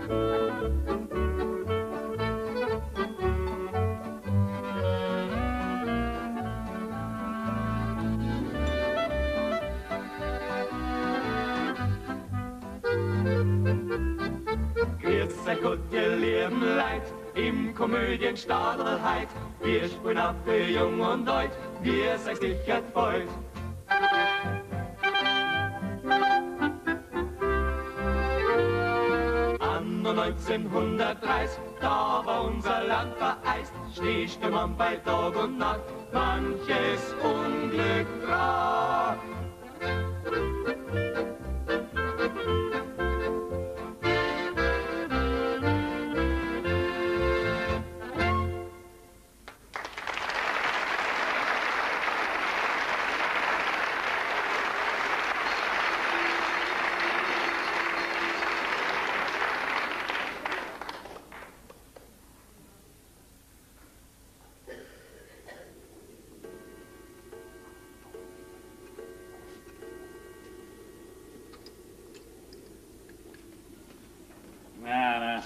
Grüß Gott, ihr lieben Leid, im Komödienstadelheit. Wir spielen ab für Jung und Alt, wie es euch sicher freut. Anno 1930, da war unser Land vereist, Schneestürmen bei Tag und Nacht, manches Unglück traf. Nein.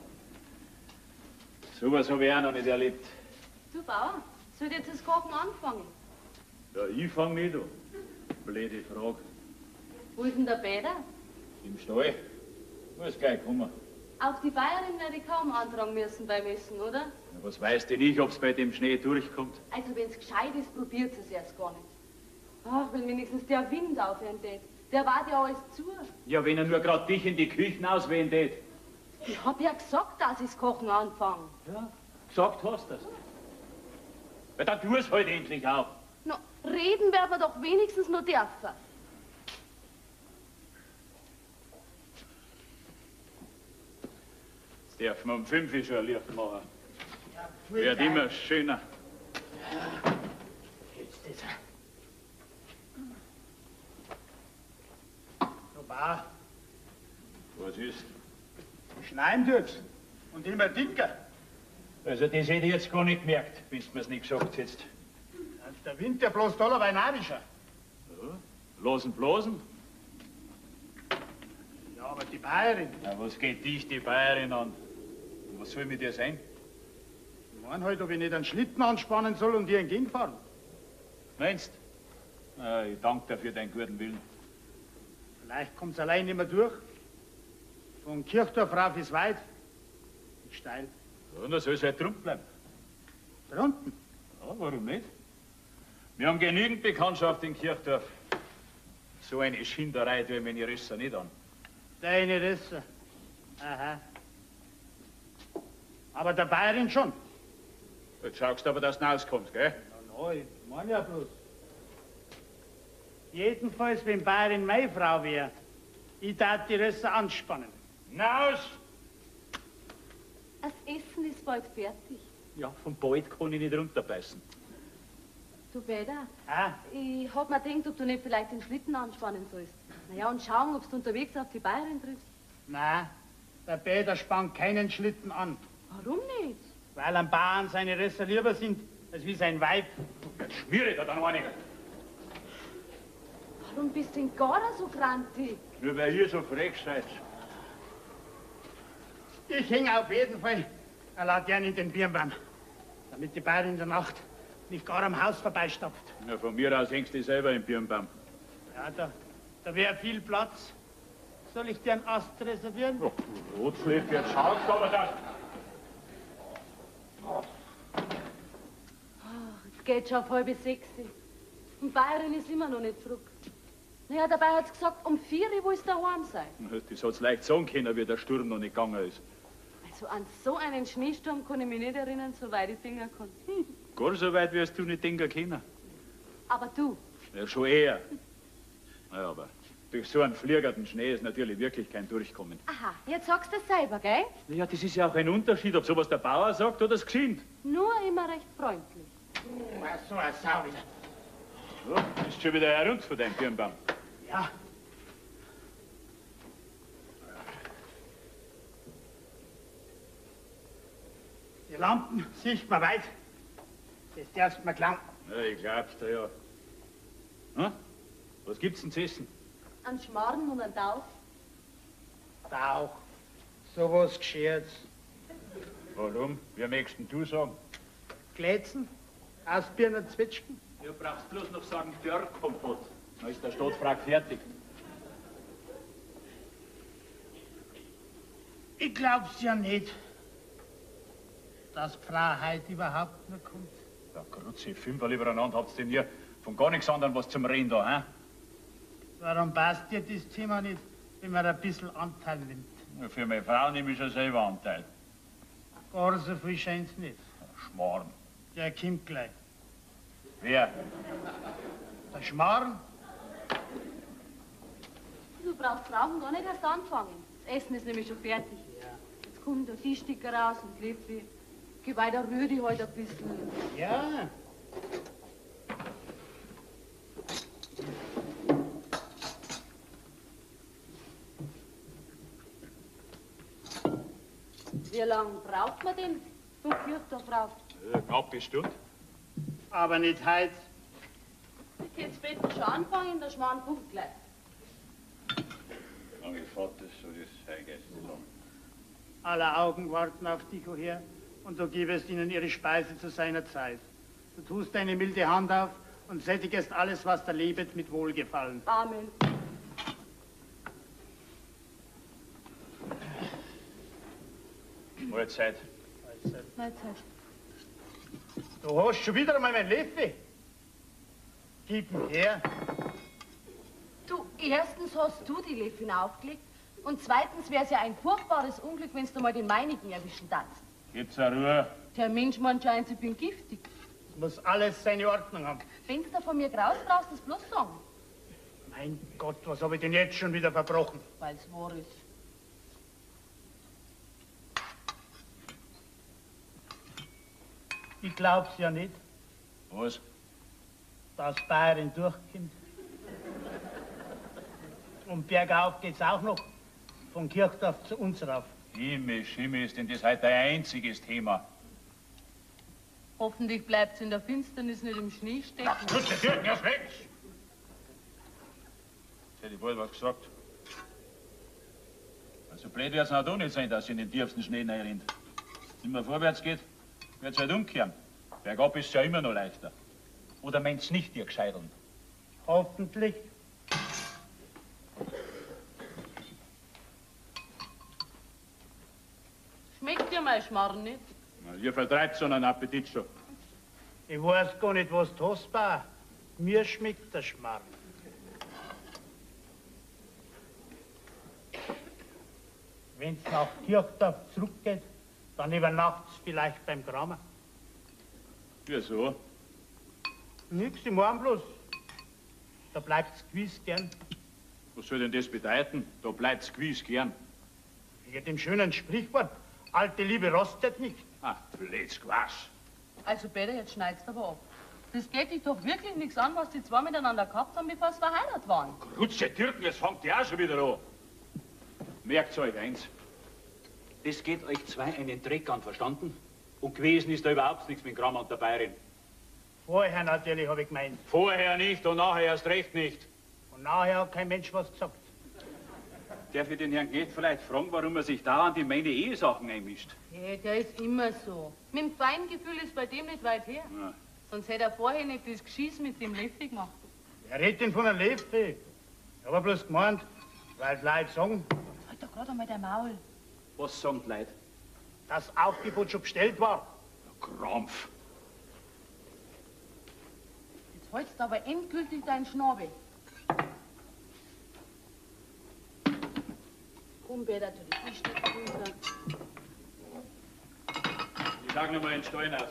Sowas habe ich auch noch nicht erlebt. Du Bauer, soll ich jetzt das Kochen anfangen? Ja, ich fange nicht an. Blöde Frage. Wo ist denn der Bäder? Im Stall. Muss gleich kommen. Auf die Bayerin werde ich kaum antragen müssen beim Essen, oder? Ja, was weiß denn ich, ob's bei dem Schnee durchkommt? Also wenn's gescheit ist, probiert es erst gar nicht. Ach, wenn wenigstens der Wind aufhören tät. Der wart ja alles zu. Ja, wenn er nur gerade dich in die Küchen auswählen tät. Ich hab ja gesagt, dass ich's Kochen anfange. Ja, gesagt hast du's. Ja, dann tu es halt endlich auch. Na, reden werden wir doch wenigstens noch dürfen. Jetzt dürfen wir um 5 Uhr schon ein Licht machen. Wird immer schöner. Jetzt ist er. So, Bauer, Was ist? schneien tut's. Und immer dicker. Also das hätte ich jetzt gar nicht gemerkt, wenn du mir's nicht gesagt hättest. Der Wind, der bloß toller Weinarischer. Ja, blasen, blasen. Ja, aber die Bayerin, Ja, was geht dich die Bayerin an? Und was soll mit dir sein? ich mein halt, ob ich nicht einen Schlitten anspannen soll und ihr entgegenfahren. Meinst? Ich danke dir für deinen guten Willen. Vielleicht kommt's allein nicht mehr durch. Von Kirchdorf rauf ist weit. Und steil. Ja, dann soll es halt drunten bleiben. Drunten. Ja, warum nicht? Wir haben genügend Bekanntschaft in Kirchdorf. So eine Schinderei tue ich meine Rösser nicht an. Deine Risse. Aha. Aber der Bayerin schon. Jetzt schaust du aber, dass du rauskommst, gell? Ja, ich mein ja bloß. Jedenfalls, wenn Bayerin meine Frau wäre, ich darf die Risse anspannen. Hinaus! Das Essen ist bald fertig. Ja, von bald kann ich nicht runterbeißen. Du Bäder, Ah, ich hab mir gedacht, ob du nicht vielleicht den Schlitten anspannen sollst. Naja, und schauen, ob du unterwegs auf die Bayerin triffst. nein, der Bäder spannt keinen Schlitten an, Warum nicht? weil am Bauern seine Risse lieber sind, als wie sein Weib. Jetzt schmier ich da dann eine. Warum bist du denn gar so grantig? Nur weil ihr so frech seid. Ich hänge auf jeden Fall eine Laterne in den Birnbaum, damit die Bayerin in der Nacht nicht gar am Haus vorbeistapft. Ja, von mir aus hängst du selber im Birnbaum. Ja, da wäre viel Platz. Soll ich dir einen Ast reservieren? Oh, Rotschläft, jetzt schaust du aber das. Es geht schon auf 5:30. Und Bayerin ist immer noch nicht zurück. Naja, dabei hat's gesagt, um 4 Uhr willst du daheim sein. Das hat's leicht sagen können, wie der Sturm noch nicht gegangen ist. Also an so einen Schneesturm kann ich mich nicht erinnern, soweit ich denken kann. Gar so weit wirst du nicht denken können. Aber du, Ja, schon eher. Ja, aber durch so einen fliegernden Schnee ist natürlich wirklich kein Durchkommen. aha, jetzt sagst du es selber, gell? Ja, das ist ja auch ein Unterschied, ob sowas der Bauer sagt oder das Geschwind. Nur immer recht freundlich. So eine Sau wieder. Ja, ist schon wieder herunter von deinem Birnbaum. Ja. Die Lampen sieht man weit. Das darfst du mir glauben. Ja, ich glaub's dir ja. Hm? Was gibt's denn zu essen? Ein Schmarrn und ein Tauf. Da auch. Sowas geschert. Warum? Wie möchtest denn du sagen? Glätzen, Ausbieren und Zwetschgen. Du brauchst bloß noch sagen Dörrkompott. Dann ist der Stadtfrag fertig. Ich glaub's ja nicht, dass die Frau heute überhaupt noch kommt. Ja, Grütze, fünfer übereinander habt's denn hier von gar nichts anderem was zum Reden da, hä? Warum passt dir das Thema nicht, wenn man ein bisschen Anteil nimmt? Ja, für meine Frau nehme ich schon selber Anteil. Gar so viel scheint's nicht. Schmarrn. Der kommt gleich. Wer? Der Schmarrn? Du brauchst Rauchen gar nicht erst anfangen. Das Essen ist nämlich schon fertig. Ja. Jetzt kommt der Fischsticker raus und Griffi. Geh weiter, rühr dich halt ein bisschen. Ja. Wie lange braucht man denn vom Kirchtag rauf? Knappe Stunde. Aber nicht heute. Ich hätte später schon anfangen, der Schmarrn kommt gleich. Mein Vater soll das Heigest sagen. Alle Augen warten auf dich, o Herr, und du gibest ihnen ihre Speise zu seiner Zeit. Du tust deine milde Hand auf und sättigest alles, was da lebet, mit Wohlgefallen. Amen. Mahlzeit. Mahlzeit. Du hast schon wieder einmal mein Löffel. Gib ihn her. Du, erstens hast du die Löffel aufgelegt und zweitens wär's ja ein furchtbares Unglück, wenn du mal den meinigen erwischen darfst. Gib's eine Ruhe. Der Mensch meint scheint, ich bin giftig. Es muss alles seine Ordnung haben. Wenn's da von mir graus, brauchst du es bloß sagen. Mein Gott, was habe ich denn jetzt schon wieder verbrochen? Weil's wahr ist. Ich glaub's ja nicht, Was? dass Bayern durchkommt. Und bergauf geht's auch noch. Von Kirchdorf zu uns rauf. Himmel, ist denn das heute ein einziges Thema? Hoffentlich bleibt's in der Finsternis, nicht im Schnee stecken. Gut, der Türken, erst weg! Jetzt hätte ich bald was gesagt. Also blöd wird's auch da nicht sein, dass sie in den tiefsten Schnee reinrennt. Wenn man vorwärts geht, wird's halt umkehren. Bergab ist's ja immer noch leichter. Oder meint's nicht, ihr Gescheideln? Hoffentlich. Schmeckt dir mein Schmarrn nicht? Na, ihr vertreibt so einen Appetit schon. Ich weiß gar nicht, was du hast, Bauer. Mir schmeckt der Schmarrn. Wenn's nach Kirchdorf zurückgeht, dann übernacht's vielleicht beim Kramer. Wieso? Nix, ich mein bloß. Da bleibt's gewiss gern. Was soll denn das bedeuten? Da bleibt's gewiss gern. Wegen dem schönen Sprichwort, alte Liebe rostet nicht. Ah, blöds Quatsch. Also Peter, jetzt schneid's aber ab. Das geht dich doch wirklich nichts an, was die zwei miteinander gehabt haben, bevor sie verheiratet waren. Rutsche Türken, es fängt ja auch schon wieder an. Merkt euch eins. Das geht euch zwei einen Dreck an, verstanden? Und gewesen ist da überhaupt nichts mit Kram und der Bayerin. Vorher natürlich, habe ich gemeint. Vorher nicht und nachher erst recht nicht. Und nachher hat kein Mensch was gesagt. Darf ich den Herrn Knecht vielleicht fragen, warum er sich dauernd in meine Ehesachen einmischt? Hey, der ist immer so. Mit dem Feingefühl ist bei dem nicht weit her. Ja. Sonst hätte er vorher nicht das Geschiss mit dem Löffel gemacht. Wer redet denn von einem Löffel? Ich hab bloß gemeint, weil die Leute sagen, Halt doch gerade einmal der Maul. Was sagen die Leute? das Aufgebot schon bestellt war. Krampf. Jetzt hältst du aber endgültig deinen Schnabel. Komm, Peter, tu die Fischstücke runter. Ich sag noch mal in den Stall aus.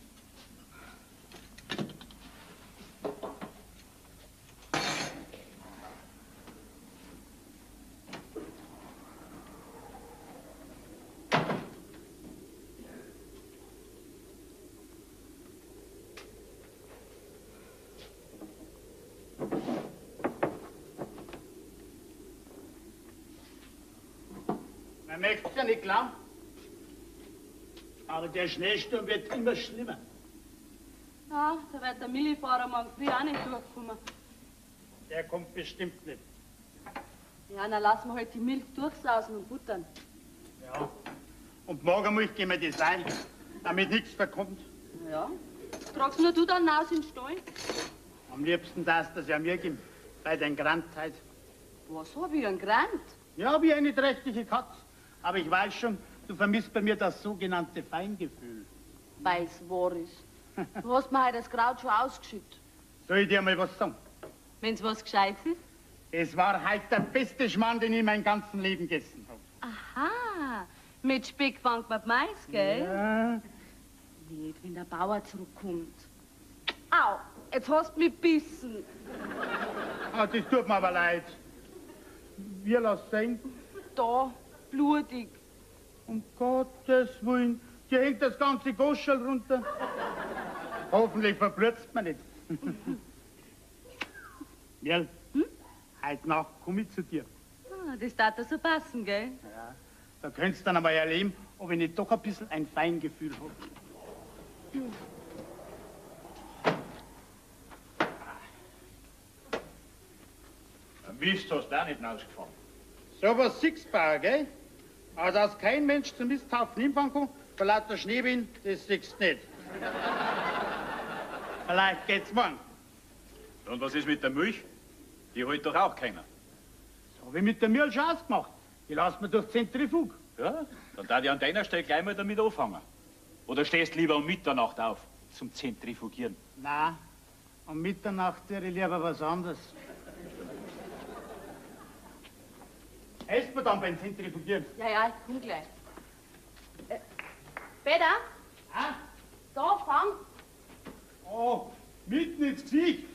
Man möcht's ja nicht glauben. Aber der Schneesturm wird immer schlimmer. Ja, da wird der Millifahrer morgen früh auch nicht durchkommen. Der kommt bestimmt nicht. Ja, dann lassen wir halt die Milch durchsausen und buttern. Ja, Ja. Und morgen muss ich gehen wir das ein, damit nichts verkommt. Ja. Tragst nur du dann raus in den Stall? Am liebsten darfst du das ja mir geben, bei deiner Grandheit. Was hab ich denn gerannt? Ja, wie eine trächtige Katz. Aber ich weiß schon, du vermisst bei mir das sogenannte Feingefühl. Weil's wahr ist. Du hast mir heute das Kraut schon ausgeschüttet. Soll ich dir mal was sagen? Wenn's was Gescheites ist? Es war heute der beste Schmarrn, den ich in meinem ganzen Leben gegessen habe. Aha, mit Speckbank mit Mais, gell? Ja. Nicht, wenn der Bauer zurückkommt. Au, jetzt hast du mich bissen. Ah, das tut mir aber leid. Wir lassen sehen. Da, blutig. Um Gottes Willen, hier hängt das ganze Goschel runter. Hoffentlich verblutzt man nicht. Merl, heute Nacht komme ich zu dir. Ah, das darf da so passen, gell? Ja, da könntest du dann einmal erleben, ob ich nicht doch ein bisschen ein Feingefühl habe. Am Mist hast du auch nicht rausgefahren. So was Sixbar, gell? Aber dass kein Mensch zum Misthaufen hinfahren kann, vor lauter Schneewind, das siehst du nicht. Vielleicht geht's morgen. Und was ist mit der Milch? Die holt doch auch keiner. So habe ich mit der Mühl schon ausgemacht. Die lassen wir durch Zentrifug. Ja, dann darf ich an deiner Stelle gleich mal damit anfangen. Oder stehst lieber um Mitternacht auf, zum Zentrifugieren? Na, um Mitternacht wäre ich lieber was anderes. Helft mir dann beim Zentrifugieren. Ja, ich komm gleich. Peter? Ah? Da, fang. Oh, mitten ins Gesicht.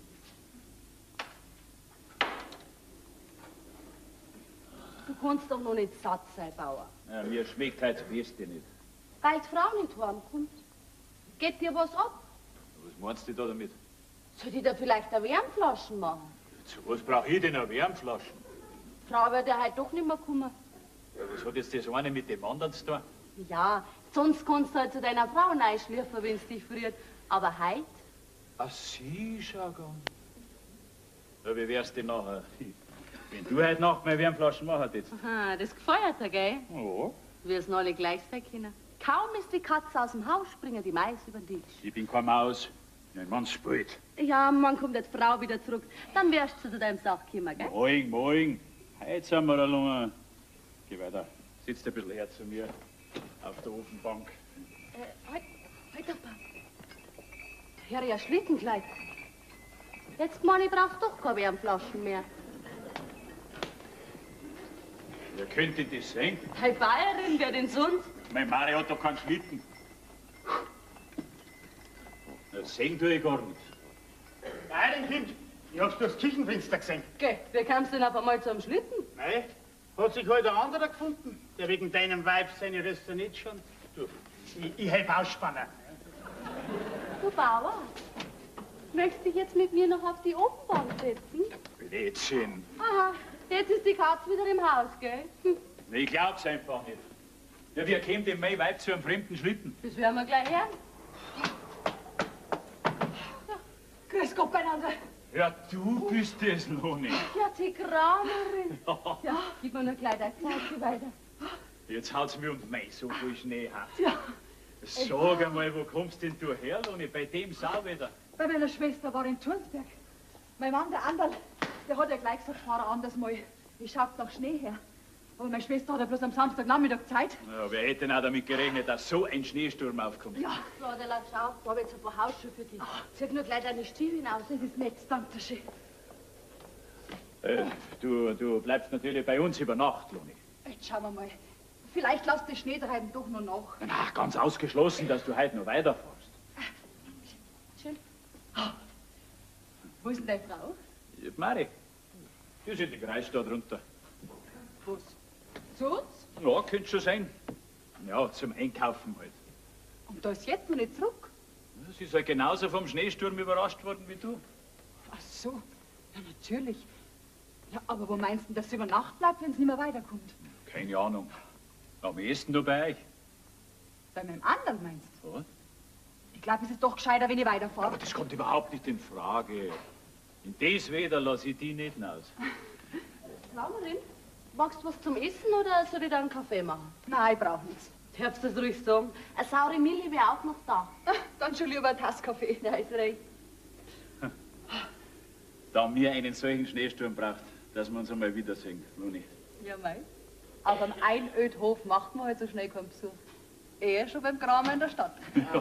Du kannst doch noch nicht satt sein, Bauer. Ja, mir schmeckt heute das Beste nicht. Weil die Frau nicht heimkommt. Geht dir was ab? Was meinst du da damit? Soll ich da vielleicht eine Wärmflaschen machen? Zu was brauche ich denn eine Wärmflaschen? Die Frau wird ja heute doch nicht mehr kommen. Ja, was hat jetzt das eine mit dem anderen zu tun? Ja, sonst kannst du halt zu deiner Frau reinschlürfen, wenn's dich friert. Aber heute? Ach, sie schau gar. Ja, wie wär's denn nachher? Wenn du heute Nacht meine Wärmflaschen machen jetzt. Aha, das gefeuert dir, gell? Ja. Wir's noch alle gleich sein können. Kaum ist die Katze aus dem Haus, springen die Mais über den Tisch. Ich bin kein Maus. Mein Mann spielt. Ja, morgen kommt jetzt die Frau wieder zurück. Dann wärst du zu deinem Sach gekommen, gell? Morgen. Heute sind wir allein. Geh weiter. Sitzt ein bisschen her zu mir auf der Ofenbank. Halt doch, Papa. Der Herr ja Schlittenkleid. Jetzt mal, ich brauch doch keine Wärmflaschen mehr. Wer könnte das sein? Hey, Bayerin, wer denn sonst? Mein Mari hat doch keinen Schlitten. Das sehen tue ich gar nicht. Nein, Kind, ich hab's durchs Küchenfenster gesehen. Geh, wie kamst du denn auf einmal zum Schlitten? Nein, hat sich heute ein anderer gefunden, der wegen deinem Weib seine Röster nicht schon. Du. Ich helfe ausspannen. Du Bauer, möchtest dich jetzt mit mir noch auf die Ofenbank setzen? Blödsinn. Aha, jetzt ist die Katze wieder im Haus, gell? Ich glaub's einfach nicht. Ja, wie kommt denn mein Weib zu einem fremden Schlitten? Das werden wir gleich hören. Ja, grüß Gott beieinander. Ja, du bist es noch nicht. Ja, die Kramerin. Ja, gib mir nur gleich dein Zeug weiter. Jetzt haut's mir um Mai, so viel Schnee hat. Ja, Sag einmal, wo kommst denn du her, Loni, bei dem Sauwetter? Bei meiner Schwester war in Turnsberg. Mein Mann, der Anderl, der hat ja gleich gesagt, fahr anders mal. Ich schaut nach Schnee her. Aber meine Schwester hat ja bloß am Samstagnachmittag Zeit. Ja, wer hätte denn auch damit gerechnet, dass so ein Schneesturm aufkommt? Ja, Fladela, schau, da hab ich jetzt ein paar Hausschuhe für dich. Zieh nur gleich deine Stiefel aus. das ist nett, danke schön. Du bleibst natürlich bei uns über Nacht, Loni. Jetzt schauen wir mal. Vielleicht lasst das Schneetreiben doch noch nach. Na, ganz ausgeschlossen, dass du heute noch weiterfährst. Schön. Wo ist denn deine Frau? Ja, Mari, die sind in Kreisstadt runter. Was? Zu uns? Ja, könnte schon sein. Ja, zum Einkaufen halt. Und da ist jetzt noch nicht zurück. Sie ist halt genauso vom Schneesturm überrascht worden wie du. Ach so, ja natürlich. Ja, aber wo meinst du, dass sie über Nacht bleibt, wenn es nicht mehr weiterkommt? Keine Ahnung. Am ehesten nur bei euch. Bei meinem anderen meinst du? Was? Ich glaube, es ist doch gescheiter, wenn ich weiterfahre. Aber das kommt überhaupt nicht in Frage. In das Wetter lasse ich die nicht aus. Kramerin, Magst du was zum Essen oder soll ich da einen Kaffee machen? Nein, ich brauche nichts. Darfst du das ruhig sagen? Eine saure Milli wäre auch noch da. Dann schon lieber eine Tasse Kaffee. Ja, ist recht. Da wir einen solchen Schneesturm braucht, dass wir uns einmal wiedersehen, Luni. Ja, mei. Auf einem Einödhof macht man halt so schnell keinen Besuch. Eher schon beim Kramer in der Stadt. Ja.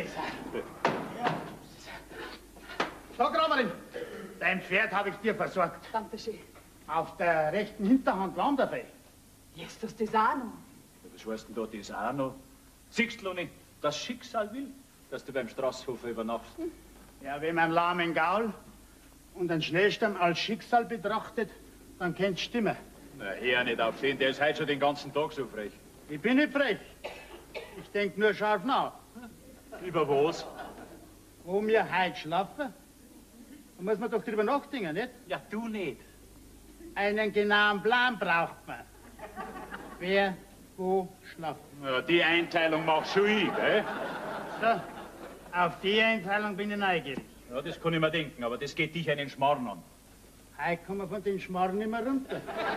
So, Kramerin, dein Pferd habe ich dir versorgt. Dankeschön. Auf der rechten Hinterhand waren dabei. Jetzt tust du das auch noch. Was heißt denn da das auch noch? Siehst du, Luni, das Schicksal will, dass du beim Straßhofer übernachtest. Ja, wenn man einen lahmen Gaul und einen Schneesturm als Schicksal betrachtet, dann kennt's stimmen. Na, hör nicht auf den, der ist heute schon den ganzen Tag so frech. Ich bin nicht frech. Ich denk nur scharf nach. Über was? Wo wir heute schlafen, da muss man doch drüber nachdenken, nicht? Ja, du nicht. Einen genauen Plan braucht man. Wer, wo schlaft. Ja, die Einteilung mach schon ich, gell? So, auf die Einteilung bin ich neugierig. Ja, das kann ich mir denken, aber das geht dich einen Schmarrn an. Heute kommen wir von den Schmarrn nicht mehr runter.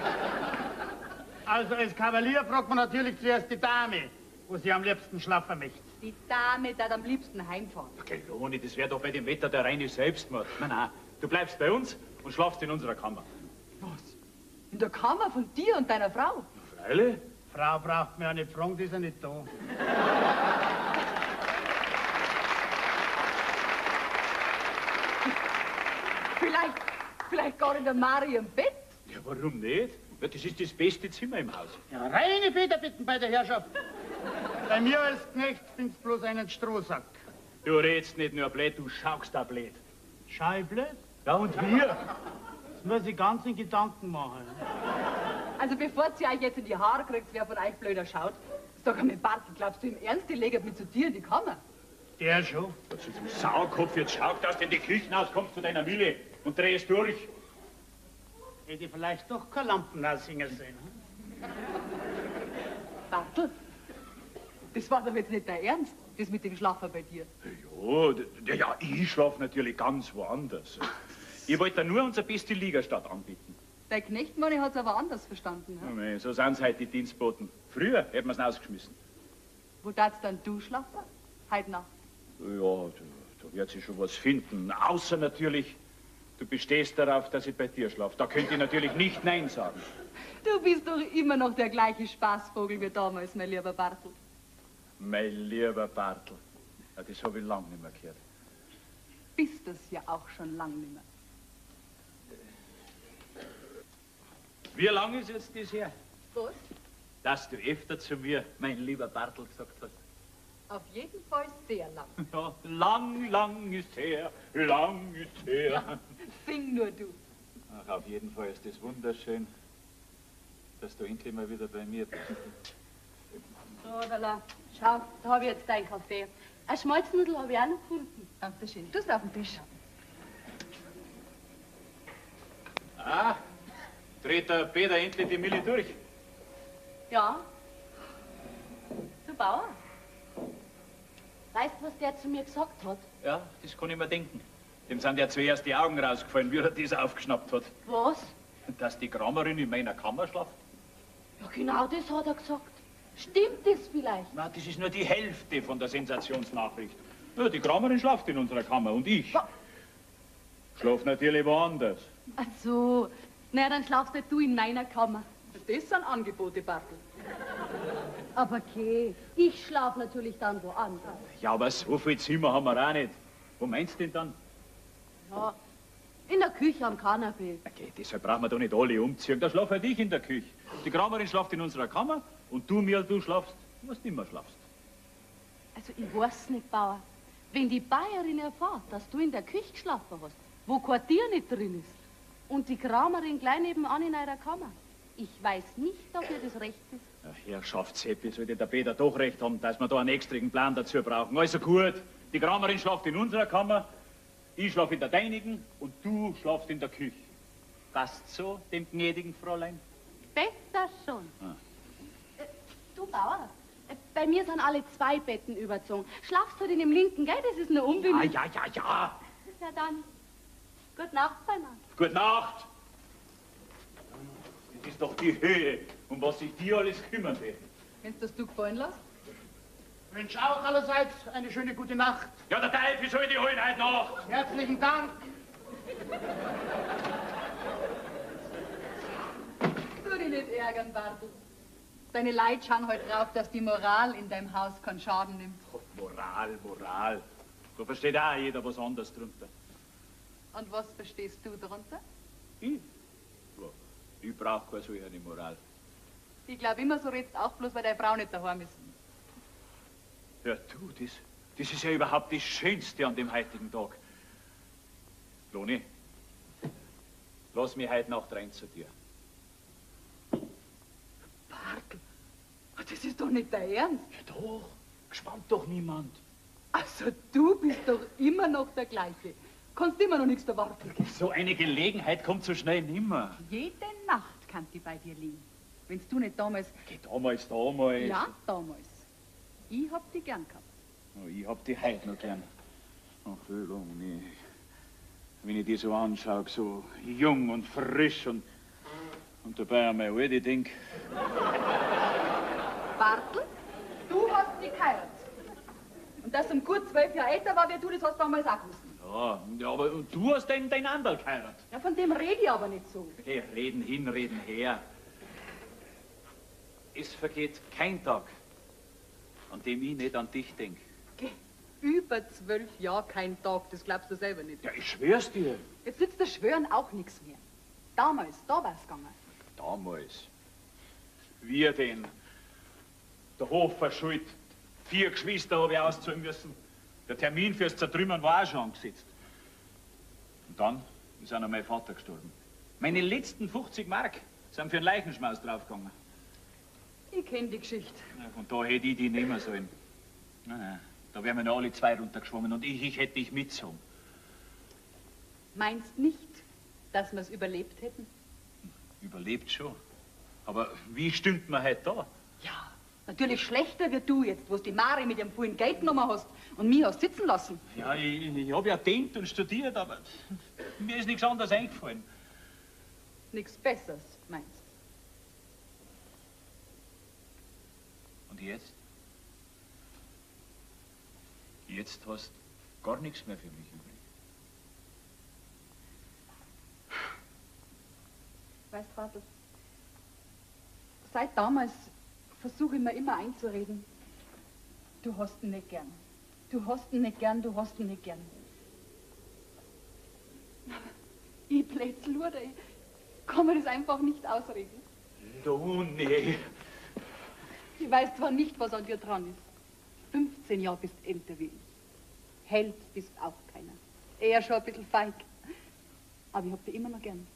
Also als Kavalier fragt man natürlich zuerst die Dame, wo sie am liebsten schlafen möchte. Die Dame darf am liebsten heimfahren. Okay, Loni, das wäre doch bei dem Wetter der reine Selbstmord. Nein, du bleibst bei uns und schlafst in unserer Kammer. Was? In der Kammer von dir und deiner Frau? Freilich? Frau braucht mir auch nicht fragen, die ist ja nicht da. Vielleicht gar in der Mari im Bett? Ja, warum nicht? Ja, das ist das beste Zimmer im Haus. Ja, reine Federbitten bei der Herrschaft. Bei mir als Knecht findest bloß einen Strohsack. Du redst nicht nur blöd, du schaust auch blöd. Schau ich blöd? Ja, und wir? Das muss ich ganz in Gedanken machen. Also bevor ihr euch jetzt in die Haare kriegt, wer von euch blöder schaut, sag einmal, Bartel, glaubst du im Ernst, die legt mich zu dir in die Kammer? Der schon. Was ist im Sauerkopf? Jetzt schau, dass du in die Küche rauskommst zu deiner Mille und drehst durch. Hätte ich vielleicht doch keine Lampen aushängen sehen. Hm? Bartel, das war doch jetzt nicht dein Ernst, das mit dem Schlafen bei dir. Ja, ich schlaf natürlich ganz woanders. Ich wollte nur unsere beste Ligastadt anbieten. Dein Knechtmann hat es aber anders verstanden. Ja, Hm? mei, so sind's heute die Dienstboten. Früher hätten wir's ausgeschmissen. Wo darfst dann du schlafen? Heute Nacht. Ja, da wird sich schon was finden. Außer natürlich, du bestehst darauf, dass ich bei dir schlafe. Da könnte ich natürlich nicht Nein sagen. Du bist doch immer noch der gleiche Spaßvogel wie damals, mein lieber Bartel. Mein lieber Bartel. Ja, das habe ich lang nicht mehr gehört. Bist das ja auch schon lang nicht mehr. Wie lange ist jetzt das her, Was? dass du öfter zu mir, mein lieber Bartel, gesagt hast? Auf jeden Fall sehr lang. Ja, lang ist her, lang ist her. Ja, sing nur du. Ach, auf jeden Fall ist es wunderschön, dass du endlich mal wieder bei mir bist. So, Dala, schau, da habe ich jetzt deinen Kaffee. Ein Schmalznudel habe ich auch noch gefunden. Dankeschön. Du bist auf dem Tisch. Ah, dreht der Peter endlich die Mille durch? Ja. Du Bauer. Weißt du, was der zu mir gesagt hat? Ja, das kann ich mir denken. Dem sind ja zuerst die Augen rausgefallen, wie er das aufgeschnappt hat. Was? Dass die Kramerin in meiner Kammer schlaft? Ja, genau das hat er gesagt. Stimmt das vielleicht? Na, das ist nur die Hälfte von der Sensationsnachricht. Ja, die Kramerin schlaft in unserer Kammer und ich schlaf natürlich woanders. Ach so. Na, dann schlafst halt du in meiner Kammer. Das sind Angebote, Bartel. Aber okay, ich schlaf natürlich dann woanders. Ja, aber so viel Zimmer haben wir auch nicht. Wo meinst du denn dann? Ja, in der Küche am Kanapee. Okay, deshalb brauchen wir doch nicht alle umziehen. Da schlaf halt ich in der Küche. Die Kramerin schlaft in unserer Kammer und du, Mirl, du schlafst, wo du immer schlafst. Also ich weiß nicht, Bauer. Wenn die Bayerin erfährt, dass du in der Küche geschlafen hast, wo Quartier nicht drin ist, und die Kramerin gleich nebenan in eurer Kammer, ich weiß nicht, ob ihr das recht ist. Ja, Herrschaftsseppi, sollte der Peter doch recht haben, dass wir da einen extrigen Plan dazu brauchen. Also gut, die Kramerin schlaft in unserer Kammer, ich schlaf in der deinigen und du schlafst in der Küche. Passt so, dem gnädigen Fräulein? Besser schon. Ah. Du Bauer, bei mir sind alle 2 Betten überzogen. Schlafst du in dem linken, gell? Das ist nur unbedingt. Ja. Ja dann, gute Nacht, Beimann. Gute Nacht. ist doch die Höhe, um was sich die alles kümmern werden. Wenn's das du gefallen lässt? Wünsche auch allerseits eine schöne gute Nacht. Ja, der Teufel soll die holen heute noch. Herzlichen Dank. Tu dich nicht ärgern, Bartel. Deine Leute schauen heute drauf, dass die Moral in deinem Haus keinen Schaden nimmt. Oh, Moral. Da versteht auch jeder was anderes drunter. Und was verstehst du darunter? Ich? Ja, ich brauch keine solche Moral. Ich glaube immer, so redst auch bloß, weil deine Frau nicht daheim ist. Ja, du, das ist ja überhaupt das Schönste an dem heutigen Tag. Loni, lass mich heute Nacht rein zu dir. Bartel, das ist doch nicht dein Ernst. Ja, doch, gespannt doch niemand. Also du bist doch immer noch der gleiche. Kannst immer noch nichts erwarten. So eine Gelegenheit kommt so schnell nimmer. Jede Nacht kann die bei dir liegen. Wenn's du nicht damals... Geh damals. Ja, damals. Ich hab die gern gehabt. Oh, ich hab die heute noch gern. Ach, Loni, wenn ich die so anschaue, so jung und frisch und dabei an meine Alte denk. Bartel, du hast die geheiratet. Und dass du gut 12 Jahre älter war wie du, das hast du damals auch gewusst. Ja, aber du hast dein Anderl geheiratet. Ja, von dem rede ich aber nicht so. Hey, reden hin, reden her. Es vergeht kein Tag, an dem ich nicht an dich denk. Okay. Über 12 Jahre kein Tag, das glaubst du selber nicht. Ja, ich schwör's dir. Jetzt nützt das Schwören auch nichts mehr. Damals, da war's gegangen. Damals. Wir den. Der Hof verschuldet. 4 Geschwister habe ich auszahlen müssen. Der Termin fürs Zertrümmern war auch schon angesetzt. Und dann ist auch noch mein Vater gestorben. Meine letzten 50 Mark sind für einen Leichenschmaus draufgegangen. Ich kenn die Geschichte. Ja, und da hätte ich die nehmen sollen. Nein, da wären wir noch alle 2 runtergeschwommen und ich hätte dich mitgezogen. Meinst nicht, dass wir es überlebt hätten? Überlebt schon. Aber wie stündt man heute da? Ja, natürlich schlechter wie du jetzt, wo du die Mari mit ihrem vollen Geld genommen hast und mich hast sitzen lassen. Ja, ich habe ja denkt und studiert, aber mir ist nichts anderes eingefallen. Nichts Besseres, meinst du? Und jetzt? Jetzt hast du gar nichts mehr für mich übrig. Weißt du, Bartel, seit damals versuche ich mir immer einzureden, du hast ihn nicht gern. Du hast ihn nicht gern, du hast ihn nicht gern. Ich Plätzluder, ich kann mir das einfach nicht ausreden. Loni. Ich weiß zwar nicht, was an dir dran ist. 15 Jahre bist älter wie ich. Held bist auch keiner. Eher schon ein bisschen feig. Aber ich hab dich immer noch gern.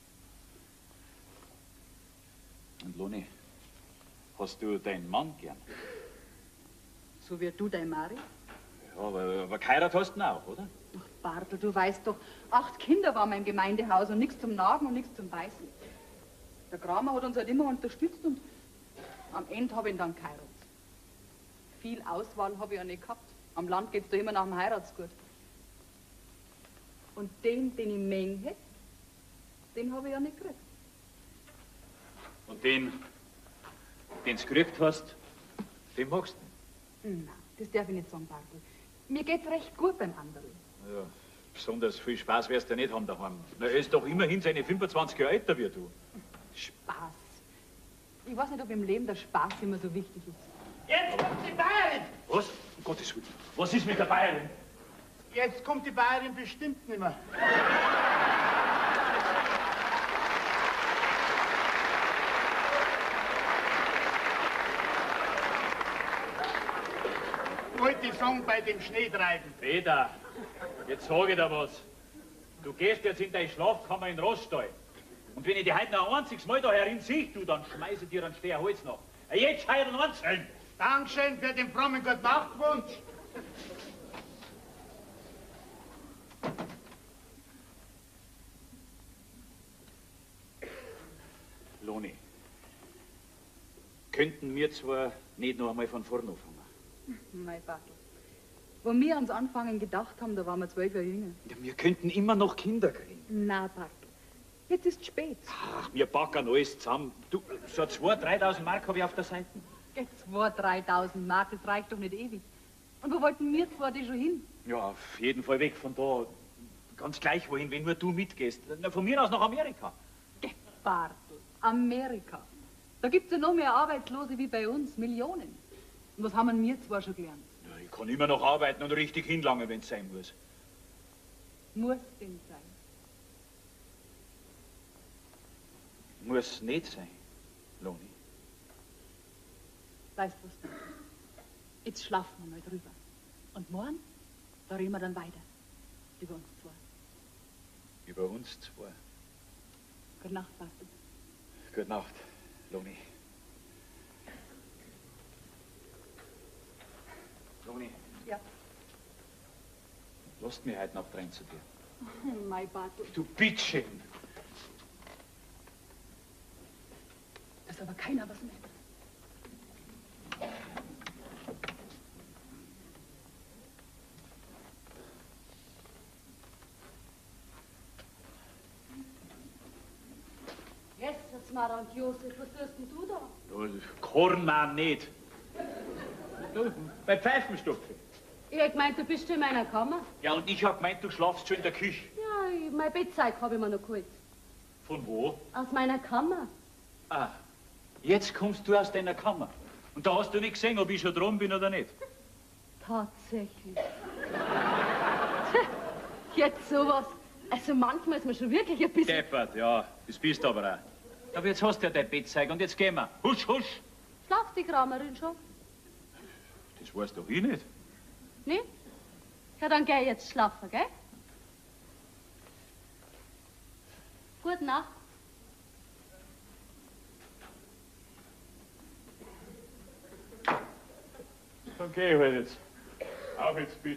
Und Loni, hast du deinen Mann gern? So wie du dein Mari? Ja, aber geheiratet hast du ihn auch, oder? Ach, Bartel, du weißt doch, 8 Kinder waren wir im Gemeindehaus und nichts zum Nagen und nichts zum Beißen. Der Kramer hat uns halt immer unterstützt und am Ende habe ich ihn dann geheiratet. Viel Auswahl habe ich ja nicht gehabt. Am Land geht's doch immer nach dem Heiratsgut. Und den ich mengen hätte, den habe ich ja nicht gekriegt. Und den du gekriegt hast, den magst du? Nein, das darf ich nicht sagen, Bartel. Mir geht's recht gut beim anderen. Ja, besonders viel Spaß wirst du nicht haben daheim. Na, er ist doch immerhin seine 25 Jahre älter wie du. Spaß. Ich weiß nicht, ob im Leben der Spaß immer so wichtig ist. Jetzt kommt die Bayerin! Was? Um Gottes Willen. Was ist mit der Bayerin? Jetzt kommt die Bayerin bestimmt nicht mehr. Wollte ich sagen, bei dem Schneetreiben. Peter, jetzt sage ich dir was. Du gehst jetzt in deine Schlafkammer in den Roststall. Und wenn ich dich heute noch ein einziges Mal da herin sehe, du, dann schmeiße ich dir einen schweren Hals nach. Jetzt scheiden anzählen. Dankeschön für den frommen Gute-Nacht-Wunsch. Loni, könnten wir zwar nicht noch einmal von vorn anfangen. Mein Bartel. Wo wir ans Anfangen gedacht haben, da waren wir 12 Jahre jünger. Ja, wir könnten immer noch Kinder kriegen. Na, Bartel. Jetzt ist spät. Ach, wir packen alles zusammen. Du, so 2.000, 3.000 Mark habe ich auf der Seite. Jetzt 2.000, 3.000 Mark, das reicht doch nicht ewig. Und wo wollten wir zwei die schon hin? Ja, auf jeden Fall weg von da. Ganz gleich wohin, wenn nur du mitgehst. Na, von mir aus nach Amerika. Bartel, Amerika. Da gibt's ja noch mehr Arbeitslose wie bei uns, Millionen. Und was haben wir zwei schon gelernt? Ja, ich kann immer noch arbeiten und richtig hinlangen, wenn es sein muss. Muss denn sein. Muss nicht sein, Loni. Weißt du was? Jetzt schlafen wir mal drüber. Und morgen, da reden wir dann weiter. Über uns zwei. Über uns zwei. Gute Nacht, Bartel. Gute Nacht, Loni. Loni. Ja. Lasst mich heute Nacht rein zu dir. Oh, mein Bartel. Du Bitchen. Dass aber keiner was merkt. Jetzt, Mara und Josef, was tust denn du da? Kornmann nicht. Du, bei Pfeifenstopfe. Ich hab gemeint, du bist schon in meiner Kammer. Ja, und ich hab gemeint, du schlafst schon in der Küche. Ja, mein Bettzeug habe ich mir noch geholt. Von wo? Aus meiner Kammer. Ah, jetzt kommst du aus deiner Kammer. Und da hast du nicht gesehen, ob ich schon drum bin oder nicht. Tatsächlich. Jetzt sowas. Also manchmal ist man schon wirklich ein bisschen... Deppert, ja, das bist du aber auch. Aber jetzt hast du ja dein Bettzeug und jetzt gehen wir. Husch, husch. Schlaft die Kramerin schon? Das weißt doch ich nicht. Nee? Ja, dann geh jetzt schlafen, gell? Gute Nacht. Dann geh ich halt jetzt. Auf ins Bett.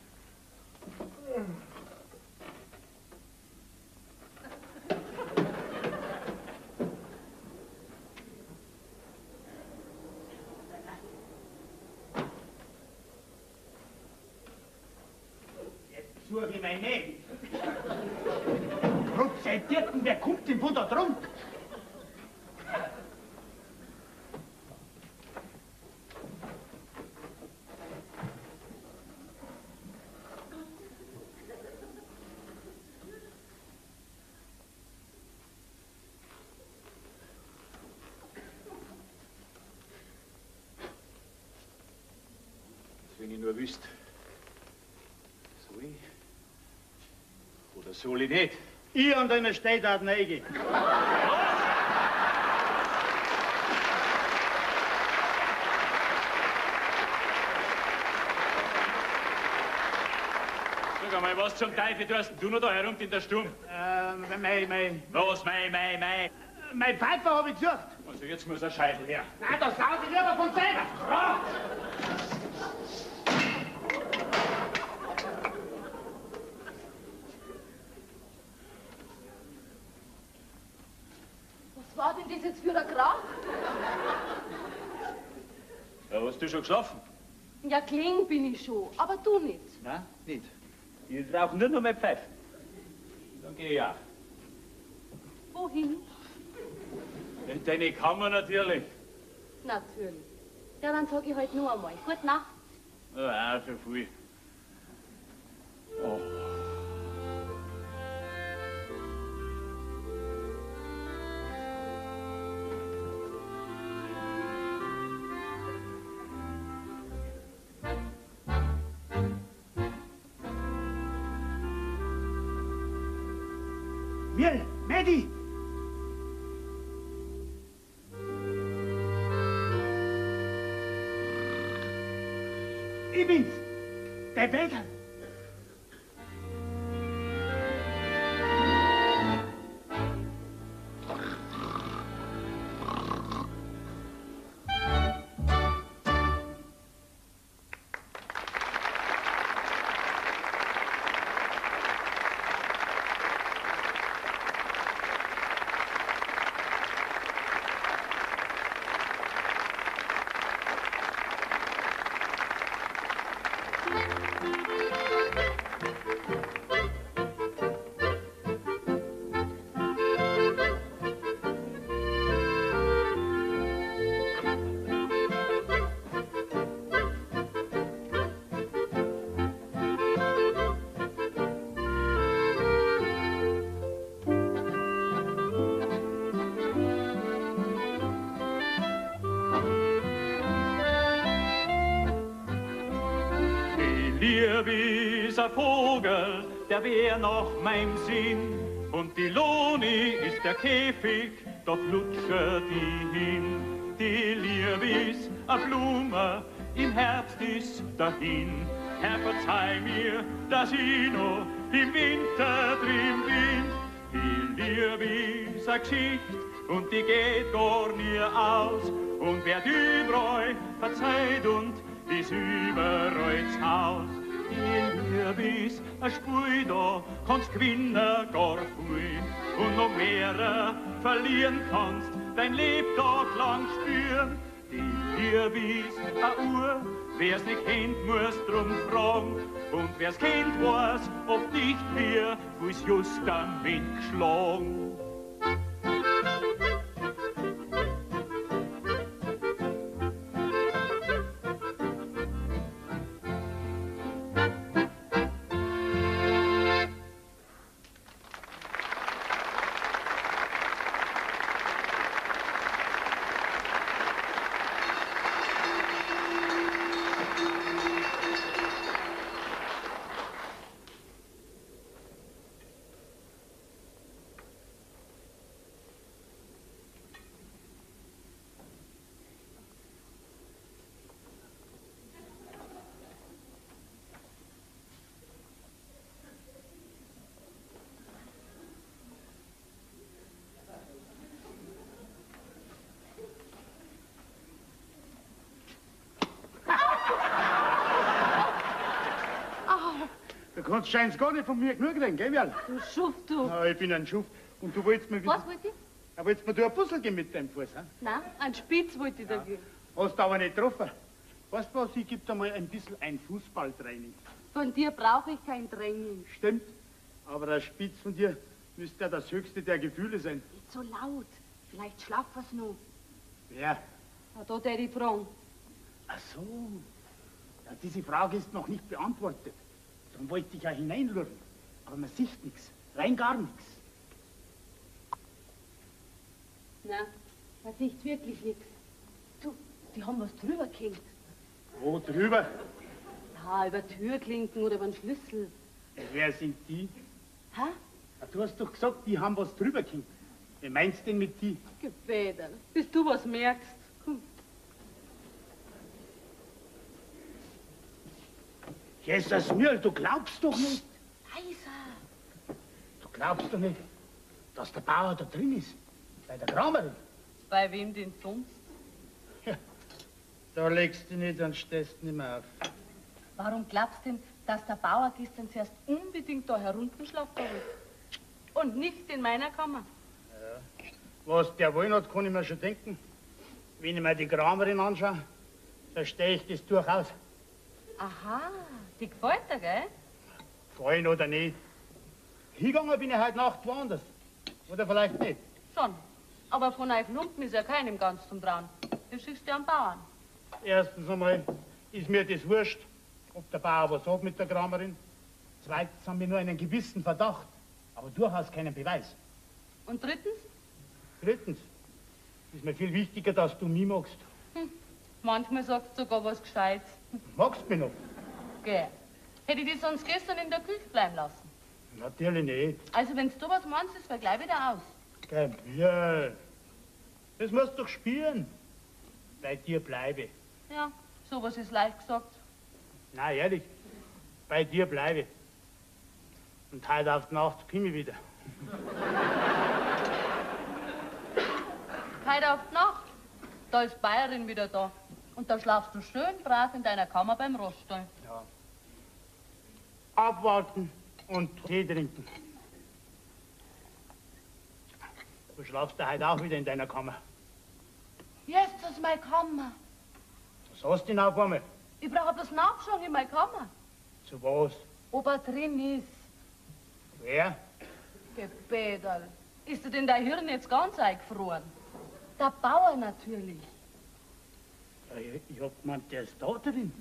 Suche ich mein Nägel. Prozentierten, wer kommt denn von da drum? Wenn ich nur wüsste, soll ich oder soll ich nicht? Ich an deiner Stelle da neige. Sag einmal, was zum Teufel tust du noch da herum in der Sturm? Was, Mein Pfeifer habe ich gesucht. Also jetzt muss ein Scheitel her. Nein, das sauge ich lieber von selber. Was war denn das jetzt für ein Krach? Ja, hast du schon geschlafen? Ja, klingen bin ich schon, aber du nicht. Nein, nicht. Ich brauche nur noch mein Pfeifen. Dann geh ich auch. Wohin? In deine Kammer natürlich. Natürlich. Ja, dann sag ich halt nur einmal. Gute Nacht. Ja, auch schon viel. Oh. Miel, Medi! Ich bin's, der Bäcker. Liebe ist ein Vogel, der wär nach meinem Sinn. Und die Loni ist der Käfig, da flutscht die hin. Die Liebe ist eine Blume, im Herbst ist dahin. Herr, verzeih mir, dass ich noch im Winter drin bin. Die Liebe ist eine Geschichte und die geht gar nie aus. Und wer überall verzeiht und ist überall zu Haus. Die Liebe ist ein Spiel, da kannst gewinnen gar viel. Und noch mehr verlieren kannst, dein Lebtag lang spüren. Die Liebe ist eine Uhr, wer's nicht kennt, muss drum fragen. Und wer's kennt, weiß oft nicht mehr, wo's just am Wind geschlagen. Du kannst scheinst gar nicht von mir genug reden, gell, Werl? Du Schuft, du. Ja, ich bin ein Schuft. Und du wolltest mir wieder... Was wollte ich? Ja, wolltest mir du ein Puzzle geben mit deinem Fuß, hä? Nein, ein Spitz wollte ich da geben. Hast du aber nicht getroffen. Weißt du was, ich geb dir mal ein bisschen ein Fußballtraining. Von dir brauche ich kein Training. Stimmt, aber ein Spitz von dir müsste ja das höchste der Gefühle sein. Nicht so laut. Vielleicht schlaft was noch. Wer? Ja, da der die Fragen. Ach so. Ja, diese Frage ist noch nicht beantwortet. Darum wollte ich ja hineinlurren. Aber man sieht nichts. Rein gar nichts. Nein, man sieht wirklich nichts. Du, die haben was drüber gehängt. Wo drüber? Ja, über Türklinken oder über den Schlüssel. Wer sind die? Hä? Ja, du hast doch gesagt, die haben was drüber gehängt. Wer meinst denn mit die? Gebäder, bis du was merkst. Komm. Jesus Mirl, du glaubst doch nicht. Leiser. Du glaubst doch nicht, dass der Bauer da drin ist. Bei der Kramerin. Bei wem denn sonst? Ja, da legst du nicht und stehst nicht mehr auf. Warum glaubst du denn, dass der Bauer gestern zuerst unbedingt da herunterschlafen hat? Und nicht in meiner Kammer? Ja. Was der wollen hat, kann ich mir schon denken. Wenn ich mir die Kramerin anschaue, verstehe ich das durchaus. Aha, die gefällt dir, gell? Gefallen oder nicht. Hingegangen bin ich heute Nacht woanders. Oder vielleicht nicht. Schon. Aber von euch Lumpen ist ja keinem ganz zum Trauen. Das ist ja am Bauern. Erstens einmal ist mir das wurscht, ob der Bauer was hat mit der Kramerin. Zweitens haben wir nur einen gewissen Verdacht, aber durchaus keinen Beweis. Und drittens? Drittens ist mir viel wichtiger, dass du mich magst. Manchmal sagt sogar was Gescheites. Magst du mich noch? Gell. Hätte ich dich sonst gestern in der Küche bleiben lassen? Natürlich nicht. Also, wenn du was meinst, das wäre gleich wieder aus. Kein Bier. Das musst du doch spüren. Bei dir bleibe. Ja, sowas ist leicht gesagt. Na, ehrlich, bei dir bleibe. Und heute auf die Nacht komme ich wieder. Heute auf die Nacht, da ist Bayerin wieder da. Und da schlafst du schön brav in deiner Kammer beim Roststall. Ja. Abwarten und Tee trinken. Du schlafst ja heute auch wieder in deiner Kammer. Jetzt ist meine Kammer. Was hast du denn auf einmal? Ich brauche bloß nachschauen in meine Kammer. Zu was? Ob er drin ist. Wer? Gebäderl. Ist dir denn dein Hirn jetzt ganz eingefroren? Der Bauer natürlich. Ja, ich hab gemeint, der ist da drin.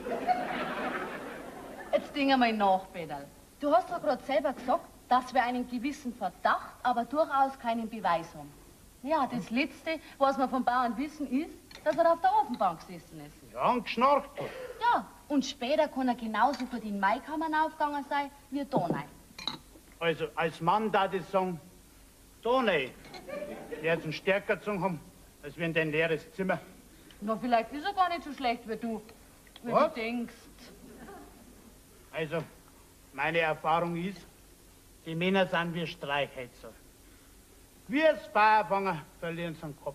Jetzt denk einmal nach, Bäderl. Du hast doch gerade selber gesagt, dass wir einen gewissen Verdacht, aber durchaus keinen Beweis haben. Ja, das Letzte, was wir vom Bauern wissen, ist, dass er auf der Ofenbank gesessen ist. Ja, und geschnarcht hat. Ja, Ja, und später kann er genauso gut in meine Kammern aufgegangen sein, wie da rein. Also, als Mann darf ich sagen, da nicht. Der hat einen stärker zu haben, als wenn dein leeres Zimmer. Na, vielleicht ist er gar nicht so schlecht wie du Was? denkst. Also, meine Erfahrung ist, die Männer sind wie Streichhölzer. Wie das Feuerfanger verlieren sie den Kopf.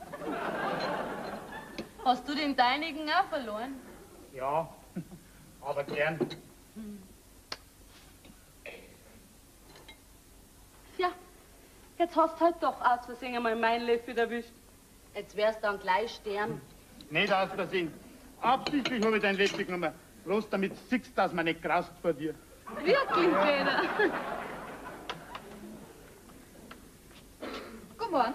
Hast du den deinigen auch verloren? Ja, aber gern. Ja, jetzt hast du halt doch aus Versehen einmal meinen Löffel erwischt. Jetzt wärst du dann gleich sterben. Nicht aus Versehen. Absichtlich habe ich dein Löffel genommen. Bloß damit du siehst, dass man nicht graust vor dir. Wirklich, Peter? Guten Morgen.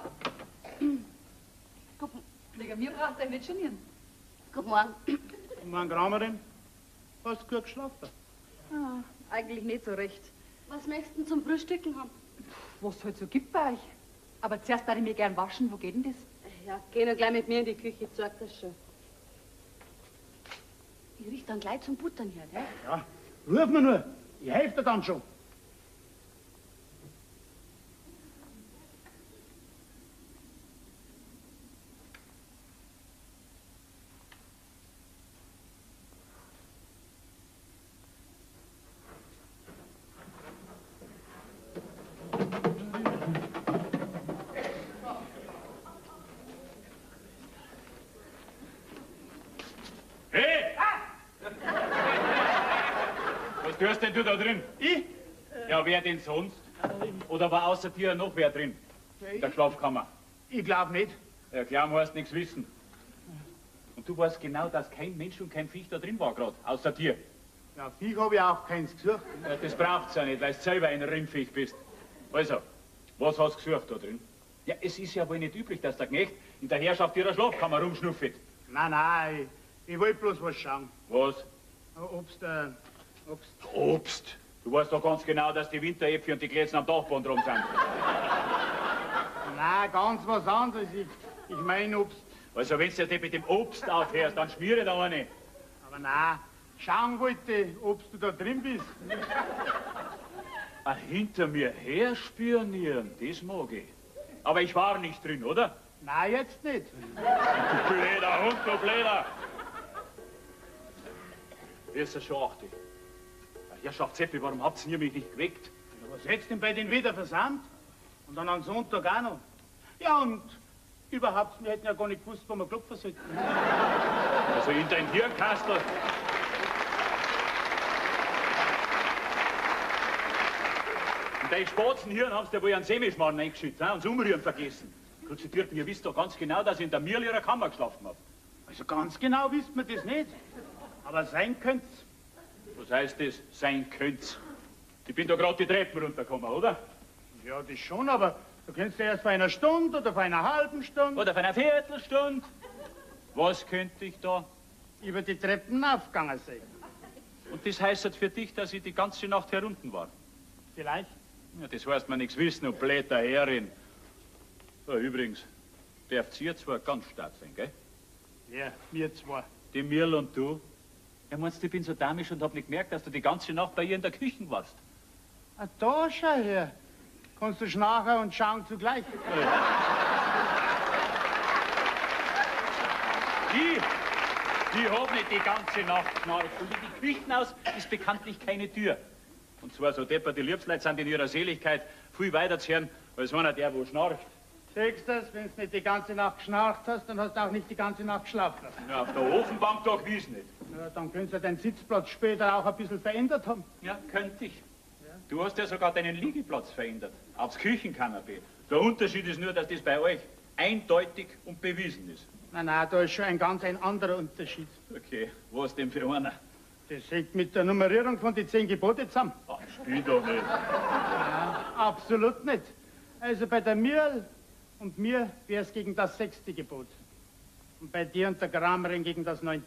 Wegen mir braucht ihr nicht genieren. Guten Morgen. Und mein Kramerin, hast du gut geschlafen? Ah, eigentlich nicht so recht. Was möchtest du denn zum Frühstücken haben? Was halt so gibt bei euch. Aber zuerst würde ich mir gern waschen. Wo geht denn das? Ja, geh nur gleich mit mir in die Küche, zeig das schon. Ich riech dann gleich zum Buttern her, gell? Ja, ruf mir nur. Ich helfe dir dann schon. Was tust denn du da drin? Ich? Ja, wer denn sonst? Oder war außer dir noch wer drin? In der Schlafkammer. Ich glaub nicht. Ja, klar, musst nichts wissen. Und du weißt genau, dass kein Mensch und kein Viech da drin war gerade, außer dir. Ja, Viech habe ich auch keins gesucht. Ja, das braucht's ja nicht, weil du selber ein Rindviech bist. Also, was hast du gesucht da drin? Ja, es ist ja wohl nicht üblich, dass der Knecht in der Herrschaft ihrer Schlafkammer rumschnuffelt. Nein, ich wollte bloß was schauen. Was? Obst. Obst. Du weißt doch ganz genau, dass die Winteräpfel und die Glätzen am Dachboden drum sind. Nein, ganz was anderes. Ich meine Obst. Also, wenn du jetzt nicht mit dem Obst aufhörst, dann schmiere da eine. Aber nein, schauen wollte, ob du da drin bist. Ah, hinter mir her spionieren, das mag ich. Aber ich war nicht drin, oder? Nein, jetzt nicht. Du blöder Hund, du blöder! Ist ja schon 8. Herrschaft Zeppi, warum habt ihr mich nicht geweckt? Ja, was hättest du denn bei den wieder versandt? Und dann am Sonntag auch noch. Ja, und überhaupt, wir hätten ja gar nicht gewusst, wo wir klopfen sollten. Also in dein Hirnkastel. In dein Spatzenhirn haben sie dir wohl einen Semischmarrn eingeschüttet, und das Umrühren vergessen. Kurze Türken, ihr wisst doch ganz genau, dass ich in der Mirl ihrer Kammer geschlafen habe. Also ganz genau wisst man das nicht. Aber sein könnt's. Was heißt das, sein könnt's? Ich bin da gerade die Treppen runtergekommen, oder? Ja, das schon, aber du kennst ja erst vor einer Stunde oder vor einer halben Stunde. Oder für eine Viertelstunde. Was könnte ich da? Über die Treppen aufgegangen sein. Und das heißt für dich, dass ich die ganze Nacht herunten war? Vielleicht. Ja, das heißt mir nichts wissen, und blätter Herrin. Ja, übrigens, dürft ihr zwar ganz stark sein, gell? Ja, wir zwei. Die Mirl und du. Ja, meinst du, ich bin so damisch und hab nicht gemerkt, dass du die ganze Nacht bei ihr in der Küche warst? Ah, da schau her. Kannst du schnarchen und schauen zugleich. Ich hab nicht die ganze Nacht geschnarcht. Und in die Küchen aus ist bekanntlich keine Tür. Und zwar so depperte Liebsleute sind in ihrer Seligkeit viel weiter zu hören, als einer, der wo schnarcht. Siehst du, wenn du nicht die ganze Nacht geschnarcht hast, dann hast du auch nicht die ganze Nacht geschlafen. Ja, auf der Ofenbank doch gewiss nicht. Ja, dann könntest du deinen Sitzplatz später auch ein bisschen verändert haben. Ja, könnte ich. Du hast ja sogar deinen Liegeplatz verändert. Aufs Küchenkanapee. Der Unterschied ist nur, dass das bei euch eindeutig und bewiesen ist. Nein, da ist schon ein ganz anderer Unterschied. Okay, was denn für einer? Das hängt mit der Nummerierung von den 10 Gebote zusammen. Ach, spiel doch nicht. Absolut nicht. Also bei der Mirl und mir wäre es gegen das 6. Gebot. Und bei dir und der Kramerin gegen das 9.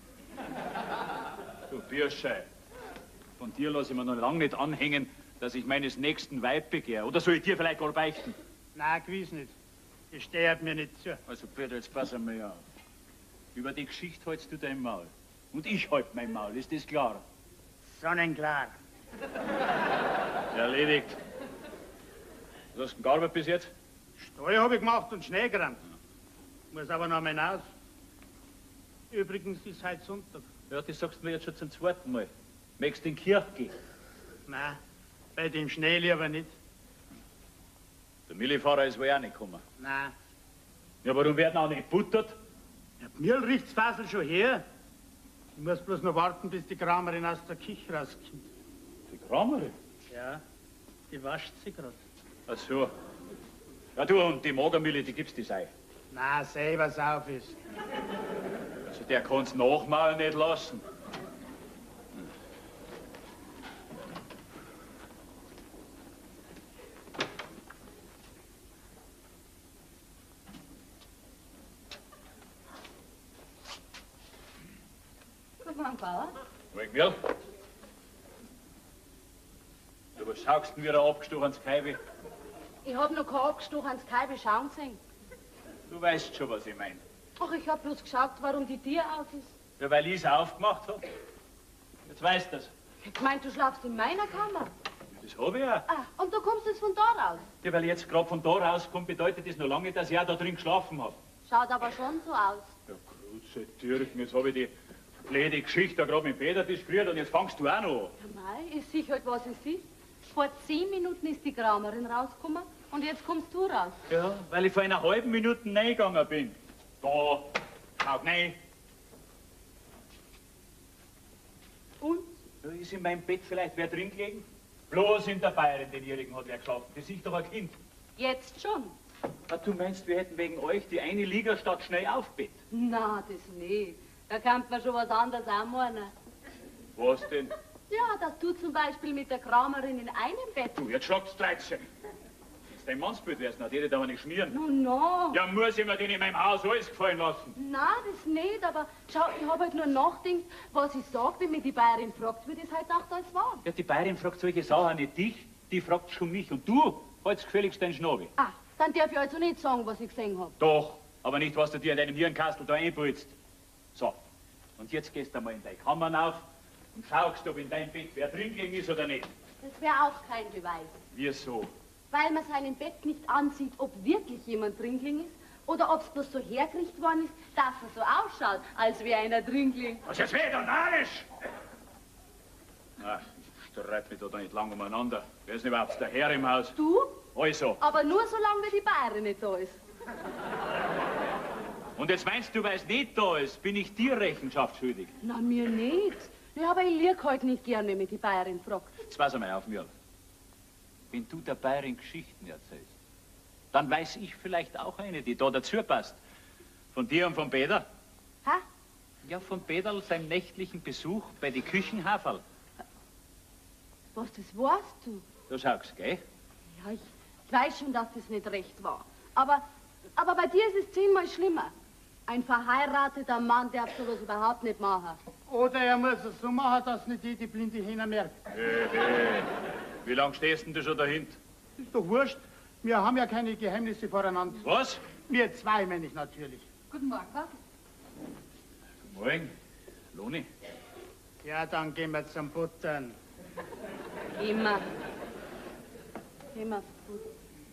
Du Bierschei. Von dir lasse ich mir noch lange nicht anhängen, dass ich meines nächsten Weib begehre. Oder soll ich dir vielleicht gar beichten? Nein, gewiss nicht. Das steht mir nicht zu. Also bitte, jetzt pass einmal auf. Über die Geschichte hältst du dein Maul. Und ich halt mein Maul, ist das klar? Sonnenklar. Erledigt. Was hast du denn gearbeitet bis jetzt? Steu habe ich gemacht und Schnee gerannt. Muss aber noch mal hinaus. Übrigens ist heute Sonntag. Ja, das sagst du mir jetzt schon zum zweiten Mal. Möchtest du in die Kirche gehen? Nein, bei dem Schnee lieber nicht. Der Millifahrer ist wohl auch nicht gekommen. Nein. Ja, warum werden auch nicht buttert? Ja, mir riecht's Fasel schon her. Ich muss bloß noch warten, bis die Kramerin aus der Küche rauskommt. Die Kramerin? Ja, die wascht sie gerade. Ach so. Ja, du, und die Magermilch, die gibst das Ei. Na, seh, was auf ist. Also der kann's nachmalen nicht lassen. Guten Morgen, Bauer. Wegen mir? Du, was schaust denn wieder abgestochen ans Kaibe? Ich hab noch kein abgestochen ans Kaibe schauen sehen. Du weißt schon, was ich mein. Ach, ich hab bloß geschaut, warum die Tür auf ist. Ja, weil ich's aufgemacht hab. Jetzt weißt du's. Ich meint, du schlafst in meiner Kammer. Das hab ich ja. Ah, und du kommst jetzt von da raus. Ja, weil ich jetzt gerade von da rauskomme, bedeutet das noch lange, dass ich auch da drin geschlafen hab. Schaut aber schon so aus. Ja, Grüße Türken, jetzt hab ich die blöde Geschichte da gerade mit dem Petertisch gerührt und jetzt fangst du auch noch an. Ja, mei, ich sehe halt, was es ist. Vor 10 Minuten ist die Kramerin rausgekommen und jetzt kommst du raus. Ja, weil ich vor einer halben Minute reingegangen bin. Da, schau rein. Und? Da ist in meinem Bett vielleicht wer drin gelegen? Bloß in der Bayerin, den ihrigen hat wer geschlafen. Das ist doch ein Kind. Jetzt schon? Ah, du meinst, wir hätten wegen euch die eine Liga statt schnell aufbett? Na, das nicht. Da kann man schon was anderes auch meinen. Was denn? Ja, dass du zum Beispiel mit der Kramerin in einem Bett... Du, jetzt schlagst du 13. Jetzt dein Mannsbild wär's noch, die hätte aber nicht schmieren. No. Ja, muss ich mir den in meinem Haus alles gefallen lassen. Na, das nicht, aber schau, ich hab halt nur nachgedacht, was ich sag, wenn mich die Bayerin fragt, wie das heute Nacht alles war. Ja, die Bayerin fragt solche Sachen nicht dich, die fragt schon mich. Und du, halt's gefälligst dein Schnabel. Ah, dann darf ich also nicht sagen, was ich gesehen hab. Doch, aber nicht, was du dir in deinem Hirnkastel da einpulst. So, und jetzt gehst du einmal in deine Kammern auf und schaust, ob in deinem Bett wer drin gelegen ist oder nicht. Das wäre auch kein Beweis. Wieso? Weil man seinem Bett nicht ansieht, ob wirklich jemand drin gelegen ist oder ob es bloß so hergerichtet worden ist, dass er so ausschaut, als wäre einer drin gelegen. Was jetzt wieder narrisch? Na, ich streit mich da nicht lang umeinander. Wer ist denn überhaupt der Herr im Haus? Du? Also. Aber nur solange wie die Bayerin nicht da ist. Und jetzt meinst du, weil es nicht da ist, bin ich dir Rechenschaft schuldig? Na, mir nicht. Ja, aber ich lieg halt nicht gern, wenn mich die Bayerin fragt. Jetzt pass einmal auf, Mirl. Wenn du der Bayerin Geschichten erzählst, dann weiß ich vielleicht auch eine, die da dazu passt. Von dir und von Peter? Hä? Ja, von Peterl seinem nächtlichen Besuch bei die Küchenhaferl. Was, das weißt du? Du sagst, gell? Ja, ich weiß schon, dass das nicht recht war. Aber bei dir ist es 10-mal schlimmer. Ein verheirateter Mann darf sowas überhaupt nicht machen. Oder er muss es so machen, dass nicht jede blinde Hähne merkt. Hey. Wie lange stehst denn du schon dahinter? Ist doch wurscht. Wir haben ja keine Geheimnisse voreinander. Was? Wir zwei, meine ich natürlich. Guten Morgen, was? Guten Morgen. Loni? Ja, dann gehen wir zum Buttern. Immer. Immer gut.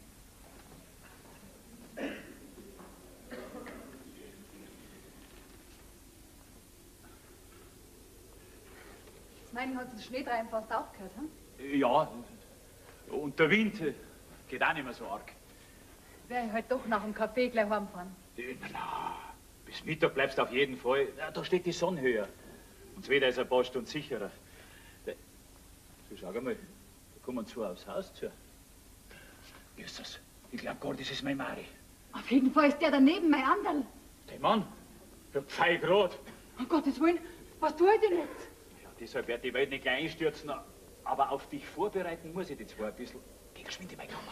Das meinen hat das Schneetreiben fast aufgehört, hm? Ja, und der Wind geht auch nicht mehr so arg. Wäre ich halt doch nach dem Kaffee gleich heimfahren. Na, bis Mittag bleibst du auf jeden Fall. Ja, da steht die Sonne höher. Und das Wetter ist ein paar Stunden sicherer. Du schau einmal, da kommen zwei aufs Haus zu. Jesus, ich glaub Gott, das ist mein Mari. Auf jeden Fall ist der daneben, mein Anderl. Der Mann, der Pfeil grad. Um Gottes Willen, was tue ich denn jetzt? Ja, deshalb wird die Welt nicht gleich einstürzen. Aber auf dich vorbereiten muss ich die zwei ein bisschen. Geh geschwind in meine Kammer.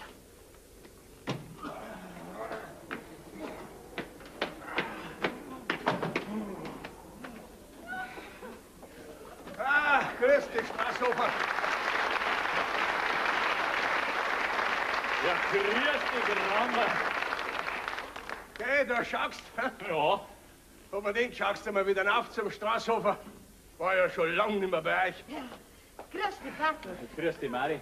Ah, grüß dich, Straßhofer. Ja, grüß dich, Rammer. Geh, du schaust. Ja, Unbedingt schaust du mal wieder auf zum Straßhofer. War ja schon lange nicht mehr bei euch. Ja. Grüß dich, Vater. Grüß dich, Mari.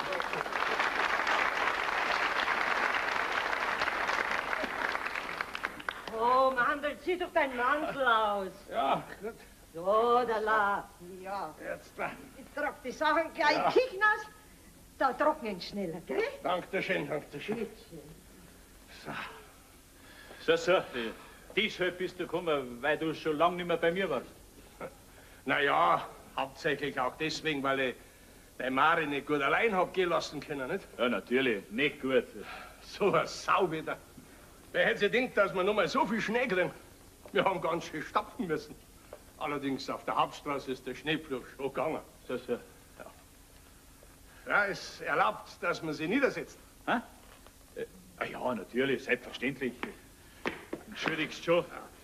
Oh, Mandel, zieh doch deinen Mantel aus. Ja, gut. So, da la. Ja. Jetzt da. Ich trag die Sachen gleich Ja. kicken aus. Da trocknen schneller, gell? Dankeschön, Dankeschön. Bitte. So, deshalb bist du gekommen, weil du schon lange nicht mehr bei mir warst. Naja, hauptsächlich auch deswegen, weil ich bei Mari nicht gut allein hab gehen lassen können, nicht? Ja, natürlich, nicht gut. So ein Sau wieder. Wer hätte sich gedacht, dass wir noch mal so viel Schnee kriegen? Wir haben ganz schön stapfen müssen. Allerdings auf der Hauptstraße ist der Schneepflug schon gegangen. So. Ja, es erlaubt, dass man sich niedersetzt. Hä? Ja, natürlich, selbstverständlich. Entschuldigst schon.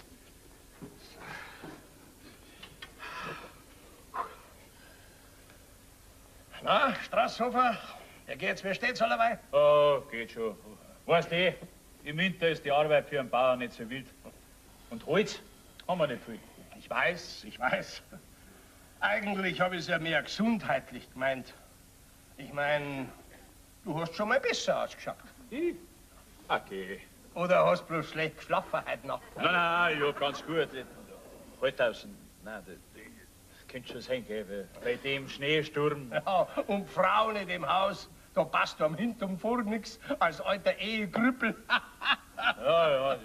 Na, Straßhofer, wie geht's? Wie steht's allerweil? Oh, geht schon. Weißt du, im Winter ist die Arbeit für einen Bauern nicht so wild. Und Holz haben wir nicht viel. Ich weiß. Eigentlich habe ich es ja mehr gesundheitlich gemeint. Ich meine, du hast schon mal besser ausgeschaut. Ich? Okay. Oder hast bloß schlecht geschlafen heute Nacht? Nein, ja, ganz gut. Halt außen. Nein, das könnte schon sein, gell, bei dem Schneesturm. Ja, und Frauen in dem Haus, da passt du am Hinterm vor nix, als alter Ehekrüppel. Ja.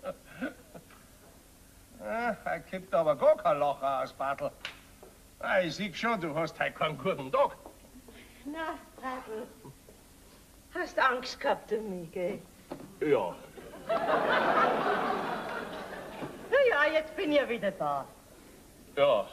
Ja, da kommt aber gar kein Lacher aus, Bartel. Ah, ich sieh schon, du hast heute keinen guten Tag. Na, Vater. Hast Angst gehabt um mich, gell? Ja. Ja, jetzt bin ich ja wieder da. Ja.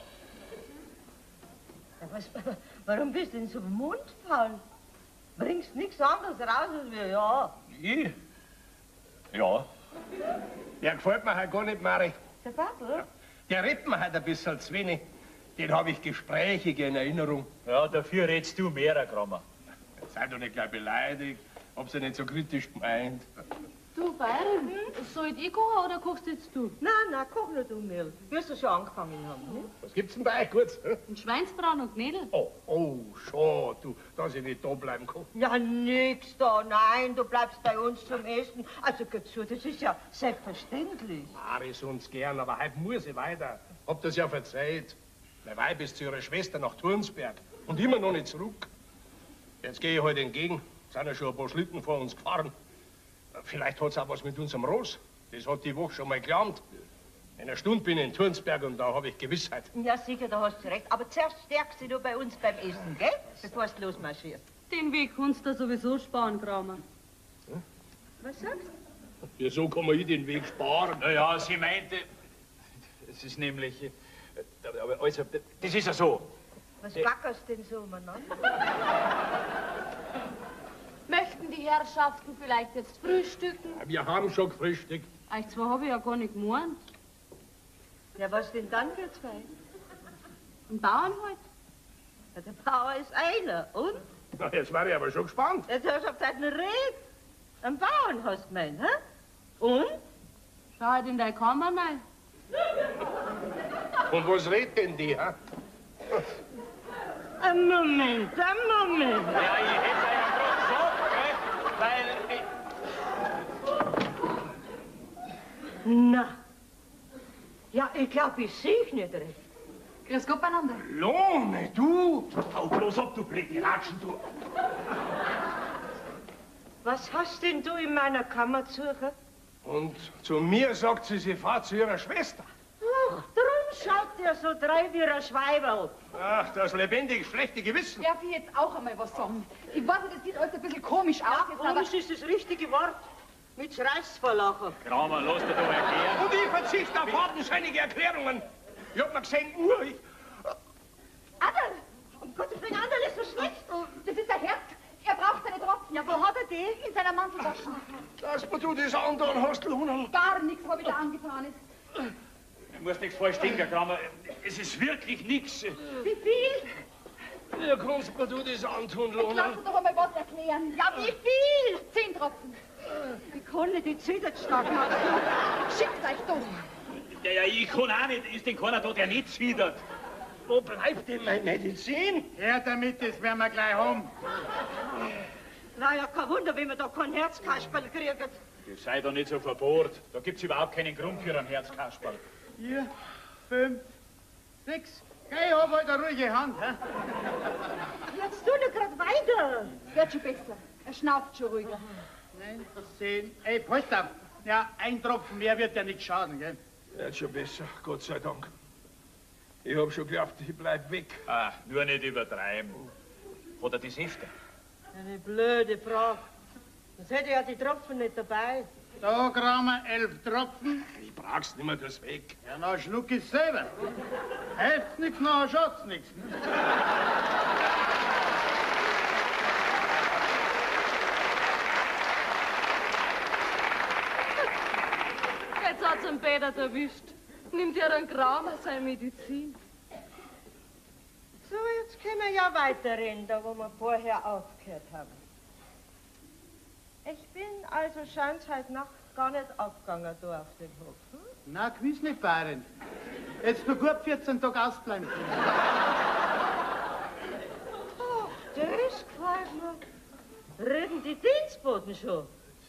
Warum bist du denn so mundfaul? Bringst nichts anderes raus als wir, ja. Ich? Ja. Der gefällt mir halt gar nicht, Mari. Der Vater? Der redet mir halt ein bisschen zu wenig. Den habe ich gesprächig in Erinnerung. Ja, dafür redst du mehr, Grammer. Sei doch nicht gleich beleidigt. Hab's ja nicht so kritisch gemeint. Du, Bayern, soll ich kochen oder kochst jetzt du? Nein, koch nicht du, Mehl. Wirst du schon angefangen haben, ne? Was gibt's denn bei euch Gutes? Ein Schweinsbraten und Knädel. Oh, schon, du, dass ich nicht da bleiben kann. Ja, nix da, nein, du bleibst bei uns zum Essen. Also, geh zu, das ist ja selbstverständlich. Mari sonst gern, aber heute muss ich weiter. Hab das ja verzeiht. Mein Weib ist zu ihrer Schwester nach Turnsberg und immer noch nicht zurück. Jetzt gehe ich heute entgegen. Sind ja schon ein paar Schlitten vor uns gefahren. Vielleicht hat's auch was mit unserem Ross. Das hat die Woche schon mal gelernt. In einer Stunde bin ich in Turnsberg und da habe ich Gewissheit. Ja, sicher, da hast du recht. Aber zuerst stärkst du bei uns beim Essen, gell? Bevor du losmarschierst. Den Weg kannst du sowieso sparen, Kramer. Was sagst du? Wieso kann man den Weg sparen? Naja, sie meinte, es ist nämlich, also, das ist ja so. Was backerst denn so umeinander? Möchten die Herrschaften vielleicht jetzt frühstücken? Wir haben schon gefrühstückt. Euch zwar habe ich ja gar nicht gemeint. Ja, was denn dann für zwei? Ein Bauern halt. Ja, der Bauer ist einer, und? Na, jetzt war ich aber schon gespannt. Jetzt hast du auf deinen Red. Einen Bauern hast du gemeint, hä? Und? Schau halt in deine Kammer mal. Und was redet denn die, hä? Ein Moment. Ja, ich hätte es ja gerade gesagt, gell? Weil, Na. Ja, ich glaub, ich sehe nicht recht. Grüß Gott beieinander. Lohne, du! Hau bloß ab, du blöde Latschen, du! Was hast denn du in meiner Kammer zu suchen? Und zu mir sagt sie, sie fährt zu ihrer Schwester. Ach, drum schaut der so drei wie ein Schweiberl. Ach, das lebendig schlechte Gewissen. Darf ich jetzt auch einmal was sagen? Ich weiß nicht, das sieht alles ein bisschen komisch aus jetzt, aber... Komisch ist das richtige Wort. Mit reißt vor Lachen. Kramer, lass dir doch erklären. Und ich verzichte auf fadenscheinige Erklärungen. Ich hab mir gesehen, ich... Adel! Um Gottes Willen, Adel ist so schlecht. Das ist der Herd. Er braucht seine Tropfen. Ja, wo hat er die? In seiner Manteltasche. Dass du das anderen hast, Luna. Gar nichts, was wieder angetan ist. Du musst nichts falsch denken, Kramer. Es ist wirklich nichts. Wie viel? Ja, kannst mir du das antun, Jetzt Luna? lass uns doch einmal was erklären. Ja, wie viel? 10 Tropfen. Die Kohle, die zittert stark. Schickt euch doch. Ja, ich kann auch nicht. Ist denn keiner da, der nicht zwiedert? Wo bleibt denn meine Medizin? Her damit, das werden wir gleich haben. Naja, kein Wunder, wenn wir da kein Herzkasperl kriegen. Das sei doch nicht so verbohrt. Da gibt's überhaupt keinen Grund für einen Herzkasperl. 4, 5, 6. Geh, hab halt eine ruhige Hand. Hä? Jetzt tu nicht grad weiter. Wird schon besser. Er schnauft schon ruhiger. 9, 10. Ey, pass auf. Ja, ein Tropfen mehr wird ja nicht schaden, gell? Wird schon besser, Gott sei Dank. Ich hab schon geglaubt, ich bleib weg. Ah, nur nicht übertreiben. Oder das Hefte? Eine blöde Frage. Sonst hätte ich ja die Tropfen nicht dabei. Da kriegen wir 11 Tropfen. Ich brauch's nicht mehr das weg. Ja, na schluck es selber. Helft nichts, na schaut's nichts. Jetzt hat's einen Bäder erwischt. Nimmt ja dann Kramer seine Medizin. So, jetzt können wir ja weiterreden, da wo wir vorher aufgehört haben. Ich bin also scheint's heute Nacht gar nicht aufgegangen da auf den Hof. Hm? Na, gewiss nicht, Bayern. Jetzt nur gut 14 Tage ausbleiben. Oh, das gefällt mir. Reden die Dienstboten schon?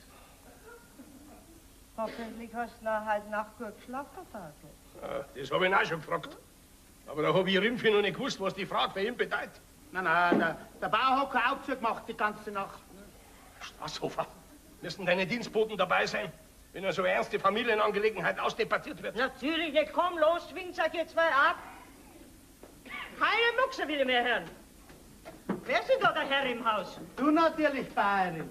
Hoffentlich hast du noch heute Nacht gut geschlafen, Bartel. Ja, das hab ich ihn auch schon gefragt. Aber da hab ich Rimpfi noch nicht gewusst, was die Frage für ihn bedeutet. Nein, der Bauer hat keinen Aufzug gemacht die ganze Nacht. Straßhofer, müssen deine Dienstboten dabei sein, wenn eine so ernste Familienangelegenheit ausdebattiert wird? Natürlich nicht. Komm, los, schwingt euch ihr zwei ab. Keine Muckse will ich mehr hören. Wer ist denn da der Herr im Haus? Du natürlich, Bayerin.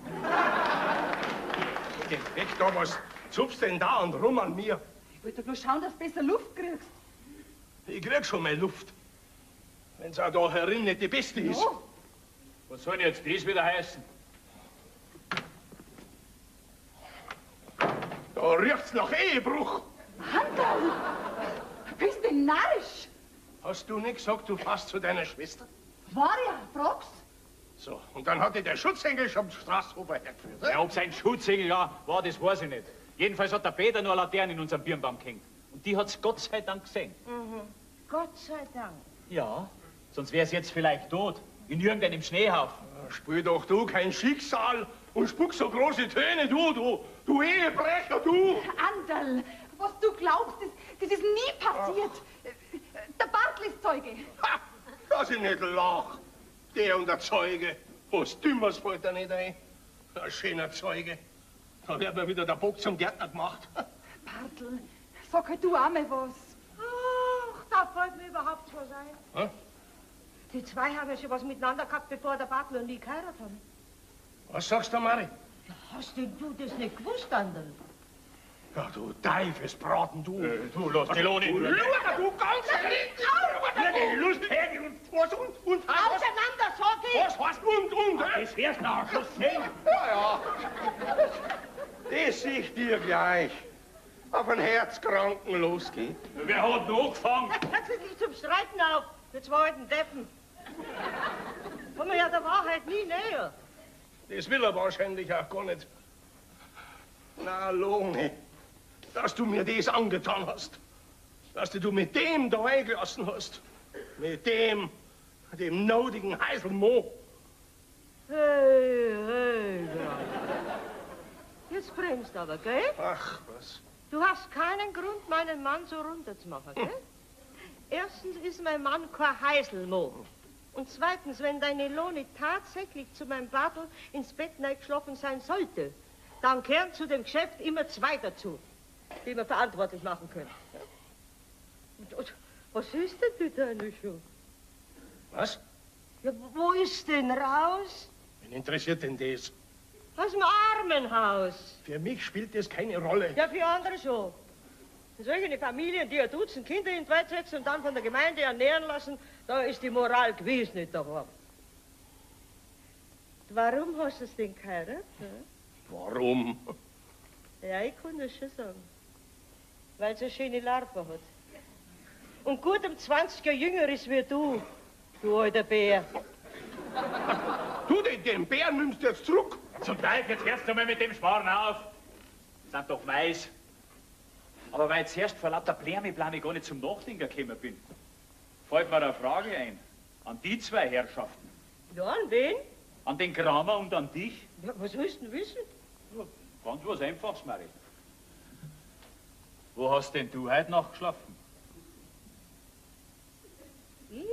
Geh weg da, was zupfst denn da und rum an mir? Ich wollte doch nur schauen, dass du besser Luft kriegst. Ich krieg schon mal Luft. Wenn's auch da herin nicht die beste ist. Oh. Was soll denn jetzt das wieder heißen? Da riecht's nach Ehebruch. Handel! Bist du narrisch? Hast du nicht gesagt, du fährst zu deiner Schwester? War ja, frag's. So, und dann hat dich der Schutzengel schon zum Straßhofer hergeführt. Ja, ob sein Schutzengel ja war, das weiß ich nicht. Jedenfalls hat der Peter nur eine Laterne in unserem Birnbaum gehängt. Und die hat's Gott sei Dank gesehen. Mhm. Gott sei Dank. Ja, sonst wär's jetzt vielleicht tot. In irgendeinem Schneehaufen. Spiel doch du kein Schicksal und spuck so große Töne, du Ehebrecher, du! Anderl, was du glaubst, das ist nie passiert. Der Bartel ist Zeuge. Ha, dass ich nicht lach. Der und der Zeuge. Was Dümmeres fällt da nicht ein. Ein schöner Zeuge. Da wird mir wieder der Bock zum Gärtner gemacht. Bartel, sag halt du auch mal was. Ach, da fällt mir überhaupt was ein. Hm? Die zwei haben ja schon was miteinander gehabt, bevor der Bartel und ich geheiratet haben. Was sagst du, Mari? Hast denn du das nicht gewusst, Anderl? Ja, du Teufelsbraten, du. Du, lass die Lohne. Du ganz die Lust, was und Auseinander, sag ich! was heißt und? Das wär's noch Schluss sehen. Ja. Das sehe ich dir gleich. Auf einen Herzkranken losgeht. Wer hat noch angefangen? Hört sich nicht zum Streiten auf, die zwei alten Deppen. Kommen wir ja der Wahrheit nie näher. Das will er wahrscheinlich auch gar nicht. Na, Lohne, dass du mir das angetan hast. Dass du mit dem da eingelassen hast. Mit dem nodigen Heiselmo. Hey, jetzt bremst aber, gell? Ach, was? Du hast keinen Grund, meinen Mann so runterzumachen, gell? Erstens ist mein Mann kein Heiselmo. Und zweitens, wenn deine Lohne tatsächlich zu meinem Bartel ins Bett geschlafen sein sollte, dann kehren zu dem Geschäft immer zwei dazu, die wir verantwortlich machen können. Und was ist denn mit deiner Schuhe? Was? Ja, wo ist denn raus? Wen interessiert denn das? Aus dem Armenhaus. Für mich spielt das keine Rolle. Ja, für andere schon. Solche Familien, die ein Dutzend Kinder in die Welt setzen und dann von der Gemeinde ernähren lassen, da ist die Moral gewiss nicht daheim. Warum hast du es denn geheiratet? Warum? Ja, ich kann das schon sagen. Weil sie eine schöne Larve hat. Und gut um 20 Jahre jünger ist wie du alter Bär. Du, den Bär nimmst du jetzt zurück. Zum Teufel, jetzt hörst du mal mit dem Sparen auf. Sind doch weiß. Aber weil ich zuerst vor lauter Plärmeplan gar nicht zum Nachdenken gekommen bin, fällt mir eine Frage ein. An die zwei Herrschaften. Ja, an wen? An den Kramer und an dich. Ja, was willst du denn wissen? Ja, ganz was Einfaches, Mari. Wo hast denn du heute Nacht geschlafen? Ich?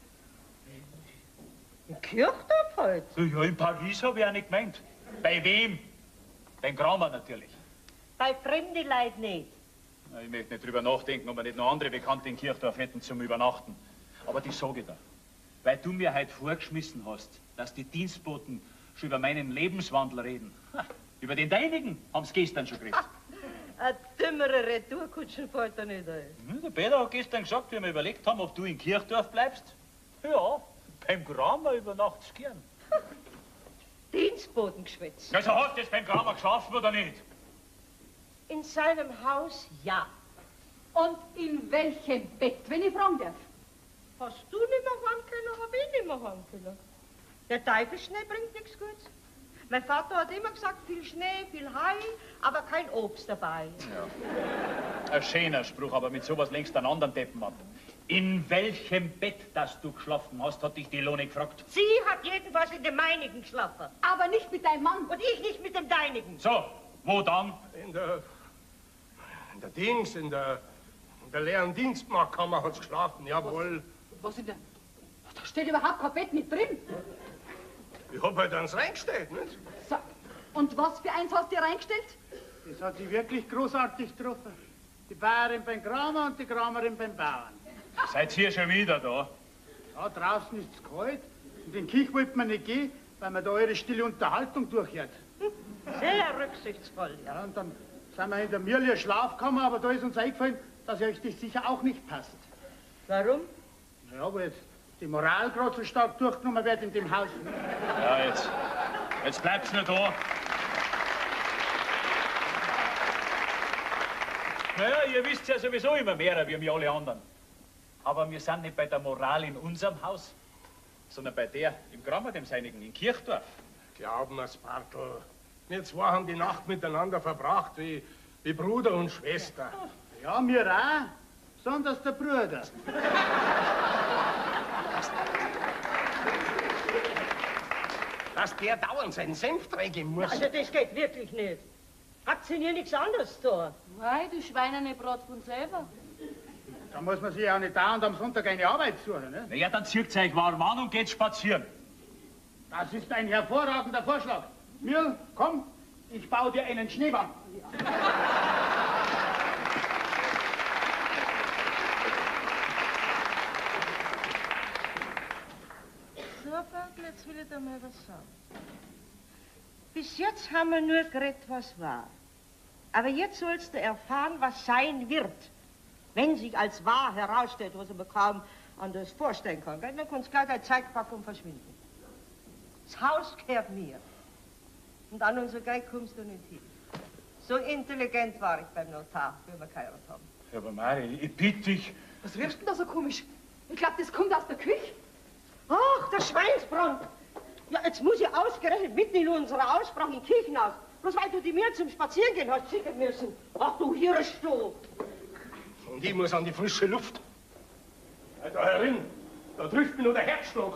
Im Kirchdorf halt. Ja, in Paris habe ich auch nicht gemeint. Bei wem? Beim Kramer natürlich. Bei fremden Leuten nicht. Na, ich möchte nicht drüber nachdenken, ob wir nicht noch andere Bekannte in Kirchdorf hätten zum Übernachten. Aber die sage ich da. Weil du mir heute vorgeschmissen hast, dass die Dienstboten schon über meinen Lebenswandel reden. Ha, über den deinigen haben sie gestern schon geredet. Eine dümmere Retourkutschen fällt da nicht ein. Der Peter hat gestern gesagt, wie wir überlegt haben, ob du in Kirchdorf bleibst. Ja, beim Kramer übernachtest gern. Dienstbotengeschwätz. Also hast du jetzt beim Kramer geschlafen oder nicht? In seinem Haus, ja. Und in welchem Bett, wenn ich fragen darf? Hast du nicht mehr heim können, hab ich nicht mehr heim können. Der Teufelsschnee bringt nichts Gutes. Mein Vater hat immer gesagt, viel Schnee, viel Hai, aber kein Obst dabei. Ja. Ein schöner Spruch, aber mit sowas längst einen anderen Deppen ab. In welchem Bett, das du geschlafen hast, hat dich die Lone gefragt. Sie hat jedenfalls in dem meinigen geschlafen. Aber nicht mit deinem Mann. Und ich nicht mit dem deinigen. So, wo dann? In der Dings, in der leeren Dienstmarktkammer hat's geschlafen, jawohl. Was in der... Da steht überhaupt kein Bett mit drin. Ich hab halt eins reingestellt, nicht? So, und was für eins hast du reingestellt? Das hat sie wirklich großartig getroffen. Die Bäuerin beim Kramer und die Kramerin beim Bauern. Seid ihr schon wieder da? Ja, draußen ist es kalt. Und in die Kirche wollte man nicht gehen, weil man da eure stille Unterhaltung durchhört. Sehr rücksichtsvoll, ja. Ja, und dann sind wir in der Mirlia Schlafkammer, aber da ist uns eingefallen, dass euch das sicher auch nicht passt. Warum? Ja, weil jetzt die Moral gerade so stark durchgenommen wird in dem Haus. Ja, jetzt bleibt's nur da. Naja, ihr wisst ja sowieso immer mehr wie wir alle anderen. Aber wir sind nicht bei der Moral in unserem Haus, sondern bei der im Kramer, dem Seinigen, in Kirchdorf. Glauben wir's, Bartel. Wir zwei haben die Nacht miteinander verbracht, wie Bruder und Schwester. Ja, mir auch. Besonders der Bruder. Dass der dauernd seinen Senf trägen muss. Also das geht wirklich nicht. Habt ihr hier nichts anderes da? Wei, du schweinerne Brat von selber. Da muss man sich ja auch nicht dauernd am Sonntag eine Arbeit suchen. Ne? Na ja, dann zieht euch warm an und geht spazieren. Das ist ein hervorragender Vorschlag. Mirl, komm, ich baue dir einen Schneemann. So, Bartel, jetzt will ich dir mal was sagen. Bis jetzt haben wir nur geredet, was war. Aber jetzt sollst du erfahren, was sein wird. Wenn sich als wahr herausstellt, was er mir kaum anders vorstellen kann. Dann kannst du gleich dein Zeug packen und verschwinden. Das Haus gehört mir. Und an unser Geld kommst du nicht hin. So intelligent war ich beim Notar, wie wir geheiratet haben. Ja, aber Mari, ich bitte dich. Was wirst denn da so komisch? Ich glaube, das kommt aus der Küche. Ach, der Schweinsbrand! Ja, jetzt muss ich ausgerechnet mitten in unserer Aussprache in Kirchenhaus, bloß weil du die mir zum Spazierengehen hast schicken müssen. Ach du Hirschstuhl! Und ich muss an die frische Luft. Da herin, da trifft mich nur der Herzschlag.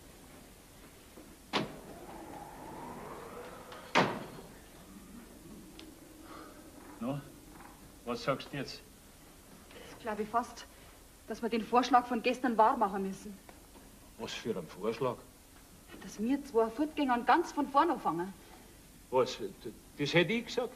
No, was sagst du jetzt? Jetzt glaube ich fast, dass wir den Vorschlag von gestern wahr machen müssen. Was für ein Vorschlag? Dass wir zwei fortgehen und ganz von vorne anfangen. Was? Das hätte ich gesagt.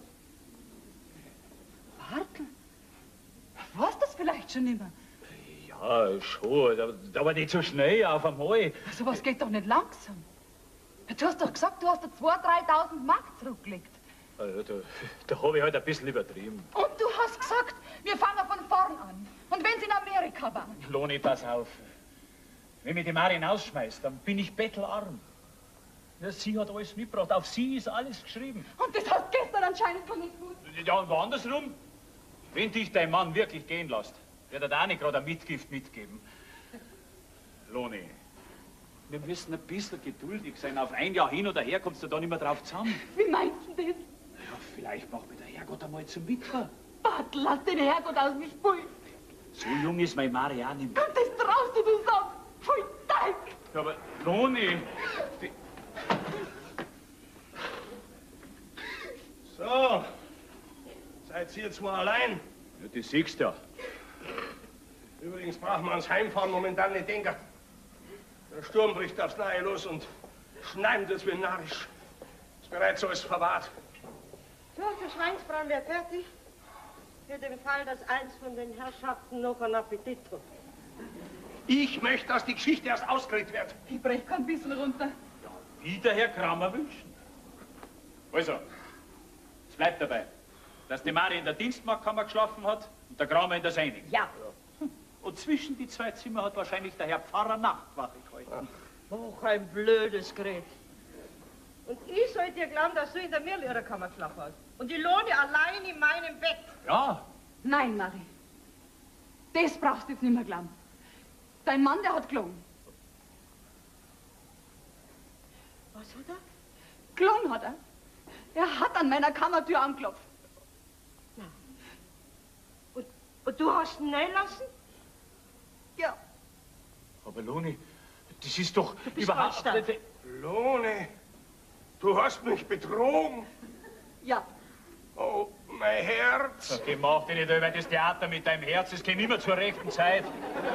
Bartel, weißt du das vielleicht schon immer? Ja, schon, aber nicht so schnell auf einmal. So was geht doch nicht langsam. Du hast doch gesagt, du hast da 2.000, 3.000 Mark zurückgelegt. Ja, da habe ich halt ein bisschen übertrieben. Und du hast gesagt, wir fangen von vorn an. Und wenn sie in Amerika waren. Loni, pass auf. Wenn mich die Mari hinausschmeißt, dann bin ich bettelarm. Ja, sie hat alles mitgebracht. Auf sie ist alles geschrieben. Und das hast gestern anscheinend von nicht gut. Ja, und andersrum. Wenn dich dein Mann wirklich gehen lässt, wird er da auch nicht gerade ein Mitgift mitgeben. Loni, wir müssen ein bisschen geduldig sein. Auf ein Jahr hin oder her kommst du da nicht mehr drauf zusammen. Wie meinst du das? Ja, vielleicht macht mir der Herrgott einmal zum Witwer. Bartel, lass den Herrgott aus dem Spiel. So jung ist mein Mari auch nicht mehr. Und das traust du sagen. Pfui Teig. Ja, aber Loni... So, seid ihr zwei allein? Ja, das siehst du ja. Übrigens brauchen wir ans Heimfahren momentan nicht denken. Der Sturm bricht aufs Neue los und schneidet es wie narrisch. Ist bereits alles verwahrt. So, der Schweinsbraten wäre fertig. Für den Fall, dass eins von den Herrschaften noch einen Appetit hat. Ich möchte, dass die Geschichte erst ausgeredet wird. Ich brech kein bisschen runter. Wie der Herr Kramer wünschen. Also, es bleibt dabei, dass die Mari in der Dienstmagdkammer geschlafen hat und der Kramer in der seinigen. Ja. Und zwischen die zwei Zimmer hat wahrscheinlich der Herr Pfarrer Nachtwache gehalten. Och, ein blödes Gerät. Und ich soll dir glauben, dass du in der Mirrlehrerkammer geschlafen hast. Und die Lone allein in meinem Bett. Ja, Nein, Marie. Das brauchst du jetzt nicht mehr glauben. Dein Mann, der hat gelogen. Was hat er? Gelogen hat er. Er hat an meiner Kammertür angeklopft. Und du hast ihn reinlassen? Ja. aber Loni, das ist doch Du bist überhaupt Goldstein. nicht... Lone, du hast mich betrogen. Ja. Oh, mein Herz. Okay, mach dich nicht über das Theater mit deinem Herz, es geht immer zur rechten Zeit.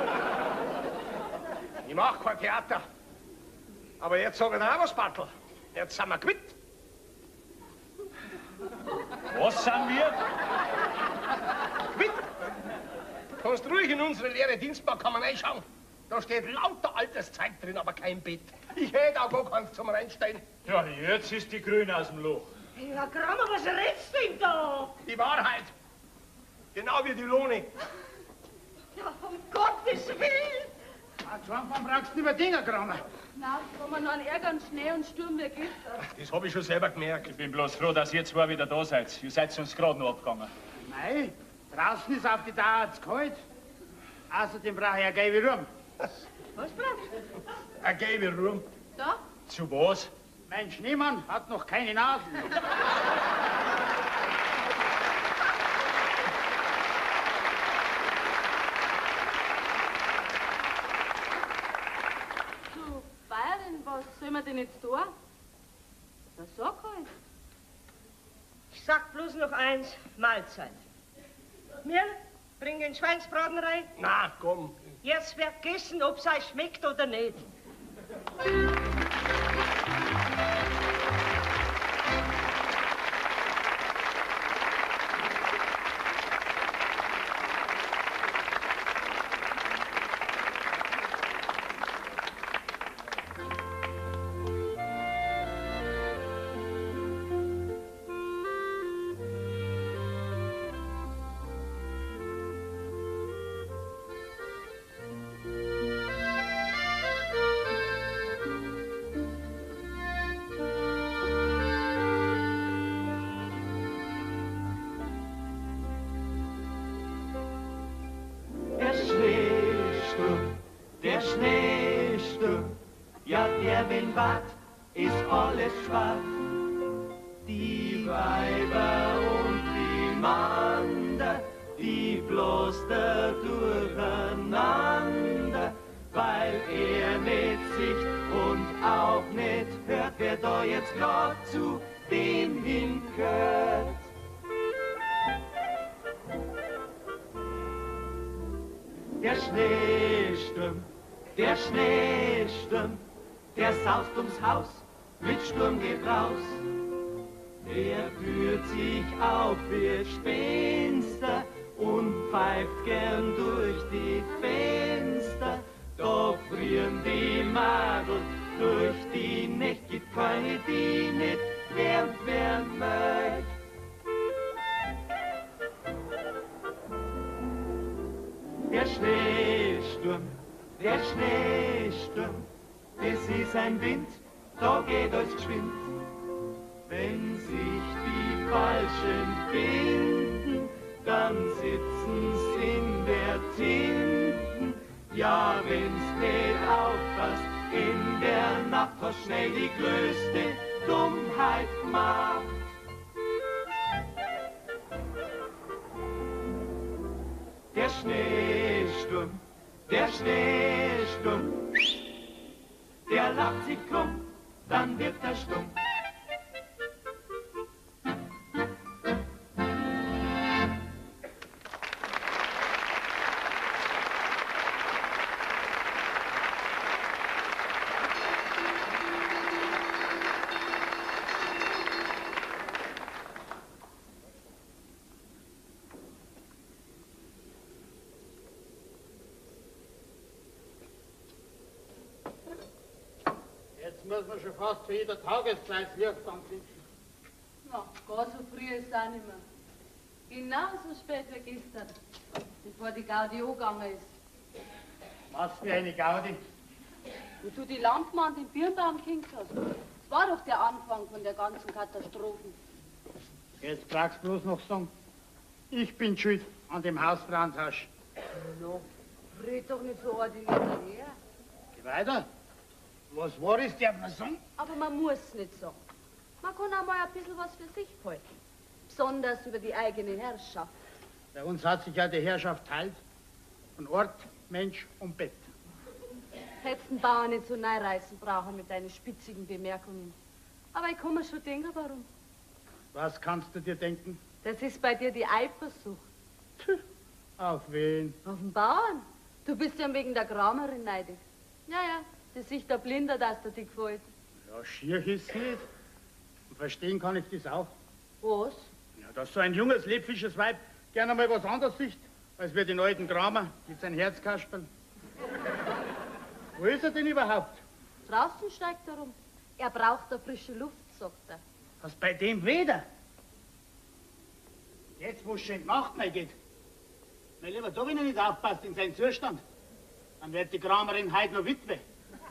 Ich mach kein Theater. Aber jetzt sag ich dir auch was, Bartel. Jetzt sind wir quitt. Was sind wir? Quitt. Kannst ruhig in unsere leere Dienstbarkammer reinschauen. Da steht lauter altes Zeug drin, aber kein Bett. Ich hätte auch gar keins zum Reinstellen. Ja, jetzt ist die Grüne aus dem Loch. Ja, Kramer, was redst du denn da? Die Wahrheit. Genau wie die Lone. Ja, um Gottes Willen. Zu Anfang brauchst du nicht mehr Dinger, Kramer. Na, wenn man noch einen Ärger und Schnee und Sturm wie gestern. Das habe ich schon selber gemerkt. Ich bin bloß froh, dass ihr zwei wieder da seid. Ihr seid uns gerade noch abgegangen. Nein, draußen ist auf die Dauer zu kalt. Außerdem brauche ich eine gelbe Rum. Was brauchst du? Ein gelbe Ruhm. Da? Zu was? Mein Schneemann hat noch keine Nasen. Du, Bayerin, was soll man denn jetzt tun? Na, sag halt. Ich sag bloß noch eins, Mahlzeit. Mir, bring den Schweinsbraten rein. Na, komm. Jetzt wird gegessen, ob's euch schmeckt oder nicht. Der Schneesturm, ja der Wind wart, ist alles schwarz. Die Weiber und die Mander, die bloß da durcheinander, weil er nicht sieht und auch nicht hört, wer da jetzt grad zu dem hingehört. Der Schneesturm, der saust ums Haus, mit Sturm geht raus. Er führt sich auf wie Gespenster und pfeift gern durch die Fenster. Da frieren die Madel durch die Nacht, gibt keine, die nicht wärmt werden möcht. Der Schneesturm, das ist ein Wind, da geht alles geschwind. Wenn sich die Falschen finden, dann sitzen's in der Tinten. Ja, wenn's nicht aufpasst, in der Nacht hast schnell die größte Dummheit gemacht. Schneesturm, der Schneesturm, der lacht sich krumm, dann wird er stumm. Jetzt muss man schon fast für jeder Tageszeit Licht anzünden. Na, gar so früh ist es auch nicht mehr. Genauso spät wie gestern, bevor die Gaudi angegangen ist. Was für eine Gaudi. Wo du die Lampen an den Birnbaum gehängt hast. Das war doch der Anfang von der ganzen Katastrophen. Jetzt brauchst du bloß noch sagen, ich bin schuld an dem Hausfrauentausch. No, red doch nicht so ordinär daher. Geh weiter. Was war es, darf man sagen? Aber man muss nicht sagen. Man kann auch mal ein bisschen was für sich halten. Besonders über die eigene Herrschaft. Bei uns hat sich ja die Herrschaft teilt. Von Ort, Mensch und Bett. Hättest den Bauern nicht so neireißen brauchen mit deinen spitzigen Bemerkungen. Aber ich kann mir schon denken, warum. Was kannst du dir denken? Das ist bei dir die Eifersucht. Auf wen? Auf den Bauern. Du bist ja wegen der Kramerin neidig. Ja, das ist der Blinder, dass der dir gefällt. Ja, schier ist sie nicht. Und verstehen kann ich das auch. Was? Ja, dass so ein junges, lebfisches Weib gerne mal was anderes sieht, als wir den alten Kramer mit seinem Herzkasperl. Wo ist er denn überhaupt? Draußen steigt er rum. Er braucht eine frische Luft, sagt er. Was bei dem weder? Jetzt, wo es schon in die Nacht mehr geht. Mein Lieber, da, wenn er nicht aufpasst in seinen Zustand, dann wird die Kramerin heute noch Witwe.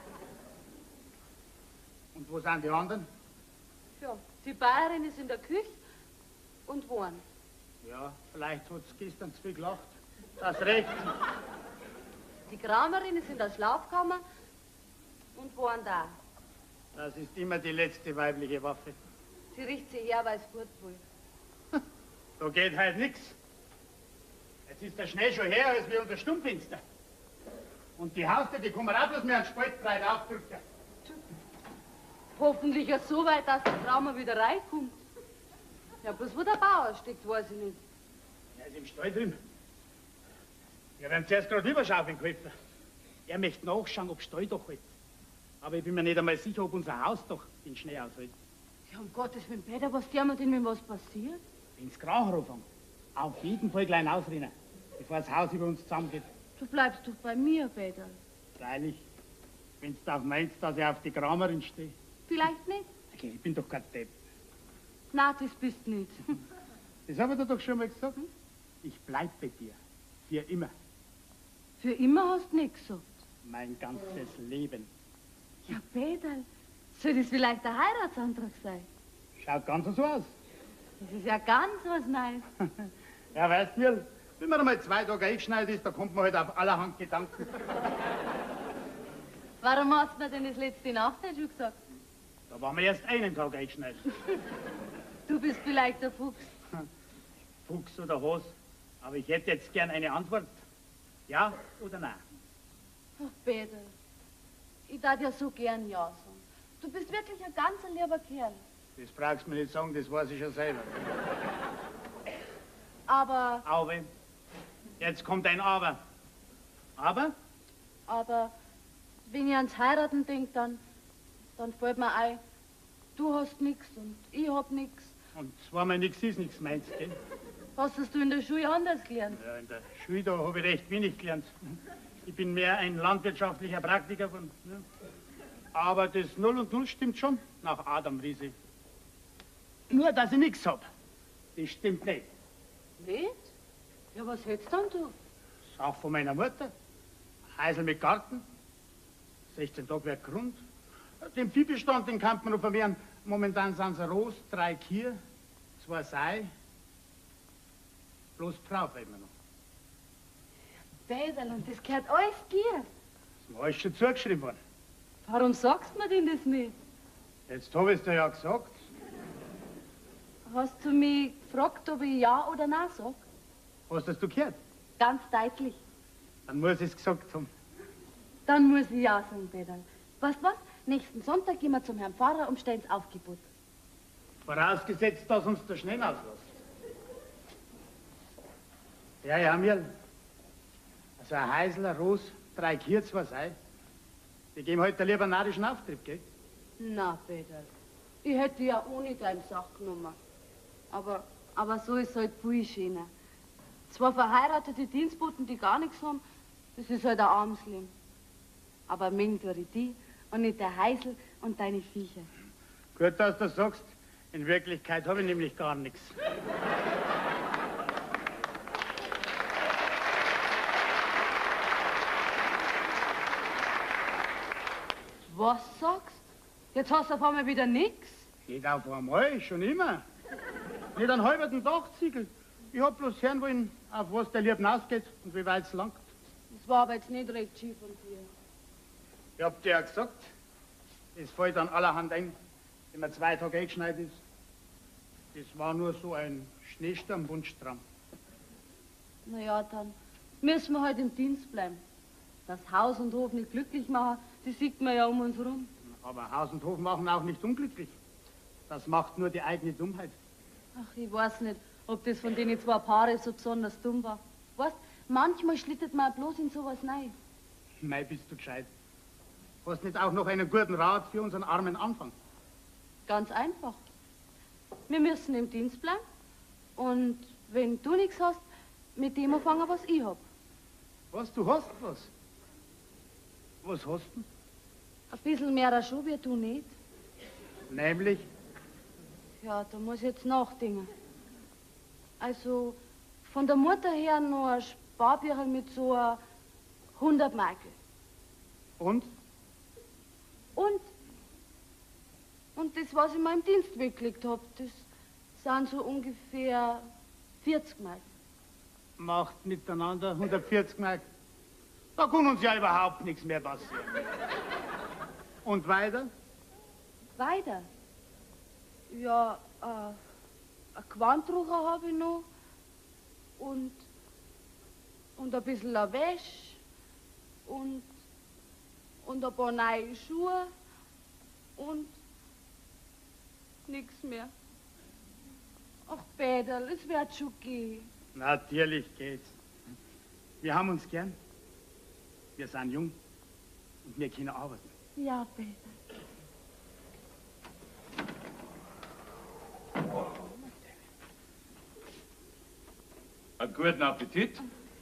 Und wo sind die anderen? Ja, die Bayerin ist in der Küche und warnt. Ja, vielleicht hat es gestern zu viel gelacht. Das recht. Die Kramerin ist in der Schlafkammer und warnt auch. Das ist immer die letzte weibliche Waffe. Sie riecht sich her, weil es gut will. Da geht halt nichts. Jetzt ist der Schnee schon her, als wir unter Sturmfenster. Und die Haustür, die kann man auch bloß mehr einen Spalt breit aufdrücken. Hoffentlich ja so weit, dass der Kramer wieder reinkommt. Ja, bloß wo der Bauer steckt, weiß ich nicht. Er ist im Stall drin. Wir werden zuerst gerade überschauen geholfen. Er möchte nachschauen, ob Stall doch hält. Aber ich bin mir nicht einmal sicher, ob unser Haus doch den Schnee aushält. Ja, um Gottes Willen, Peter, was tun wir denn, wenn was passiert? Wenn's Kracher anfängt, auf jeden Fall gleich ausrennen, bevor das Haus über uns zusammengeht. Du bleibst doch bei mir, Peter. Freilich, wenn du auch meinst, dass ich auf die Kramerin stehe. Vielleicht nicht? Okay, ich bin doch kein Depp. Nein, das bist du nicht. Das habe ich dir doch schon mal gesagt. Ich bleib bei dir. Für immer. Für immer hast du nichts gesagt. Mein ganzes Leben. Ja, Peter, soll das vielleicht ein Heiratsantrag sein? Schaut ganz so aus. Das ist ja ganz was Neues. Ja, weißt du, wenn man einmal 2 Tage eingeschneit ist, da kommt man halt auf allerhand Gedanken. Warum hast du mir denn das letzte Nacht nicht schon gesagt? Da waren wir erst einen Tag eingeschneit. Du bist vielleicht der Fuchs. Fuchs oder Has. Aber ich hätte jetzt gern eine Antwort. Ja oder nein? Ach, Peter, ich darf ja so gern ja sagen. Du bist wirklich ein ganz lieber Kerl. Das brauchst du mir nicht sagen, das weiß ich schon selber. Aber, Jetzt kommt ein Aber. Aber, wenn ich ans Heiraten denke, dann fällt mir ein, du hast nichts und ich hab nichts. Und wenn mir nichts ist, nichts meinst, gell? Was hast du in der Schule anders gelernt? Ja, in der Schule da habe ich recht wenig gelernt. Ich bin mehr ein landwirtschaftlicher Praktiker von. Ne? Aber das 0 und 0 stimmt schon, nach Adam Riese. Nur, dass ich nichts hab. Das stimmt nicht. Nicht? Ja, was hältst dann du? Das ist auch von meiner Mutter. Häusl mit Garten. 16 Stockwerk Grund. Den Viehbestand, den kann man noch vermehren. Momentan sind es Rost, 3 Kühe, 2 Sei. Bloß die Frau fehlt mir noch. Peterl, und das gehört alles dir. Das ist mir alles schon zugeschrieben worden. Warum sagst du mir denn das nicht? Jetzt habe ich es dir ja gesagt. Hast du mich gefragt, ob ich ja oder nein sag? Hast das du gehört? Ganz deutlich. Dann muss ich es gesagt haben. Dann muss ich ja sagen, Peterl. Weißt was? Nächsten Sonntag gehen wir zum Herrn Pfarrer und stehen's Aufgebot. Vorausgesetzt, dass uns der Schnee auslässt. Ja, Mirl. Also ein Heisel, ein Ros, 3 Kier, 2 Sei. Die geben heute lieber einen narischen Auftrieb, gell? Na, Peterl. Ich hätte ja ohne deine Sache genommen. Aber so ist halt viel schöner. 2 verheiratete Dienstboten, die gar nichts haben, das ist halt ein armes Leben. Aber mengen tue ich die und nicht der Heisel und deine Viecher. Gut, dass du das sagst. In Wirklichkeit habe ich nämlich gar nichts. Was sagst? Jetzt hast du auf einmal wieder nichts? Nicht auf einmal, schon immer. Nicht einen halben Dachziegel. Ich hab bloß hören wollen, auf was der Lieben ausgeht und wie weit es langt. Das war aber jetzt nicht recht schief von dir. Ich hab dir ja gesagt, es fällt dann allerhand ein, wenn man 2 Tage eingeschneit ist. Das war nur so ein Schneesturm-Wunschtraum. Na ja, dann müssen wir halt im Dienst bleiben. Das Haus und Hof nicht glücklich machen, das sieht man ja um uns rum. Aber Haus und Hof machen auch nicht unglücklich. Das macht nur die eigene Dummheit. Ach, ich weiß nicht, ob das von den 2 Paare so besonders dumm war. Weißt, manchmal schlittert man bloß in sowas rein. Mei, bist du gescheit. Hast nicht auch noch einen guten Rat für unseren armen Anfang? Ganz einfach. Wir müssen im Dienst bleiben und wenn du nichts hast, mit dem anfangen, was ich hab. Was, du hast was? Was hast du? Ein bisschen mehr schon wie du nicht. Nämlich? Ja, da muss ich jetzt nachdenken. Also, von der Mutter her noch ein Sparbücher mit so 100 Markel. Und? Und das, was ich mir im Dienst weggelegt hab, das sind so ungefähr 40 Mark. Macht miteinander 140 Mark. Da kann uns ja überhaupt nichts mehr passieren. Und weiter? Weiter? Ja, ein Quantrucher habe ich noch und ein bisschen eine Wäsche und ein paar neue Schuhe und nichts mehr. Ach, Peterl, es wird schon gehen. Natürlich geht's. Wir haben uns gern. Wir sind jung und wir können arbeiten. Ja, Peter. Einen guten Appetit.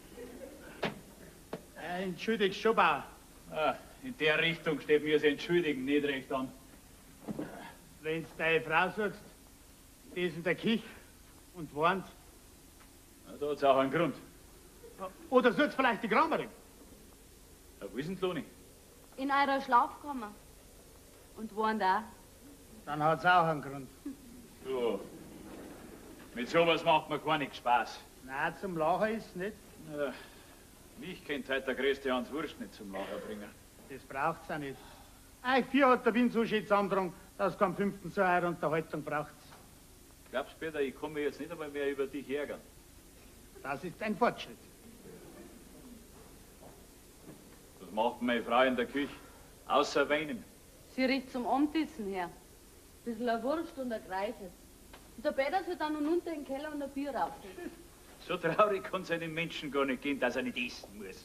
Entschuldigt, Schobauer. Ah, in der Richtung steht mir das Entschuldigen nicht recht an. Wenn's deine Frau suchst, die ist in der Küche und warnt. Na, da hat's auch einen Grund. Oder suchst vielleicht die Kramerin? Ja, wo ist denn die Loni? In eurer Schlafkammer. Und warnt auch. Dann hat's auch einen Grund. Du, mit sowas macht mir gar nichts Spaß. Nein, zum Lachen ist nicht. Ja, mich kennt heute der größte Hans Wurst nicht zum Lachen bringen. Das braucht's auch nicht. Euch 4 hat der Wind so schön zusammengetragen, dass kein 5. so eine Unterhaltung braucht's. Glaubst du, Peter, ich kann mich jetzt nicht einmal mehr über dich ärgern? Das ist ein Fortschritt. Was macht meine Frau in der Küche? Außer weinen. Sie riecht zum Abendessen her. Bisschen eine Wurst und ein Kreisel. Und der Peter soll dann unten in den Keller und ein Bier raufstellen. So traurig kann es einem Menschen gar nicht gehen, dass er nicht essen muss.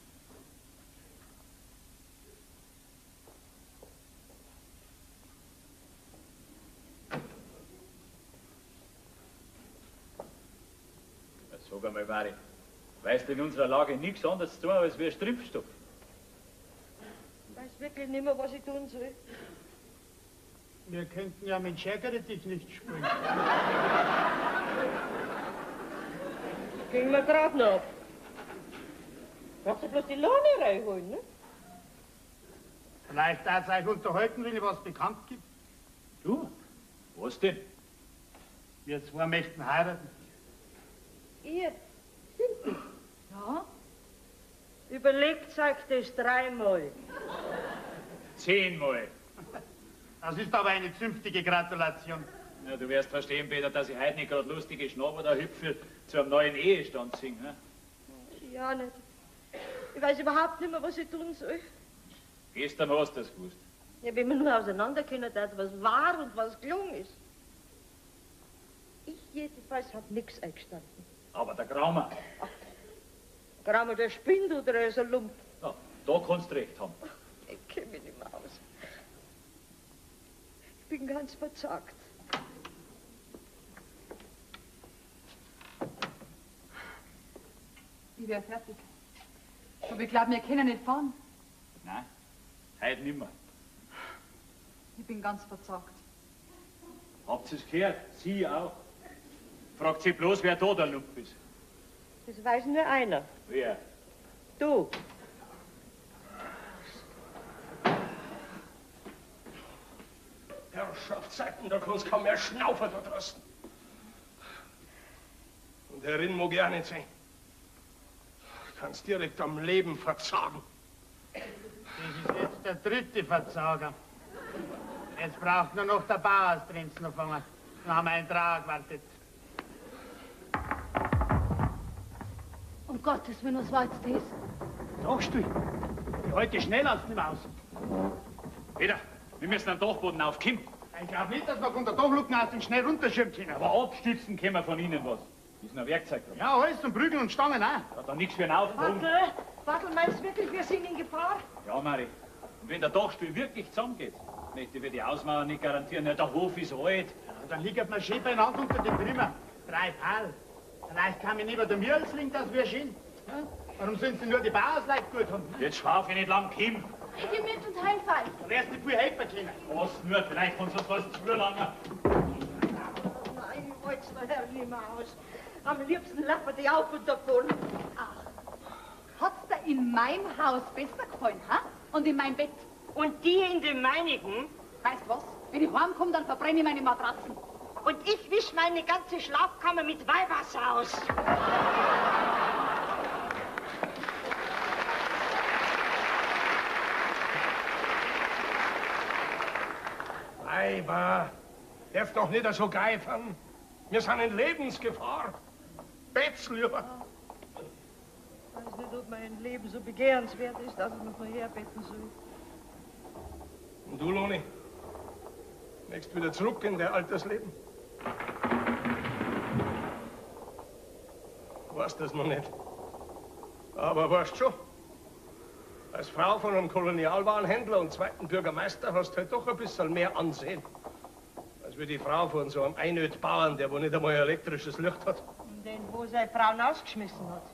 Sag einmal, Mari, weißt du in unserer Lage nichts anderes zu tun als wie ein Strippstock? Ich weiß wirklich nicht mehr, was ich tun soll. Wir könnten ja mit Schägeretisch nicht spielen. Gehen wir gerade noch. Kannst du bloß die Lohne reinholen, ne? Vielleicht darf euch unterhalten, wenn ihr was bekannt gibt. Du? Was denn? Wir 2 möchten heiraten. Ihr? Ja? Überlegt euch das 3-mal. 10-mal. Das ist aber eine zünftige Gratulation. Ja, du wirst verstehen, Peter, dass ich heute nicht gerade lustige Schnapp oder Hüpfe zu einem neuen Ehestand singe. Ne? Ja, nicht. Ich weiß überhaupt nicht mehr, was ich tun soll. Gestern hast du das gewusst. Ja, wenn man nur auseinanderkennen hat, was wahr und was gelungen ist. Ich jedenfalls hab nichts eingestanden. Aber der Kramer. Grammel, der spinnt oder er ist ein Lump. Ja, da kannst du recht haben. Ich kenne mich nicht mehr aus. Ich bin ganz verzagt. Ich wär fertig. Aber ich glaube, wir können nicht fahren. Nein, heute nimmer. Ich bin ganz verzagt. Habt ihr es gehört? Sie auch. Fragt sie bloß, wer da der Lump ist. Das weiß nur einer. Wer? Du. Herrschaftszeiten, da kannst kaum mehr schnaufen da draußen. Und herin mag ich auch nicht sein. Du kannst direkt am Leben verzagen. Das ist jetzt der dritte Verzager. Jetzt braucht nur noch der Bauer das Prinzen noch fangen. Dann haben wir einen Trauer gewartet. Um Gottes Willen, was war jetzt das? Sagst du? Heute schnell aus dem Haus. Peter, wir müssen am Dachboden aufkommen. Ich glaube nicht, dass wir unter Dachluken aus den schnell runterschirmen können. Aber abstützen können wir von Ihnen was. Das ist noch Werkzeug dran. Ja, Holz und Prügel und Stangen auch. Ja, da nichts für einen Aufbau. Bartel, meinst du wirklich, wir sind in Gefahr? Ja, Mari. Und wenn der Dachstuhl wirklich zusammengeht, möchte wir die Ausmauer nicht garantieren. Ja, der Hof ist alt. Ja, dann liegt man schön beieinander unter den Trümmer. 3 Pal. Vielleicht kann mir nicht mehr der Mürzling, das wäre schön. Ja? Warum sind sie nur die Bauersleute gut haben? Jetzt schwauf ich nicht lang Kim. Ich geh mit und heimfallen. Da wärst du nicht viel helfen können. Was nur, vielleicht kannst du uns was zu lange. Nein, ich wollt's noch Herr nicht mehr aus. Am liebsten lappen die auf und davon. Hat's dir in meinem Haus besser gefallen, ha? Und in meinem Bett? Und die in den meinigen. Weißt was? Wenn ich heimkomme, dann verbrenne ich meine Matratzen. Und ich wisch meine ganze Schlafkammer mit Weihwasser aus. Weiber, darf doch nicht so geifern. Wir sind in Lebensgefahr. Betz lieber. Ich weiß nicht, ob mein Leben so begehrenswert ist, dass ich noch mal herbetten soll. Und du, Loni? Möchtest wieder zurück in dein altes Leben? Weißt das noch nicht. Aber weißt schon, als Frau von einem Kolonialwarenhändler und zweiten Bürgermeister hast du halt doch ein bisschen mehr Ansehen. Als wie die Frau von so einem Einödbauern, der wo nicht einmal ein elektrisches Licht hat. Und den, wo seine Frauen ausgeschmissen hat.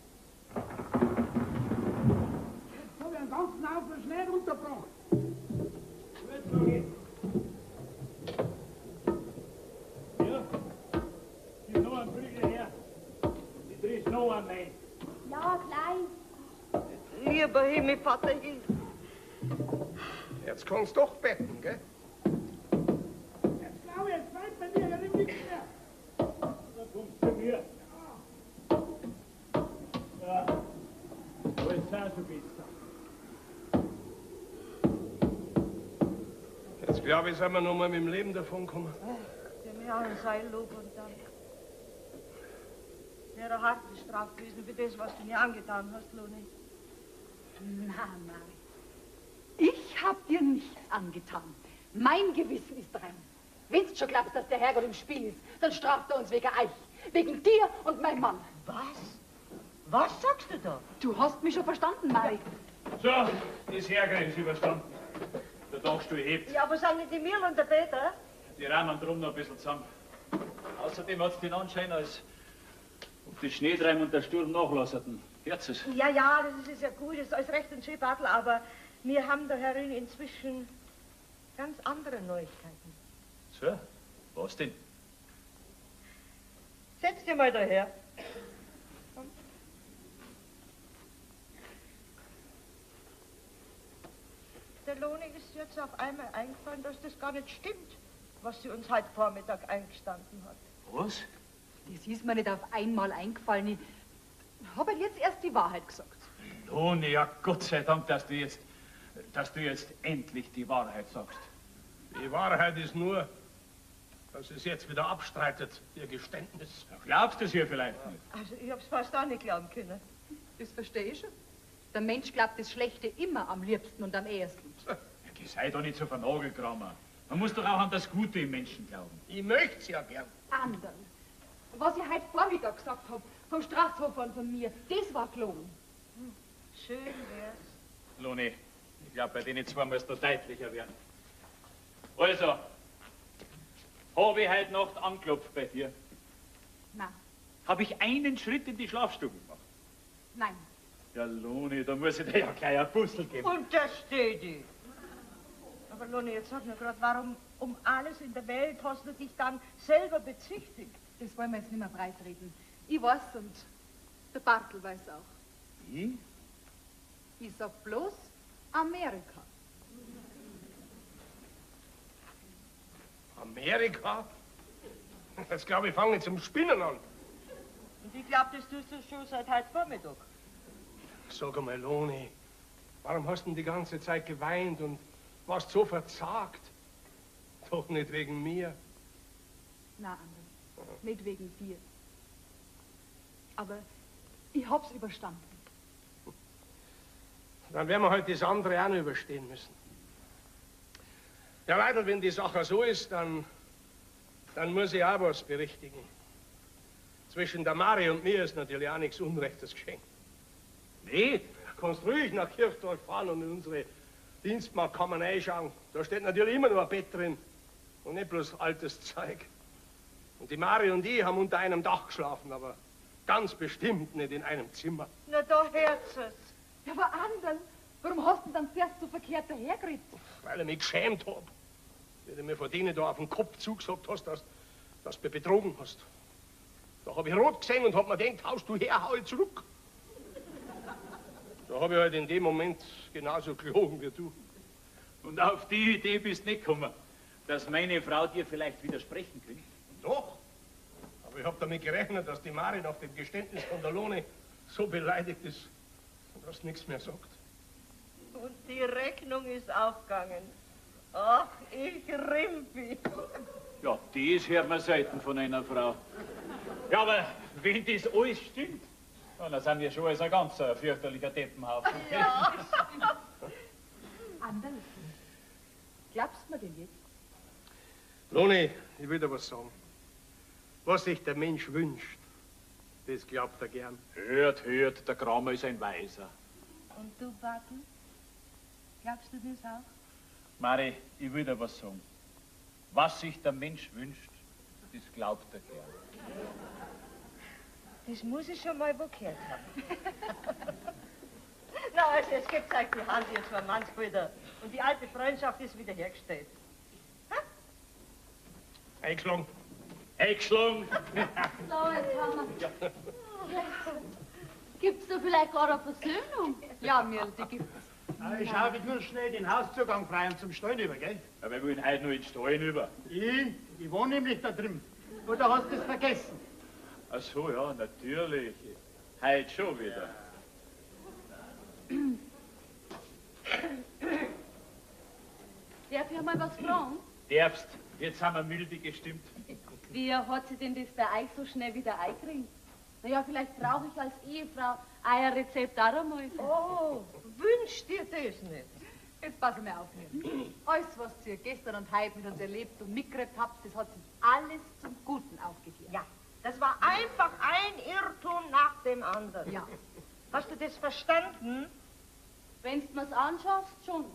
Jetzt habe ich einen ganzen Haufen schnell runtergebracht. Ja, gib noch einen Prügel her. Die drehst noch einen rein. Ja, gleich. Lieber Himmel, Vater, hilf. Jetzt kannst du doch betten, gell? Jetzt glaube ich, jetzt bleibt bei mir ja nichts mehr. Da kommst du mir. Ja, da ist auch schon besser. Jetzt glaube ich, sind wir noch mal mit dem Leben davon gekommen. Dem Herrn sei Lob und Dank. Wäre eine harte Strafe gewesen für das, was du mir angetan hast, Loni. Na, Mari. Ich hab dir nichts angetan. Mein Gewissen ist rein. Wenn du schon glaubst, dass der Herrgott im Spiel ist, dann straft er uns wegen euch. Wegen dir und meinem Mann. Was? Was sagst du da? Du hast mich schon verstanden, Mari. So, das Hergreif ist überstanden. Der Dachstuhl hebt. Ja, aber sind nicht die Mirl und der Peter? Die rahmen drum noch ein bisschen zusammen. Außerdem hat es den Anschein, als ob die Schneetreiben und der Sturm nachlassen. Hört es? Ja, ja, das ist ja gut, das ist alles recht und schön, Bartel, aber wir haben da herin inzwischen ganz andere Neuigkeiten. So, was denn? Setz dir mal daher. Komm. Der Loni ist jetzt auf einmal eingefallen, dass das gar nicht stimmt, was sie uns heute Vormittag eingestanden hat. Was? Das ist mir nicht auf einmal eingefallen. Ich habe jetzt erst die Wahrheit gesagt. Loni, ja Gott sei Dank, dass du jetzt endlich die Wahrheit sagst. Die Wahrheit ist nur, dass es jetzt wieder abstreitet, ihr Geständnis. Ja, glaubst du es ihr vielleicht nicht? Also, ich hab's fast auch nicht glauben können. Das verstehe ich schon. Der Mensch glaubt das Schlechte immer am liebsten und am ehesten. Ja, sei doch nicht so vernagelt, Kramer. Man muss doch auch an das Gute im Menschen glauben. Ich möcht's ja gern. Anderen. Was ich heute Vormittag gesagt habe, vom Straßhofer und von mir, das war gelogen. Schön wär's. Loni, ich glaube, bei denen zwei muss da deutlicher werden. Also, habe ich heute Nacht angeklopft bei dir? Nein. Habe ich einen Schritt in die Schlafstube gemacht? Nein. Ja, Loni, da muss ich dir ja gleich ein Puzzle geben. Untersteh dich. Aber Loni, jetzt sag mir gerade, warum um alles in der Welt hast du dich dann selber bezichtigt? Das wollen wir jetzt nicht mehr breitreden. Ich weiß und der Bartel weiß auch. Wie? Ich sag bloß Amerika. Amerika? Jetzt glaube ich, fange ich zum Spinnen an. Und ich glaube, das tust du schon seit heute Vormittag. Sag einmal, Loni, warum hast du denn die ganze Zeit geweint und warst so verzagt? Doch nicht wegen mir. Na, Anderl, nicht wegen dir. Aber ich hab's überstanden. Dann werden wir heute das andere auch noch überstehen müssen. Ja, Leidl, wenn die Sache so ist, dann muss ich auch was berichtigen. Zwischen der Mari und mir ist natürlich auch nichts Unrechtes geschehen. Nee, kannst ruhig nach Kirchdorf fahren und in unsere Dienstmarktkammer reinschauen. Da steht natürlich immer noch ein Bett drin und nicht bloß altes Zeug. Und die Mari und ich haben unter einem Dach geschlafen, aber ganz bestimmt nicht in einem Zimmer. Na, da hört's es. Ja, aber Anderl, warum hast du dann zuerst so verkehrt dahergeredet? Weil ich mich geschämt hab. Weil du mir von denen da auf den Kopf zugesagt hast, dass du mich betrogen hast. Da hab ich rot gesehen und hab mir gedacht, haust du her, hau ich zurück. Da hab ich halt in dem Moment genauso gelogen wie du. Und auf die Idee bist du nicht gekommen, dass meine Frau dir vielleicht widersprechen könnte? Doch. Aber ich hab damit gerechnet, dass die Mari nach dem Geständnis von der Lone so beleidigt ist, dass nichts mehr sagt. Und die Rechnung ist aufgegangen. Ach, ich Rimpi. Ja, das hört man selten von einer Frau. Ja, aber wenn das alles stimmt, dann sind wir schon als ein ganz fürchterlicher Deppenhaufen. Ja. Anderl, glaubst du mir denn jetzt? Lone, ich will dir was sagen. Was sich der Mensch wünscht, das glaubt er gern. Hört, hört, der Kramer ist ein Weiser. Und du, Bartel? Glaubst du das auch? Mari, ich will dir was sagen. Was sich der Mensch wünscht, das glaubt er gern. Das muss ich schon mal wo gehört haben. Na, also, jetzt gebt euch die Hand, ihr zwei Mannsbrüder. Und die alte Freundschaft ist wiederhergestellt. Eingeschlagen. Eingeschlagen. So, jetzt haben wir. Gibt's da vielleicht gerade eine Versöhnung? Ja, Mirl, die gibt's. Ich schau mich nur schnell den Hauszugang frei und zum Stall über, gell? Ja, wir wollen heute noch in den Stall über. Ich wohne nämlich da drüben. Oder hast du es vergessen? Ach so, ja, natürlich. Heute schon wieder. Darf ich mal was fragen? Darfst, jetzt haben wir milde gestimmt. Wie hat sie denn das bei euch so schnell wieder eingekriegt? Naja, vielleicht brauche ich als Ehefrau euer Rezept auch einmal. Oh, wünscht dir das nicht? Jetzt pass mir auf, Mirl. Alles, was ihr gestern und heute mit uns erlebt und mitgekriegt habt, das hat sich alles zum Guten aufgeklärt. Ja, das war einfach ein Irrtum nach dem anderen. Ja. Hast du das verstanden? Wenn du mir's anschaust, schon.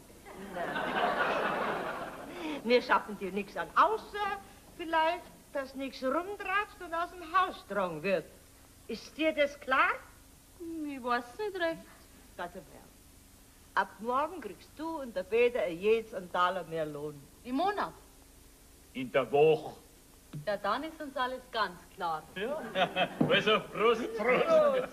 Wir schaffen dir nichts an, außer vielleicht, dass nichts rumtratzt und aus dem Haus getragen wird. Ist dir das klar? Ich weiß nicht recht. Ganz im Ernst. Ab morgen kriegst du und der Peter jedes einen Taler mehr Lohn. Im Monat? In der Woche. Ja, dann ist uns alles ganz klar. Ja. Also, Prost. Prost.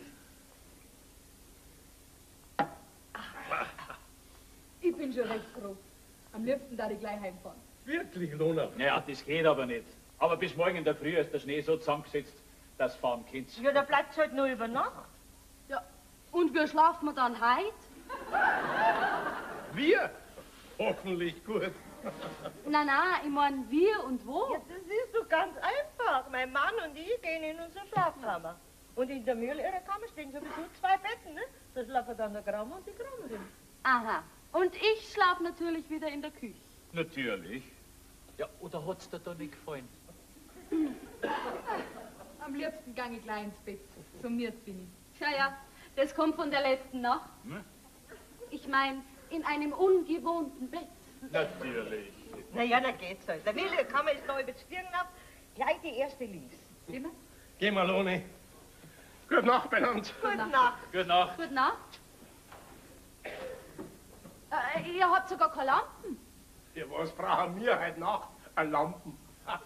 Ich bin schon recht froh. Am liebsten da ich gleich heimfahren. Wirklich, Lona? Ja, das geht aber nicht. Aber bis morgen in der Früh ist der Schnee so zusammengesetzt, dass fahren könnt. Ja, da bleibt's halt nur über Nacht. Ja, und wir schlafen wir dann heut? Wir? Hoffentlich gut. Nein, ich mein wir und wo? Ja, das ist so ganz einfach. Mein Mann und ich gehen in unsere Schlafkammer. Und in der Mühle ihrer Kammer stehen sowieso 2 Betten, ne? Da schlafen dann der Kramer und die Kramerin. Aha. Und ich schlaf natürlich wieder in der Küche. Natürlich. Ja, oder hat's dir da nicht gefallen? Am liebsten gang ich gleich ins Bett. So miert bin ich. Tja, ja, das kommt von der letzten Nacht. Hm? Ich meine, in einem ungewohnten Bett. Natürlich. Naja, da geht's halt. Der Mühle Kammer ist da über die Stirn auf, gleich die erste links. Immer? Geh mal, Loni. Gute Nacht, benannt. Gute Nacht. Gute Nacht. Gute Nacht. Ihr habt sogar keine Lampen. Ja, was brauchen wir heute Nacht? An Lampen.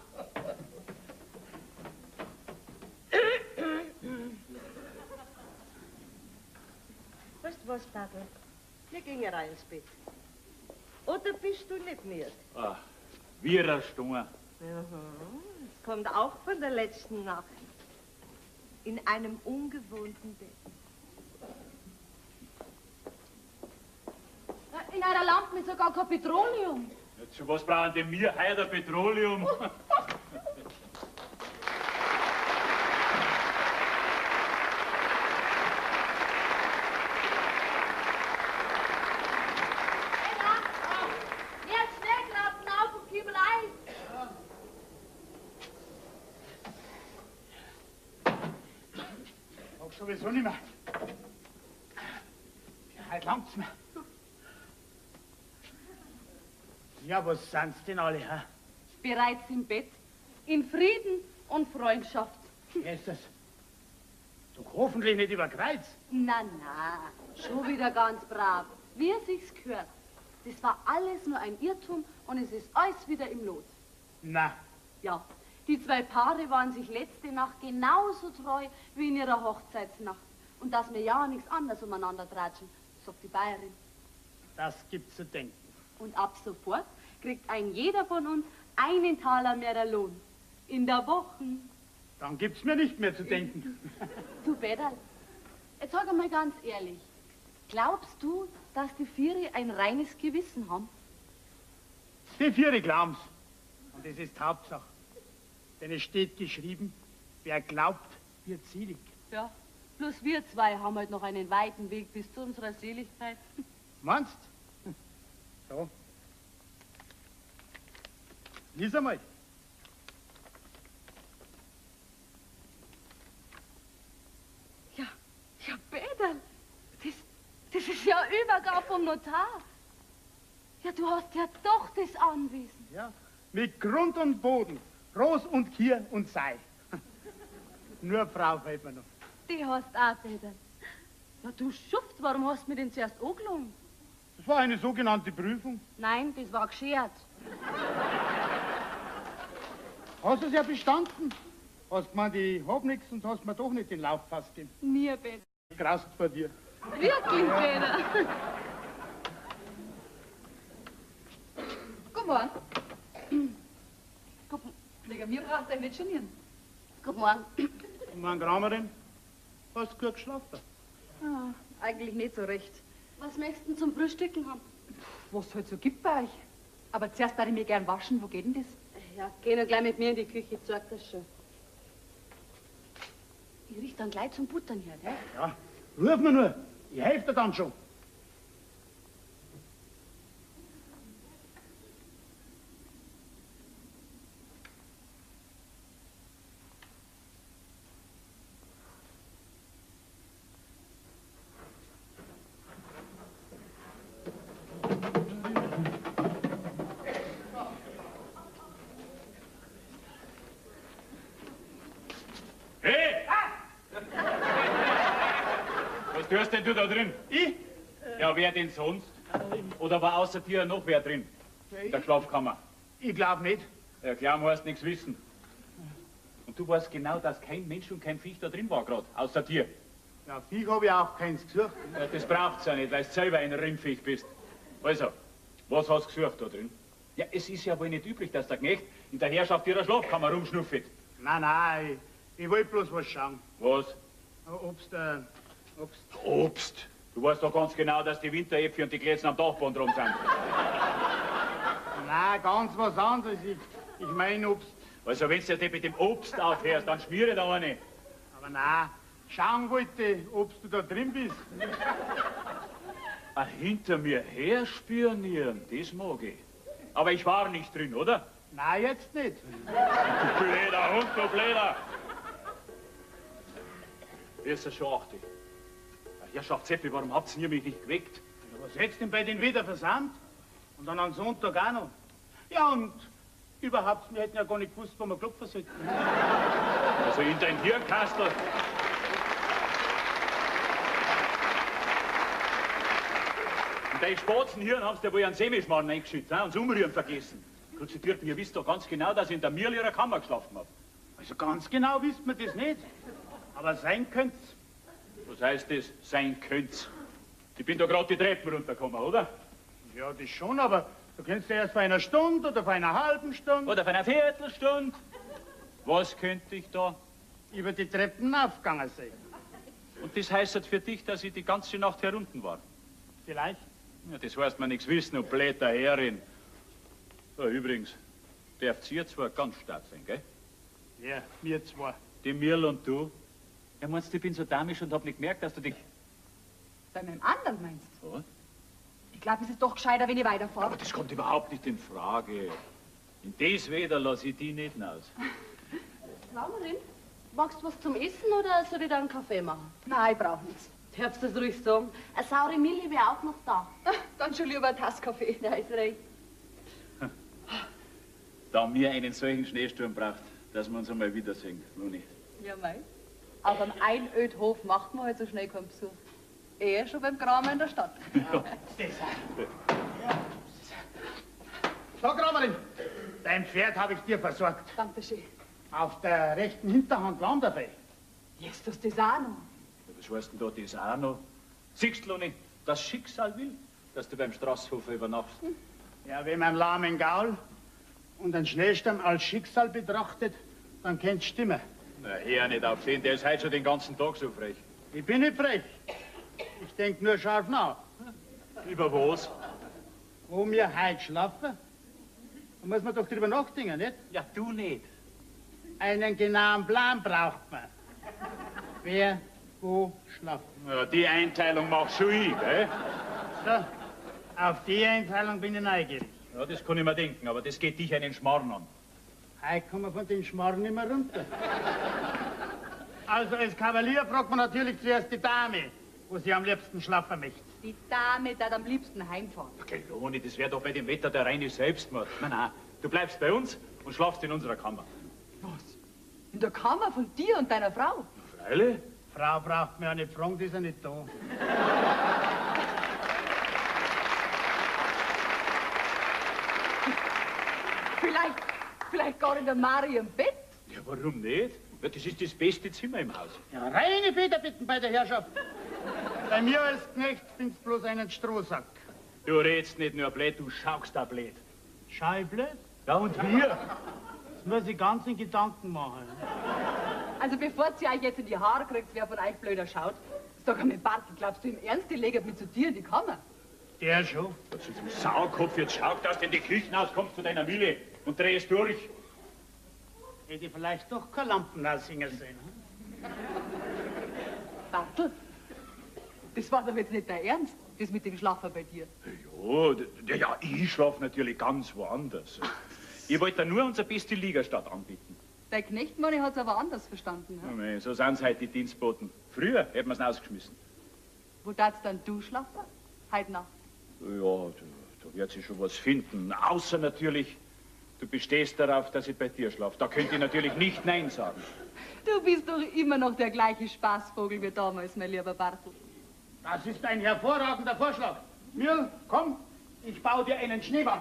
Weißt du was, Tadel? Wir gehen rein ins Bett. Oder bist du nicht müde? Ah, wie ein Stunde. Ja, das kommt auch von der letzten Nacht. In einem ungewohnten Bett. In einer Lampe ist sogar kein Petroleum. Ja, zu was brauchen denn wir heute ein Petroleum? Sowieso nicht mehr. Ja, heute langt's mir. Ja, was sind's denn alle, hä? Bereits im Bett, in Frieden und Freundschaft. Jesus. Doch hoffentlich nicht über Kreuz. Na, schon wieder ganz brav, wie es sich's gehört. Das war alles nur ein Irrtum und es ist alles wieder im Lot. Na, Ja, die 2 Paare waren sich letzte Nacht genauso treu wie in ihrer Hochzeitsnacht. Und dass wir ja nichts anderes umeinander tratschen, sagt die Bayerin. das gibt's zu denken. Und ab sofort kriegt ein jeder von uns 1 Taler mehr Lohn. In der Woche. Dann gibt's mir nicht mehr zu denken. Du Bedderl, jetzt sag einmal ganz ehrlich. Glaubst du, dass die Viere ein reines Gewissen haben? Die 4 glauben's. Und das ist Hauptsache. Denn es steht geschrieben, wer glaubt, wird selig. Ja, bloß wir 2 haben halt noch einen weiten Weg bis zu unserer Seligkeit. Meinst? So. Lies einmal. Ja, Bedderl, das ist ja Übergabe vom Notar. Ja, du hast ja doch das Anwesen. Ja, mit Grund und Boden, Ros und Kier und Sei. Nur Frau fehlt mir noch. Die hast auch, Bedderl. Ja, du Schuft, warum hast du mir denn zuerst angelogen? Das war eine sogenannte Prüfung. Nein, das war geschert. Hast du es ja bestanden? Hast gemeint, ich hab nichts und hast mir doch nicht den Laufpass gegeben. Mir, Bedderl. Graust bei dir. Wirklich, Bedderl. Guten Morgen. Wegen mir braucht ihr nicht genieren. Guten Morgen. Und mein Kramerin, hast du gut geschlafen? Ah, eigentlich nicht so recht. Was möchtest du zum Frühstücken haben? Was halt so gibt bei euch. Aber zuerst würde ich mir gern waschen. Wo geht denn das? Ja, geh nur gleich mit mir in die Küche, zeig das schon. Ich riech dann gleich zum Buttern her, gell? Ja, ruf mir nur. Ich helfe dir dann schon. Was tust denn du da drin? Ich? Ja, wer denn sonst? Oder war außer dir noch wer drin? In der Schlafkammer. Ich glaub nicht. Ja, klar, musst nichts wissen. Und du weißt genau, dass kein Mensch und kein Viech da drin war gerade, außer dir. Ja, Viech habe ich auch keins gesucht. Ja, das braucht's ja nicht, weil du selber ein Rindviech bist. Also, was hast du gesucht da drin? Ja, es ist ja wohl nicht üblich, dass der Knecht in der Herrschaft ihrer Schlafkammer rumschnuffelt. Nein, ich wollte bloß was schauen. Was? Obst. Obst. Du weißt doch ganz genau, dass die Winteräpfel und die Glätzen am Dachboden drum sind. Nein, ganz was anderes. Ich meine Obst. Also, wenn du dir mit dem Obst aufhörst, dann schmiere da eine. Aber nein, schauen wollte, ob du da drin bist. Hinter mir her spionieren, das mag ich. Aber ich war nicht drin, oder? Nein, jetzt nicht. Du blöder Hund, du blöder! Ist er schon 80? Herrschaft Seppi, warum habt ihr mich nicht geweckt? Ja, was hättest du denn bei den wieder versandt? Und dann am Sonntag auch noch. Ja, und überhaupt, wir hätten ja gar nicht gewusst, wo wir klopfen sollten. Also in dein Hirnkastel. In dein Spatzenhirn haben sie dir wohl einen Semischmarrn eingeschüttet, und das Umrühren vergessen. Konzertierten, ihr wisst doch ganz genau, dass ich in der Mirl ihrer Kammer geschlafen habe. Also ganz genau wisst man das nicht. Aber sein könnt's. Was heißt das, sein könnt's? Ich bin da gerade die Treppen runtergekommen, oder? Ja, das schon, aber du könntest ja erst vor einer Stunde oder vor einer halben Stunde. Oder vor einer Viertelstunde. Was könnte ich da? Über die Treppen aufgegangen sein. Und das heißt für dich, dass ich die ganze Nacht herunten war? Vielleicht. Ja, das heißt man nichts wissen, du blätter Herrin. So, übrigens, darfst ihr zwar ganz stark sein, gell? Ja, wir zwei. Die Mirl und du. Ja, meinst du, ich bin so damisch und hab nicht gemerkt, dass du dich... Bei meinem anderen meinst du? Was? Ich glaube, es ist doch gescheiter, wenn ich weiterfahre. Aber das kommt überhaupt nicht in Frage. In das Wetter lasse ich die nicht hinaus. Raumerin, magst du was zum Essen oder soll ich da einen Kaffee machen? Nein, ich brauche nichts. Darfst du das ruhig sagen? Eine saure Milli wäre auch noch da. Dann schon lieber eine Tasse Kaffee. Ja, ist recht. Da mir einen solchen Schneesturm braucht, dass wir uns einmal wiedersehen, Luni. Ja, mei. Auf einem Einödhof macht man halt so schnell keinen Besuch. Eher schon beim Kramer in der Stadt. Ja. So, Kramerin, dein Pferd habe ich dir versorgt. Dankeschön. Auf der rechten Hinterhand Wanderfee. Jetzt hast du das auch noch. Was heißt denn da das auch noch? Siehst du, Luni, das Schicksal will, dass du beim Straßhofer übernachtest. Ja, wenn man einen lahmen Gaul und einen Schneesturm als Schicksal betrachtet, dann kennt's stimmen. Na, hör nicht auf den, der ist heute schon den ganzen Tag so frech. Ich bin nicht frech. Ich denk nur scharf nach. Über was? Wo wir heute schlafen, da muss man doch drüber nachdenken, nicht? Ja, du nicht. Einen genauen Plan braucht man. Wer, wo schlafen. Ja, die Einteilung mach schon ich, gell? So, auf die Einteilung bin ich neugierig. Ja, das kann ich mir denken, aber das geht dich einen Schmarrn an. Heute kommen wir von den Schmarrn nicht mehr runter. Also als Kavalier fragt man natürlich zuerst die Dame, wo sie am liebsten schlafen möchte. Die Dame darf am liebsten heimfahren. Okay, Loni, das wäre doch bei dem Wetter der reine Selbstmord. Nein, du bleibst bei uns und schlafst in unserer Kammer. Was? In der Kammer von dir und deiner Frau? Freilich? Frau braucht mir auch nicht fragen, die ist ja nicht da. Vielleicht gar in der Mari im Bett? Ja, warum nicht? Ja, das ist das beste Zimmer im Haus. Ja, reine Federbitten bei der Herrschaft. Bei mir als Knecht findest bloß einen Strohsack. Du redst nicht nur blöd, du schaust da blöd. Schau ich blöd? Ja, und wir? Das muss ich ganz in Gedanken machen. Also bevor ihr euch jetzt in die Haare kriegt, wer von euch blöder schaut, sag einmal, Bartel, glaubst du im Ernst, die legt mich zu dir in die Kammer? Der schon. Was ist im Sauerkopf? Jetzt schau, dass du in die Küche rauskommst zu deiner Mille und drehst durch. Hätte ich vielleicht doch keine Lampen aushängen sehen. Bartel, das war doch jetzt nicht dein Ernst, das mit dem Schlafen bei dir. Ja, ich schlaf natürlich ganz woanders. Ich wollte nur unsere beste Ligastadt anbieten. Dein Knechtmann hat es aber anders verstanden. Ja, mei, so sind's heute die Dienstboten. Früher hätten wir's rausgeschmissen. Wo darfst dann du schlafen? Heute Nacht. Ja, da wird sich schon was finden. Außer natürlich, du bestehst darauf, dass ich bei dir schlafe. Da könnte ich natürlich nicht Nein sagen. Du bist doch immer noch der gleiche Spaßvogel wie damals, mein lieber Bartel. Das ist ein hervorragender Vorschlag. Mir, komm, ich baue dir einen Schneemann.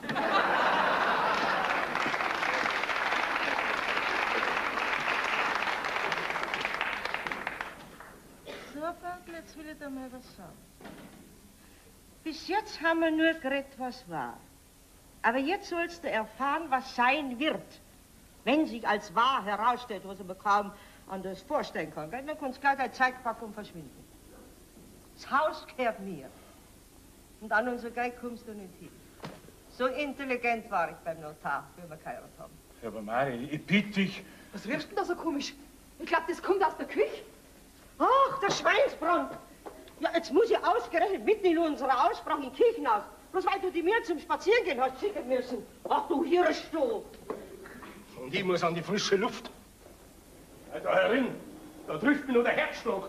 So, Bartel, jetzt will ich dir mal was sagen. Bis jetzt haben wir nur geredet, was war. Aber jetzt sollst du erfahren, was sein wird. Wenn sich als wahr herausstellt, was er kaum anders vorstellen kann. Dann kannst du gleich dein Zeug packen und verschwinden. Das Haus gehört mir. Und an unser Geld kommst du nicht hin. So intelligent war ich beim Notar, wie wir geheiratet haben. Ja, aber Mari, ich bitte dich. Was wirst denn da so komisch? Ich glaube, das kommt aus der Küche. Ach, der Schweinsbrand. Ja, jetzt muss ich ausgerechnet mitten in unserer Aussprache im Kirchenhaus, bloß weil du die mir zum Spazierengehen hast schicken müssen. Ach du Hirschstuhl. Und ich muss an die frische Luft. Da herin, da trifft mich nur der Herzschlag.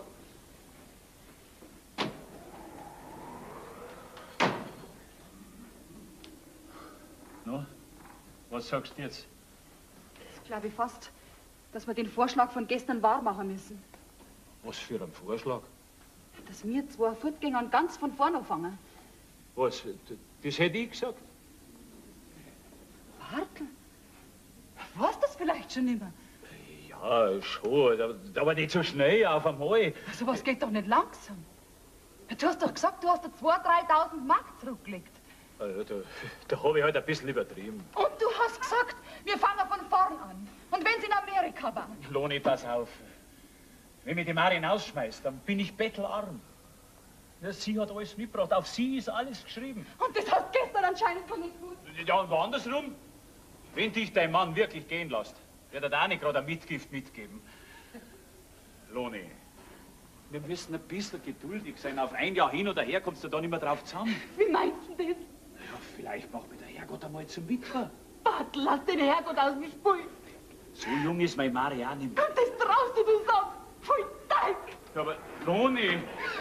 No, was sagst du jetzt? Jetzt glaube ich fast, dass wir den Vorschlag von gestern wahr machen müssen. Was für ein Vorschlag? Dass wir zwei fortgehen und ganz von vorne anfangen. Was? Das hätte ich gesagt. Bartel? War's das vielleicht schon immer? Ja, schon, aber nicht so schnell auf einmal. So was geht doch nicht langsam. Du hast doch gesagt, du hast da 2.000, 3.000 Mark zurückgelegt. Also, da habe ich halt ein bisschen übertrieben. Und du hast gesagt, wir fangen von vorn an. Und wenn sie in Amerika waren? Loni, pass auf. Wenn mich die Marin ausschmeißt, dann bin ich bettelarm. Ja, sie hat alles mitgebracht. Auf sie ist alles geschrieben. Und das hast du gestern anscheinend von nicht gut. Ja, und andersrum. Wenn dich dein Mann wirklich gehen lässt, wird er da auch nicht gerade ein Mitgift mitgeben. Loni, wir müssen ein bisschen geduldig sein. Auf ein Jahr hin oder her kommst du da nicht mehr drauf zusammen. Wie meinst du das? Ja, vielleicht macht mir der Herrgott einmal zum Witwer. Bartel, lass den Herrgott aus mir spielen. So jung ist mein Mari auch nicht mehr. Und das traust du sagen. Pfui Teig. Ja, aber Loni...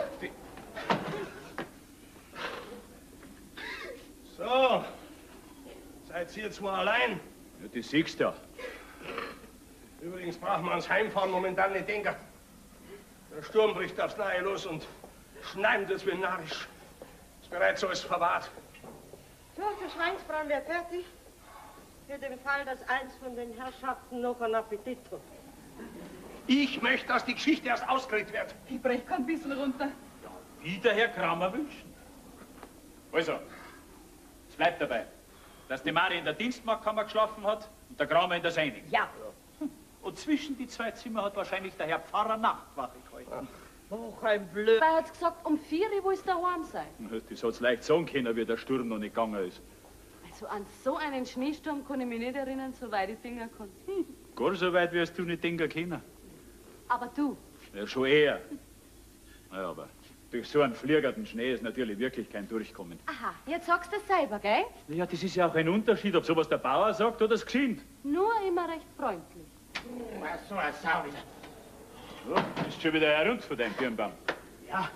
So, seid ihr zwei allein? Ja, das siehst du ja. Übrigens brauchen wir ans Heimfahren momentan nicht denken. Der Sturm bricht aufs Neue los und schneiden das wie narrisch. Ist bereits alles verwahrt. So, der Schweinsbrand wäre fertig. Für den Fall, dass eins von den Herrschaften noch einen Appetit hat. Ich möchte, dass die Geschichte erst ausgelegt wird. Ich brech kein bisschen runter. Wie der Herr Kramer wünschen. Also, es bleibt dabei, dass die Mari in der Dienstmagdkammer geschlafen hat und der Kramer in der seinigen. Ja. Und zwischen die zwei Zimmer hat wahrscheinlich der Herr Pfarrer Nachtwache gehalten. Ach, ein Blöd. Weil er hat gesagt, um 4 Uhr willst du daheim sein. Das hat's leicht sagen können, wie der Sturm noch nicht gegangen ist. Also an so einen Schneesturm kann ich mich nicht erinnern, soweit ich denken kann. Gar so weit wirst du nicht denken können. Aber du, Ja, schon eher. Ja, aber durch so einen fliegernden Schnee ist natürlich wirklich kein Durchkommen. aha, jetzt sagst du es selber, gell? Ja, das ist ja auch ein Unterschied, ob sowas der Bauer sagt oder das Geschwind. Nur immer recht freundlich. So eine Sau wieder. Ja, ist schon wieder herunter von deinem Birnbaum. Ja.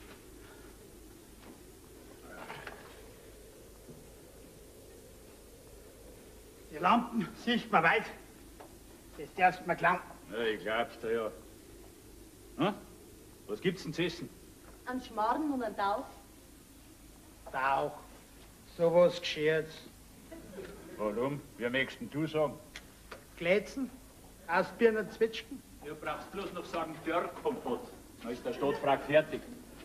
Die Lampen sieht man weit. Das darfst du mir glauben. Ja, ich glaub's dir ja. Hm? Was gibt's denn zu essen? Ein Schmarrn und ein Tauf. Tauch. Sowas geschehrt. Warum? Wie möchtest denn du sagen? Glätzen, Ausbirnen, Zwetschgen. Du brauchst bloß noch sagen Dörrkompott. Dann ist der Stadtfrag fertig.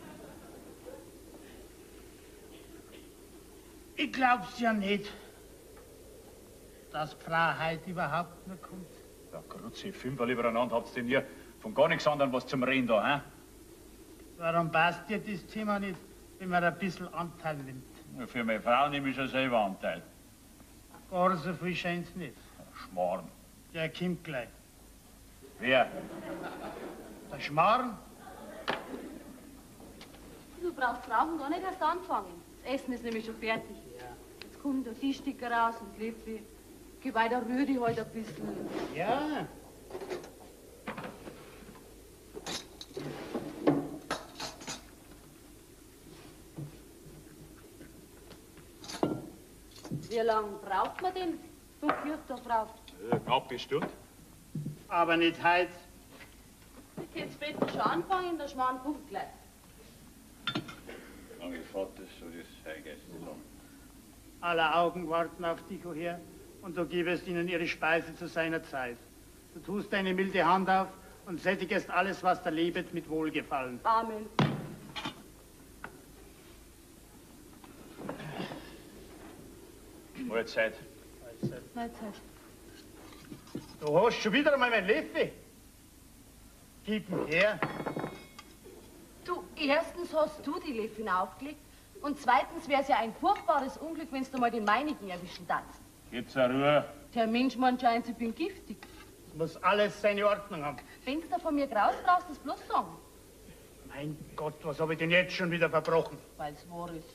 Ich glaub's ja nicht, dass die Frau heute überhaupt noch kommt. Ja, Grütze, 5 übereinander habt's denn hier von gar nichts anderem was zum Reden da, hä? Warum passt dir das Thema nicht, wenn man ein bisschen Anteil nimmt? Ja, für meine Frau nehme ich schon selber Anteil. Gar so viel scheint's nicht. Schmarrn. Der kommt gleich. Wer? Der Schmarrn? Du brauchst brauchen gar nicht erst anfangen. Das Essen ist nämlich schon fertig. Jetzt kommt der Fischsticker raus und Grippi. Geh weiter, rühr dich halt ein bisschen. Ja. Wie lange braucht man denn, du vierter Frau? Ja, knapp eine Stunde. Aber nicht heute. Ich kann später schon anfangen, der Schmarrn kommt gleich. Mein Vater soll das Heigessen lang. Alle Augen warten auf dich, o Herr, und du gibest ihnen ihre Speise zu seiner Zeit. Du tust deine milde Hand auf und sättigest alles, was da lebet, mit Wohlgefallen. Amen. Mahlzeit. Mahlzeit. Du hast schon wieder einmal mein Löffel. Gib ihn her. Du, erstens hast du die Löffel aufgelegt und zweitens wäre es ja ein furchtbares Unglück, wenn du mal den meinigen erwischen darfst. Gibt's eine Ruhe? Der Mensch meint schon eins, ich bin giftig. Es muss alles seine Ordnung haben. Wenn du da von mir graust, brauchst du es bloß sagen. Mein Gott, was habe ich denn jetzt schon wieder verbrochen? Weil's wahr ist.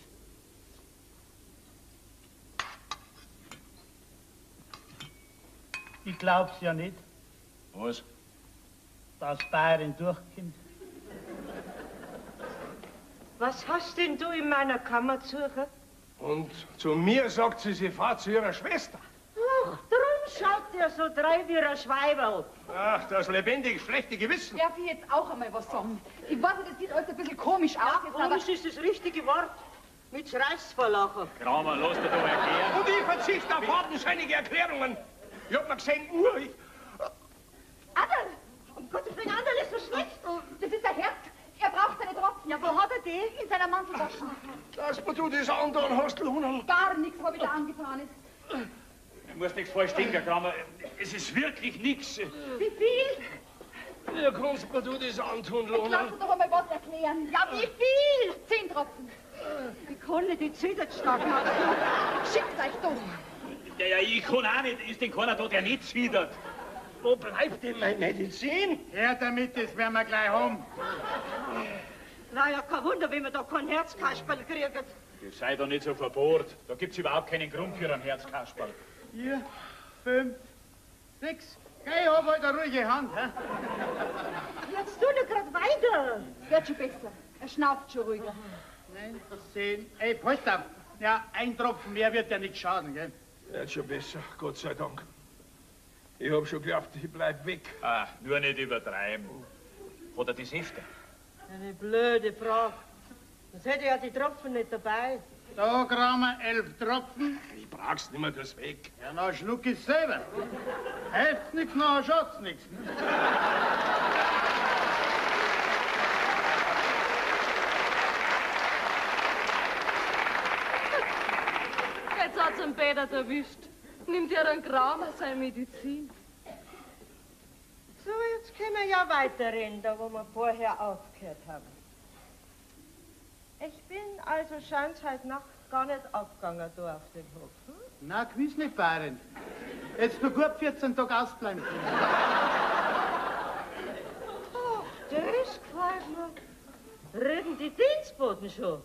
Ich glaub's ja nicht, Was? dass Bayern durchkommt. Was hast denn du in meiner Kammer zu suchen? Und zu mir sagt sie, sie fährt zu ihrer Schwester. Ach, drum schaut der so drei wie ein Schweiberl. Ach, das lebendig schlechte Gewissen. Darf ich jetzt auch einmal was sagen? Ich weiß, das sieht alles ein bisschen komisch aus, jetzt, aber... Komisch ist das richtige Wort. Mit reißt's vor Lachen. Kramer, lass dir doch erklären. Und ich verzichte auf fadenscheinige Erklärungen. Ich hab mir gesehen, ich... Adel! Um Gottes Willen, Anderl ist so schlecht. Das ist der Herd. Er braucht seine Tropfen. Ja, wo hat er die? In seiner Manteltasche. Dass du das anderen hast, Luna. Gar nichts habe ich da angetan. Du musst nichts falsch denken, Kramer. Es ist wirklich nichts. Wie viel? Ja, kannst mir du das antun, Lass Luna? uns doch einmal was erklären. Ja, wie viel? 10 Tropfen. Die Kohle, die zittert stark. Schickt euch doch. Ja, ich kann auch nicht. Ist denn keiner da, der nicht zwiedert? Wo bleibt denn meine Medizin? Her damit, das werden wir gleich haben. Na ja, kein Wunder, wenn wir da kein Herzkasperl kriegen. Das sei doch nicht so verbohrt. Da gibt's überhaupt keinen Grund für einen Herzkasperl. 4, 5, 6. Geh, hab halt eine ruhige Hand. Hä? Jetzt tu nur grad weiter. Wird schon besser. Er schnauft schon ruhiger. 9, 10. Ey, pass auf. Ja, ein Tropfen mehr wird ja nicht schaden, gell? Wird schon besser, Gott sei Dank. Ich hab schon geglaubt, ich bleib weg. Ah, nur nicht übertreiben. Hat er das Hefte? Eine blöde Frage. Das hätte ja die Tropfen nicht dabei. Da kriegen wir 11 Tropfen. Ich brauch's nimmer das weg. Ja, na schluck ich selber. Helft nichts, na schaut's nichts. Jetzt hat's einen Bäder erwischt. Nimmt ja dann Kramer seine Medizin. So, jetzt können wir ja weiterreden, da wo wir vorher aufgehört haben. Ich bin also scheint's heute Nacht gar nicht aufgegangen da auf den Hof. Hm? Na, gewiss nicht, Bayern. Jetzt nur gut 14 Tage ausbleiben. Oh, das gefällt mir. Reden die Dienstboten schon?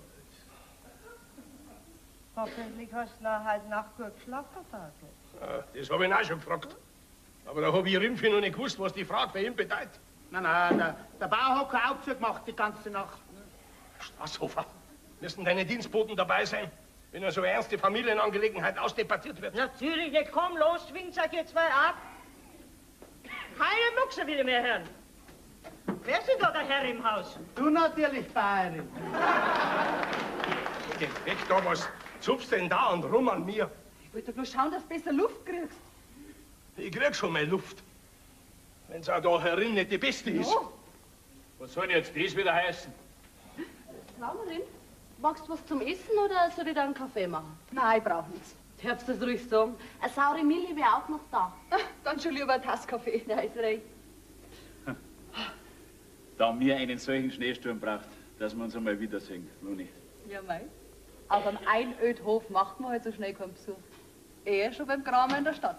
Hoffentlich hast du noch heute Nacht gut geschlafen, Vater. Ja, das hab ich ihn auch schon gefragt. Aber da hab ich Rimpfi noch nicht gewusst, was die Frage für ihn bedeutet. Nein, der Bauer hat kein Auge zugemacht die ganze Nacht. Straßhofer, müssen deine Dienstboten dabei sein, wenn eine so ernste Familienangelegenheit ausdebattiert wird? Natürlich nicht. Komm, los, schwingt euch ihr zwei ab. Keine Muckse will ich mehr hören. Wer ist denn da der Herr im Haus? Du natürlich, Bayern. Geh weg da, was zupfst denn da und rum an mir? Ich wollte doch nur schauen, dass du besser Luft kriegst. Ich krieg schon mal Luft. Wenn's auch da herin nicht die beste ist. Oh, Was soll denn jetzt das wieder heißen? Kramerin, magst du was zum Essen oder soll ich da einen Kaffee machen? nein, ich brauch nichts. Darfst du das ruhig sagen? Eine saure Milli wäre auch noch da. Dann schon lieber ein Tass Kaffee. Ja, ist recht. Da mir einen solchen Schneesturm braucht, dass wir uns einmal wiedersehen, Luni. Ja, mei. Auf einem Einödhof macht man halt so schnell keinen Besuch. Eher schon beim Kramer in der Stadt.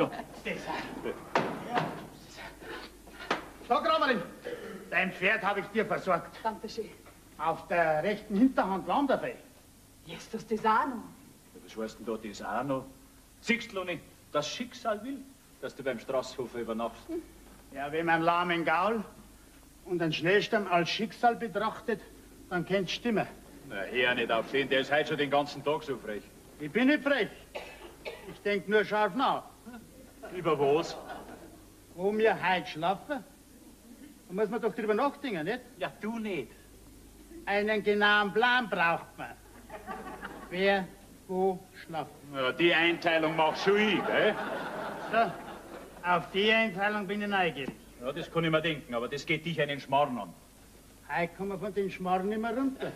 So, Kramerin, dein Pferd habe ich dir versorgt. Dankeschön. Auf der rechten Hinterhand Wanderfee. Jetzt hast du das auch noch. Was heißt denn da das auch noch? Siehst du, Luni, das Schicksal will, dass du beim Straßhofer übernachtest. Ja, wenn man einen lahmen Gaul und einen Schneesturm als Schicksal betrachtet, dann kennt's stimmen. Na, hör nicht auf den, der ist heute schon den ganzen Tag so frech. Ich bin nicht frech. Ich denk nur scharf nach. Über was? Wo wir heute schlafen, da muss man doch drüber nachdenken, nicht? Ja, du nicht. Einen genauen Plan braucht man. Wer, wo schlafen. Ja, die Einteilung mach schon ich, gell? So, auf die Einteilung bin ich neugierig. Ja, das kann ich mir denken, aber das geht dich einen Schmarrn an. Heute kommen wir von den Schmarrn nicht mehr runter.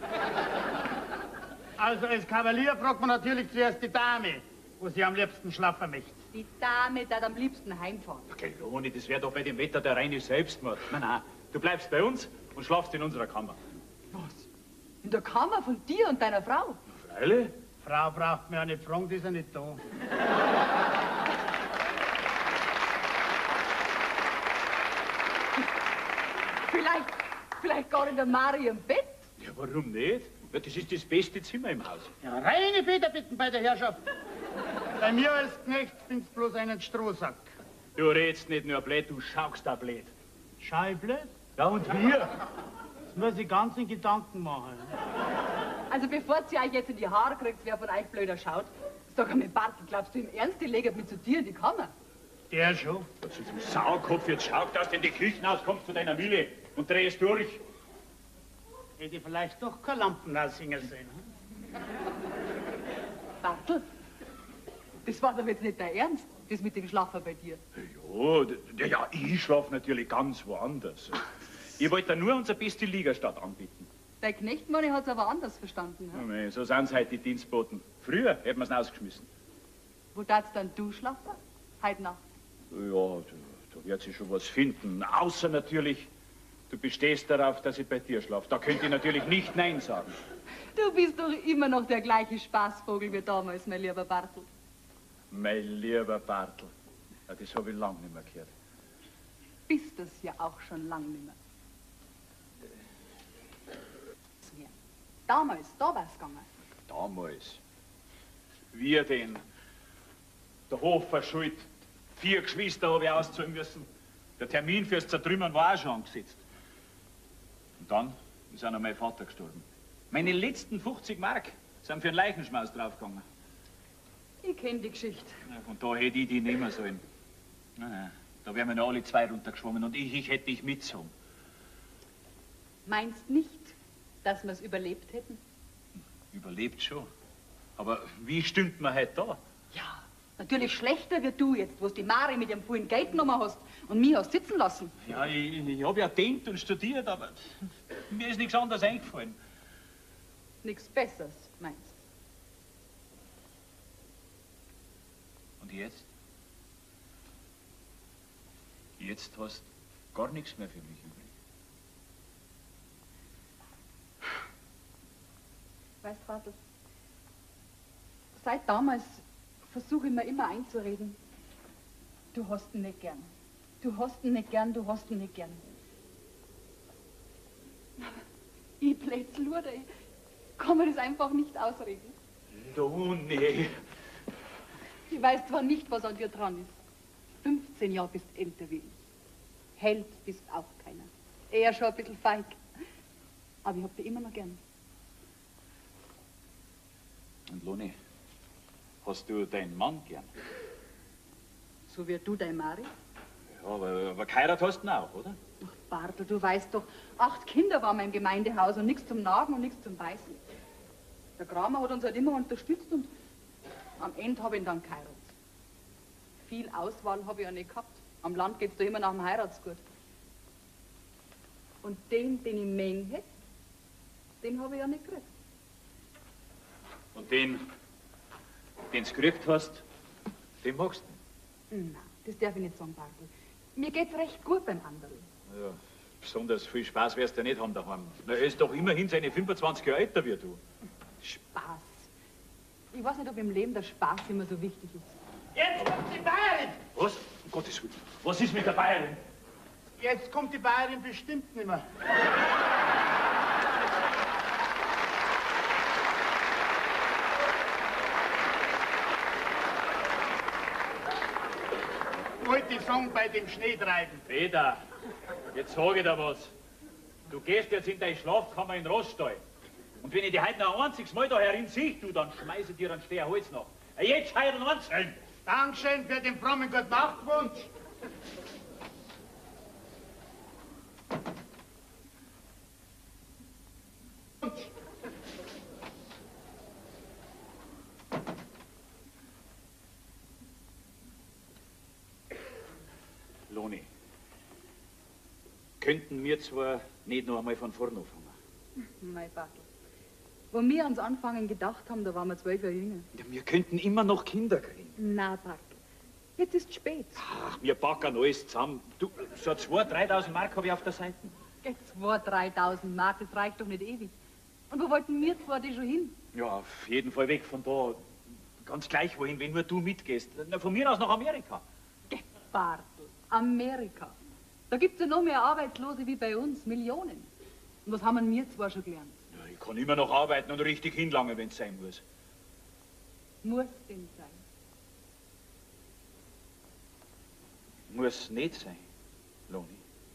Also als Kavalier fragt man natürlich zuerst die Dame, wo sie am liebsten schlafen möchte. Die Dame darf am liebsten heimfahren. Okay, Loni, das wäre doch bei dem Wetter der reine Selbstmord. Nein, du bleibst bei uns und schlafst in unserer Kammer. Was? In der Kammer von dir und deiner Frau? Freilich? Frau braucht mir auch nicht fragen, die ist ja nicht da. Vielleicht gar in der Mari im Bett. Ja, warum nicht? Ja, das ist das beste Zimmer im Haus. Ja, reine Federbitten bei der Herrschaft. Bei mir als Knecht findest bloß einen Strohsack. Du redst nicht nur blöd, du schaust da blöd. Schau ich blöd? Ja, und wir? Das muss ich ganz in Gedanken machen. Also bevor ihr euch jetzt in die Haare kriegt, wer von euch blöder schaut, sag einmal, Bartel, glaubst du im Ernst, die legt mich zu dir in die Kammer? Der schon. Was ist im Sauerkopf? Jetzt schau, dass du in die Küche rauskommst zu deiner Mille und drehst durch. Hätte ich vielleicht doch keine Lampen aussingen sollen. Bartel, das war doch jetzt nicht dein Ernst, das mit dem Schlafen bei dir. Ja, ich schlaf natürlich ganz woanders. Ich wollte nur unsere beste Ligastadt anbieten. Dein Knechtmann hat's aber anders verstanden. Ja, mei, so sind's heute die Dienstboten. Früher hätten wir's rausgeschmissen. Wo darfst dann du schlafen? Heute Nacht. Ja, da wird sich schon was finden. Außer natürlich, du bestehst darauf, dass ich bei dir schlafe. Da könnte ich natürlich nicht Nein sagen. Du bist doch immer noch der gleiche Spaßvogel wie damals, mein lieber Bartel. Mein lieber Bartel. Ja, das habe ich lang nicht mehr gehört. Bist das ja auch schon lang nicht mehr. Damals, da war's gegangen. Damals? Wir denn? Der Hof verschuld. 4 Geschwister habe ich auszahlen müssen. Der Termin fürs Zertrümmern war auch schon angesetzt. Und dann ist auch noch mein Vater gestorben. Meine letzten 50 Mark sind für einen Leichenschmaus draufgegangen. Ich kenne die Geschichte. Ja, und da hätte ich die nehmen sollen. Nein, da wären wir noch alle 2 runtergeschwommen und ich hätte dich mitgezogen. Meinst nicht, dass wir es überlebt hätten? Überlebt schon. Aber wie stündt man heute da? Ja, natürlich schlechter wie du jetzt, wo du die Mari mit ihrem vollen Geld genommen hast und mich hast sitzen lassen. Ja, ich habe ja denkt und studiert, aber mir ist nichts anderes eingefallen. Nichts Besseres, meinst Und jetzt? Jetzt hast du gar nichts mehr für mich übrig. Weißt du, Bartel, seit damals versuche ich mir immer einzureden, du hast ihn nicht gern. Du hast ihn nicht gern, du hast ihn nicht gern. Ich Plätzluder, ich kann mir das einfach nicht ausreden. Du, nee. Ich weiß zwar nicht, was an dir dran ist. 15 Jahre bist älter wie ich. Held bist auch keiner. Eher schon ein bisschen feig. Aber ich hab dich immer noch gern. Und Loni, hast du deinen Mann gern? So wie du dein Mari? Ja, aber geheiratet hast du ihn auch, oder? Ach, Bartel, du weißt doch, 8 Kinder waren wir im Gemeindehaus und nichts zum Nagen und nichts zum Beißen. Der Kramer hat uns halt immer unterstützt und am Ende habe ich ihn dann geheiratet. Viel Auswahl habe ich ja nicht gehabt. Am Land geht's doch immer nach dem Heiratsgut. Und den ich mengen hätte, den habe ich ja nicht gekriegt. Und den du gekriegt hast, den magst du? Nein, das darf ich nicht sagen, Bartel. Mir geht's recht gut beim anderen. Ja, besonders viel Spaß wirst du nicht haben daheim. Na, er ist doch immerhin seine 25 Jahre älter wie du. Spaß. Ich weiß nicht, ob im Leben der Spaß immer so wichtig ist. Jetzt kommt die Bayerin! Was? Um Gottes Willen. Was ist mit der Bayerin? Jetzt kommt die Bayerin bestimmt nicht mehr. Wollte ich sagen, bei dem Schneetreiben. Peter, jetzt sage ich dir was. Du gehst jetzt in deine Schlafkammer in den Roststall. Und wenn ich dich heute noch ein einziges Mal da herin sehe, du, dann schmeiße ich dir einen Steher Holz nach. Jetzt heiraten anzählen. Dankeschön für den frommen Gute-Nacht-Wunsch. Loni, könnten wir zwar nicht noch einmal von vorn anfangen. Mein Bartel. Wo wir ans Anfangen gedacht haben, da waren wir 12 Jahre jünger. Ja, wir könnten immer noch Kinder kriegen. Na, Bartel. Jetzt ist spät. Ach, wir packen alles zusammen. Du, so 2.000, 3.000 Mark habe ich auf der Seite. 2.000, 3.000 Mark, das reicht doch nicht ewig. Und wo wollten wir zwei die schon hin? Ja, auf jeden Fall weg von da. Ganz gleich wohin, wenn nur du mitgehst. Na, von mir aus nach Amerika. Bartel, Amerika. Da gibt's ja noch mehr Arbeitslose wie bei uns, Millionen. Und was haben wir zwar schon gelernt? Ja, ich kann immer noch arbeiten und richtig hinlangen, wenn es sein muss. Muss denn sein. Muss nicht sein, Loni.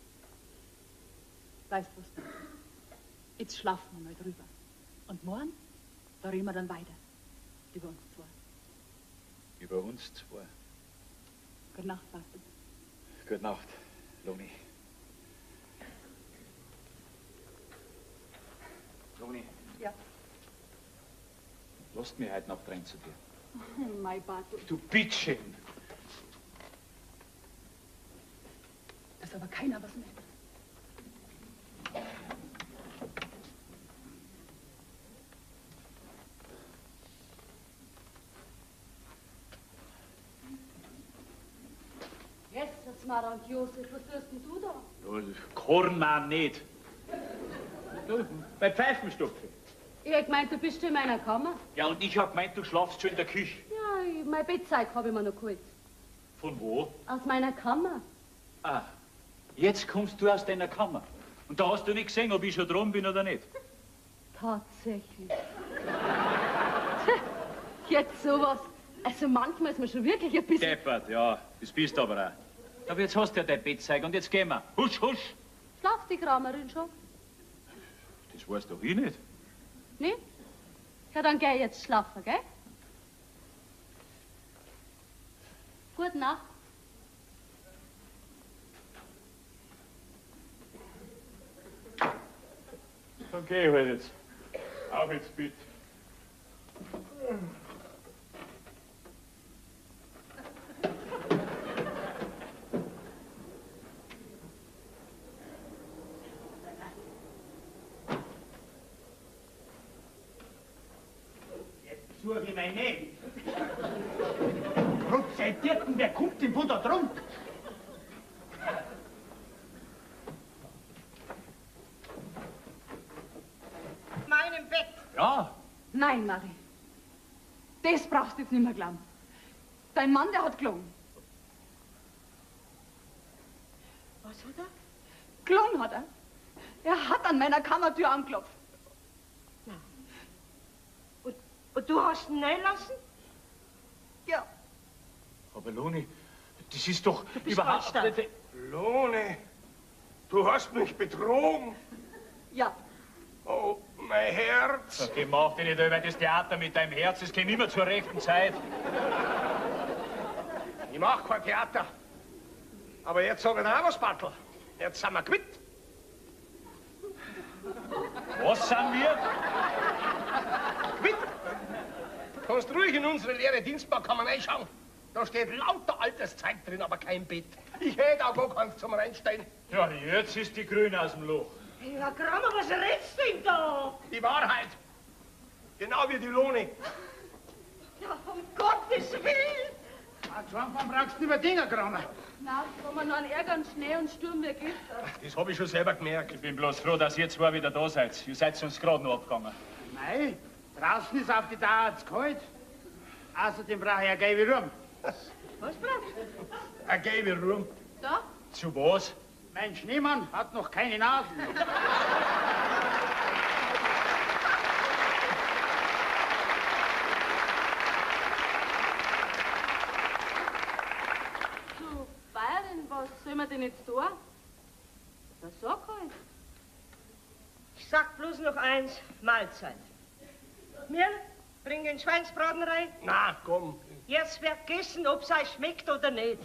Weißt du was? Jetzt schlafen wir mal drüber. Und morgen, da reden wir dann weiter. Über uns zwei. Über uns zwei. Gute Nacht, Bastel. Gute Nacht, Loni. Loni. Ja. Lasst mich heute Nacht rein zu dir. Oh, mein Bartel. Du Bitchen! Da ist aber keiner was mehr. Jesus, Mara und Josef, was tust denn du da? Kornmann nicht. Du, bei Pfeifenstopfe. Ich hab gemeint, du bist schon in meiner Kammer. Ja, und ich hab gemeint, du schlafst schon in der Küche. Ja, mein Bettzeug habe ich mir noch geholt. Von wo? Aus meiner Kammer. Ah, jetzt kommst du aus deiner Kammer. Und da hast du nicht gesehen, ob ich schon drum bin oder nicht. Tatsächlich. Tja, jetzt sowas. Also manchmal ist man schon wirklich ein bisschen... Deppert, ja, das bist du aber auch. Aber jetzt hast du ja dein Bettzeug und jetzt gehen wir. Husch, husch. Schlaft die Kramerin schon? Das weißt doch ich nicht. Nee? Ja, dann geh jetzt schlafen, gell? Gute Nacht. Dann geh ich halt jetzt. Auf ins Bett. Suche ich mein Nägel. Gott sei Dirken, wer kommt denn von da drum? Meinem Bett. Ja, Nein, Marie. Das brauchst du jetzt nicht mehr glauben. Dein Mann, der hat gelogen. Was hat er? Gelogen hat er. Er hat an meiner Kammertür angeklopft. Und du hast ihn reinlassen? Ja. aber Loni, das ist doch bist überhaupt falsch, nicht... Lone, du hast mich betrogen. Ja. Oh, mein Herz. Okay, mach dich nicht über das Theater mit deinem Herz, es geht immer zur rechten Zeit. Ich mach kein Theater. Aber jetzt sag ich dir auch was, Bartel. Jetzt sind wir quitt. Was sind wir? Quitt. Kannst ruhig in unsere leere Dienstbarkammer reinschauen. Da steht lauter altes Zeug drin, aber kein Bett. Ich hätte auch gar keins zum Reinstellen. Ja, jetzt ist die Grüne aus dem Loch. Ja, Kramer, was redst du denn da? Die Wahrheit. Genau wie die Lone. Ja, um Gottes Willen. Zu Anfang brauchst du nicht mehr Dinger, Kramer. Na, wenn man noch einen Ärger und Schnee und Sturm wie gibt. Das habe ich schon selber gemerkt. Ich bin bloß froh, dass ihr zwei wieder da seid. Ihr seid uns gerade noch abgegangen. Nein, draußen ist auf die Dauer zu kalt. Außerdem brauche ich eine gelbe Rum. Was brauchst du? Ein gelbe Rum. Da? Zu was? Mein Schneemann hat noch keine Nasen. Du, Bayerin, was soll man denn jetzt tun? Na, sag halt. Ich sag bloß noch eins, Mahlzeit. Mir, bring den Schweinsbraten rein. Na, komm. Jetzt wird gegessen, ob's euch schmeckt oder nicht.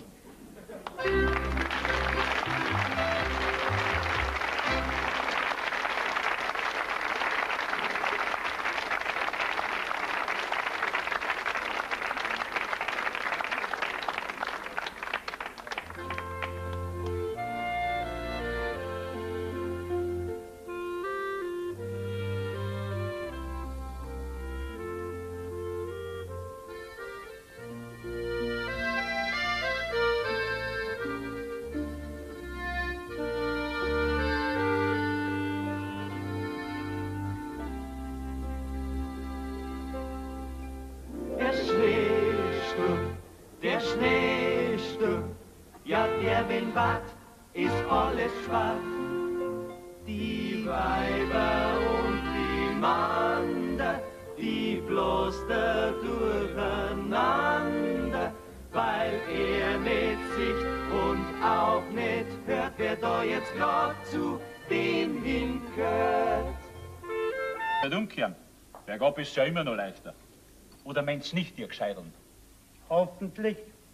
Der Schneesturm, ja der Wind wart, ist alles schwarz. Die Weiber und die Mander, die bloß da durcheinander, weil er nicht sieht und auch nicht hört, wer da jetzt grad zu dem hingehört. Nicht umkehren. Bergab ist ja immer noch leichter. Oder meinst nicht, ihr Gescheiteln? Hoffentlich.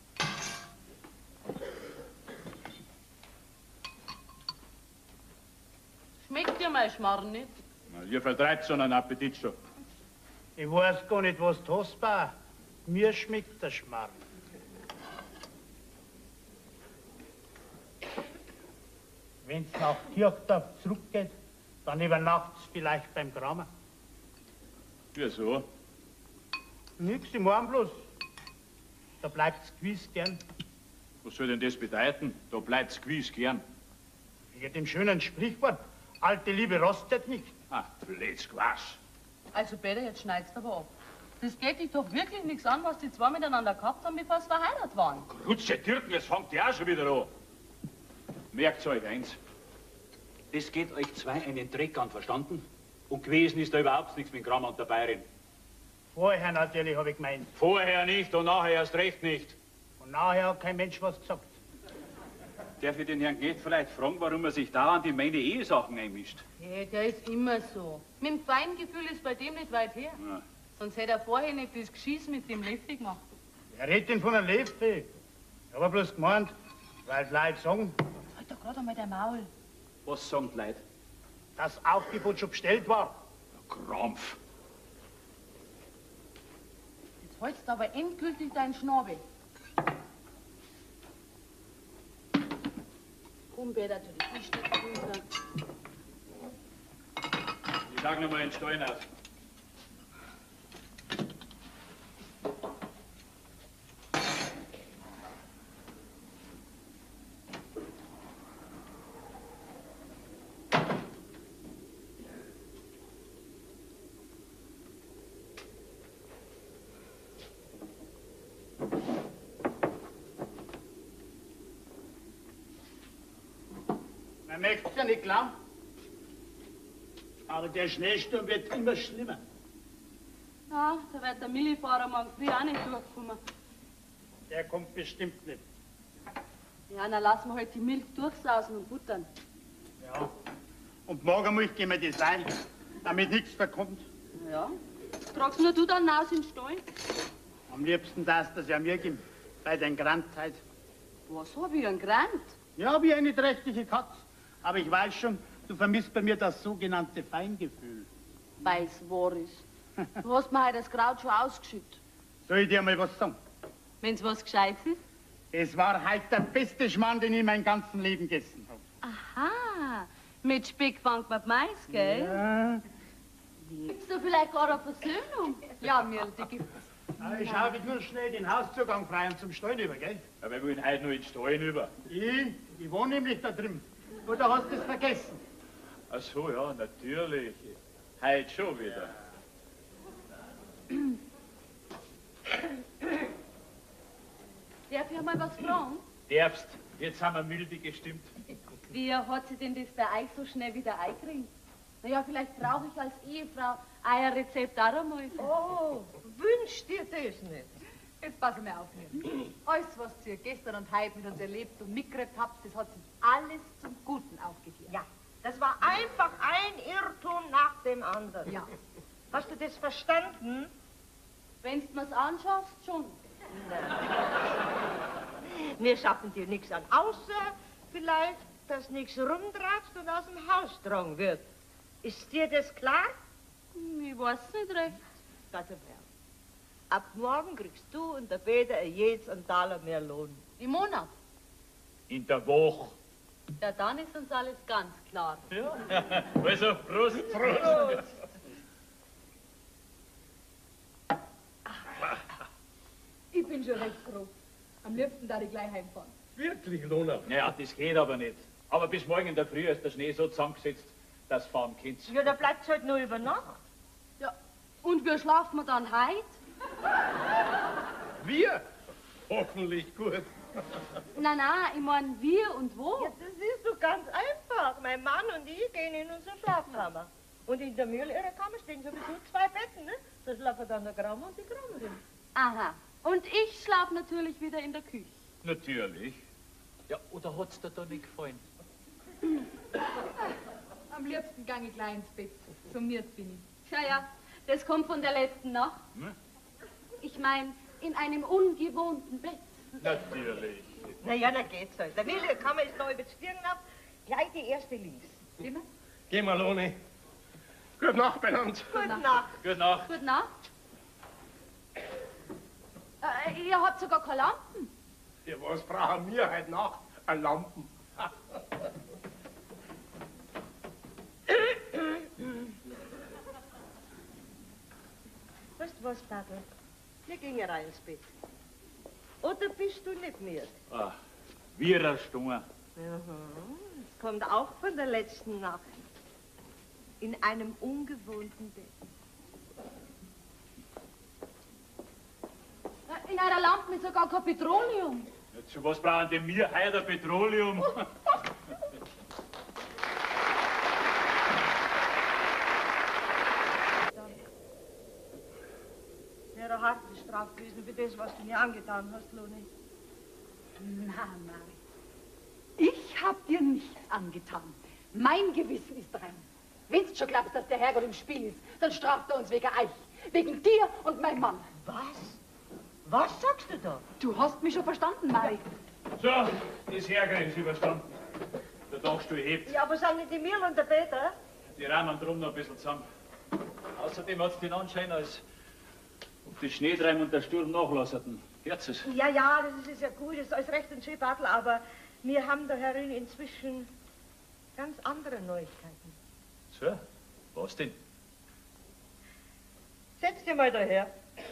Schmeckt dir mein Schmarrn nicht? Na, ihr vertreibt so einen Appetit schon. Ich weiß gar nicht, was du hast, Bauer. Mir schmeckt der Schmarrn. Wenn's nach Kirchdorf zurückgeht, dann übernacht's vielleicht beim Kramer. Wieso? Nix, ich mein bloß. Da bleibt's gewiss gern. Was soll denn das bedeuten? Da bleibt's gewiss gern. Wegen dem schönen Sprichwort, alte Liebe rostet nicht. Ah, blöds Quatsch. Also Peter, jetzt schneid's aber ab. Das geht dich doch wirklich nichts an, was die zwei miteinander gehabt haben, bevor sie verheiratet waren. Rutsche Türken, jetzt fangt ihr auch schon wieder an. Merkt euch eins. Das geht euch zwei einen Dreck an, verstanden? Und gewesen ist da überhaupt nichts mit dem Kramer und der Bayerin. Vorher natürlich, habe ich gemeint. Vorher nicht und nachher erst recht nicht. Und nachher hat kein Mensch was gesagt. Darf ich den Herrn Knecht vielleicht fragen, warum er sich dauernd in meine Ehesachen einmischt? Hey, der ist immer so. Mit dem Feingefühl ist bei dem nicht weit her. Ja. Sonst hätte er vorher nicht das Geschiss mit dem Leffi gemacht. Wer redet denn von einem Leffi? Ich habe bloß gemeint, weil die Leute sagen, Halt doch gerade einmal der Maul. Was sagen die Leute? das Aufgebot schon bestellt war. Krampf. Jetzt holst du aber endgültig deinen Schnabel. Komm, Peter, tu die Fischstätte runter. Ich sag noch mal den Stollen aus. Man möchte es ja nicht glauben. Aber der Schneesturm wird immer schlimmer. Ja, da wird der Millifahrer morgen früh auch nicht durchkommen. Der kommt bestimmt nicht. Ja, dann lassen wir halt die Milch durchsausen und buttern. Ja. Und morgen gehen wir das ein, damit nichts verkommt. Ja. Tragst nur du dann raus in den Stall? Am liebsten darfst du das ja mir geben, bei der Grandheit. Was hab ich, ein Grand? Ja, wie eine trächtige Katz. Aber ich weiß schon, du vermisst bei mir das sogenannte Feingefühl. Weil's wahr ist. Du hast mir heute das Kraut schon ausgeschüttet. Soll ich dir mal was sagen? Wenn's was Gescheites ist? Es war heute der beste Schmarrn, den ich in meinem ganzen Leben gegessen habe. Aha, mit Speck fängt man Mais, gell? Ja. Gibt's da vielleicht gerade eine Versöhnung? Ja, Mirl, die gibt's. Ich schaue dich nur schnell den Hauszugang frei und zum Stall über, gell? Ja, wir wollen heute noch in den Stall über. Ich wohne nämlich da drüben. Oder hast du es vergessen? Ach so, ja, natürlich. Heute schon wieder. Darf ich mal was fragen? Darfst, jetzt haben wir milde gestimmt. Wie hat sie denn das bei euch so schnell wieder eingekriegt? Naja, vielleicht brauche ich als Ehefrau euer Rezept auch einmal. Oh, wünsch dir das nicht. Jetzt pass mir auf, mir. Alles, was ihr gestern und heute mit uns erlebt und mitgekriegt habt, das hat sich alles zum Guten aufgeklärt. Ja, das war einfach ein Irrtum nach dem anderen. Ja. Hast du das verstanden? Wenn's mir's anschaust, schon. Wir schaffen dir nichts an, außer vielleicht, dass nichts rumtratzt und aus dem Haus getragen wird. Ist dir das klar? Ich weiß nicht recht. Ganz im Ernst. Ab morgen kriegst du und der Peter jedes einen Taler mehr Lohn. Im Monat? In der Woche. Ja, dann ist uns alles ganz klar. Ja. Also, Prost. Prost. Ich bin schon recht froh. Am liebsten da ich gleich heimfahren. Wirklich, Lona? Ja, das geht aber nicht. Aber bis morgen in der Früh ist der Schnee so zusammengesetzt, dass fahren könnt. Ja, da bleibt's halt nur über Nacht. Ja, und wir schlafen wir dann heut? Wir? Hoffentlich gut. Nein, ich mein, wir und wo? Ja, das ist doch ganz einfach. Mein Mann und ich gehen in unsere Schlafkammer. Und in der Mühllehrerkammer stehen sowieso 2 Betten, ne? Da schlafen dann der Kramer und die Kramerin. Aha. Und ich schlaf natürlich wieder in der Küche. Natürlich. Ja, oder hat's dir da nicht gefallen? Am liebsten gang ich gleich ins Bett. Summiert bin ich. Ja, das kommt von der letzten Nacht. Hm? Ich mein, in einem ungewohnten Bett. Natürlich. Naja, da geht's halt. Der Mühllehrerkammer ist da über die Stirn ab, gleich die erste links. Immer? Geh mal, Loni. Gute Nacht, benannt. Gute Nacht. Gute Nacht. Gute Nacht. Ihr habt sogar keine Lampen. Ja, was brauchen wir heute Nacht? An Lampen. Weißt du was, Tadel? Wir gehen rein ins Bett. Oder bist du nicht mehr? Ah, wie ein Sturm. Ja, das kommt auch von der letzten Nacht. In einem ungewohnten Bett. In einer Lampe ist sogar kein Petroleum. Ja, zu was brauchen denn wir heute ein Petroleum? Wäre eine harte Strafe gewesen für das, was du mir angetan hast, Loni. Na, Mari. Ich hab dir nichts angetan. Mein Gewissen ist rein. Wenn du schon glaubst, dass der Herrgott im Spiel ist, dann straft er uns wegen euch. Wegen dir und meinem Mann. Was? Was sagst du da? Du hast mich schon verstanden, Mari. So, das Hergriff ist überstanden. Der Dachstuhl hebt. Ja, aber sind nicht die Mirl und der Peter? Die rahmen drum noch ein bisschen zusammen. Außerdem hat's den Anschein, als ob die Schneetreim und der Sturm nachlasserten. Hört's es? Ja, das ist ja gut, das ist alles recht und schön, Bartel, aber wir haben da herin inzwischen ganz andere Neuigkeiten. So, was denn? Setz dir mal daher.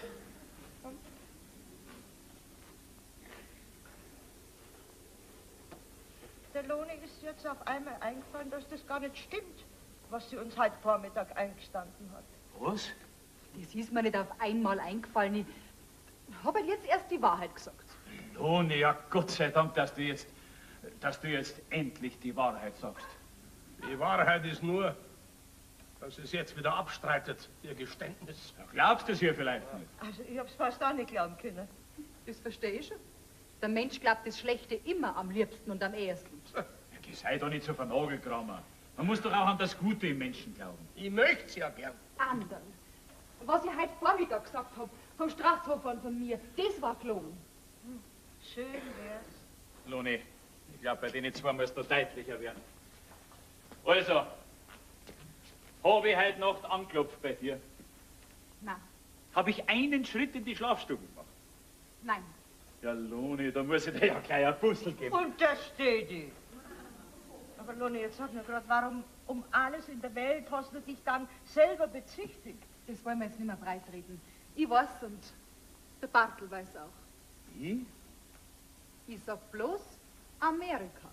Der Loni ist jetzt auf einmal eingefallen, dass das gar nicht stimmt, was sie uns heute Vormittag eingestanden hat. Was? Das ist mir nicht auf einmal eingefallen. Ich habe jetzt erst die Wahrheit gesagt. Loni, ja Gott sei Dank, dass du jetzt endlich die Wahrheit sagst. Die Wahrheit ist nur, dass es jetzt wieder abstreitet, ihr Geständnis. Ja, glaubst du es hier vielleicht nicht? Also, ich hab's fast auch nicht glauben können. Das verstehe ich schon. Der Mensch glaubt das Schlechte immer am liebsten und am ehesten. Ja, sei doch nicht so vernagelkramer. Man muss doch auch an das Gute im Menschen glauben. Ich möcht's ja gern. Anderen. Was ich heute Vormittag gesagt habe, vom Strafhofer und von mir, das war gelogen. Schön wär's. Loni, ich glaube, bei denen zwei muss da deutlicher werden. Also, habe ich heute Nacht angeklopft bei dir? Nein, Habe ich einen Schritt in die Schlafstube gemacht? nein. Ja, Loni, da muss ich dir ja gleich ein Puzzle geben. Untersteh dich. Aber Loni, jetzt sag mir gerade, warum um alles in der Welt hast du dich dann selber bezichtigt? Das wollen wir jetzt nicht mehr breitreden. Ich weiß und der Bartel weiß auch. Wie? Ich sag bloß Amerika.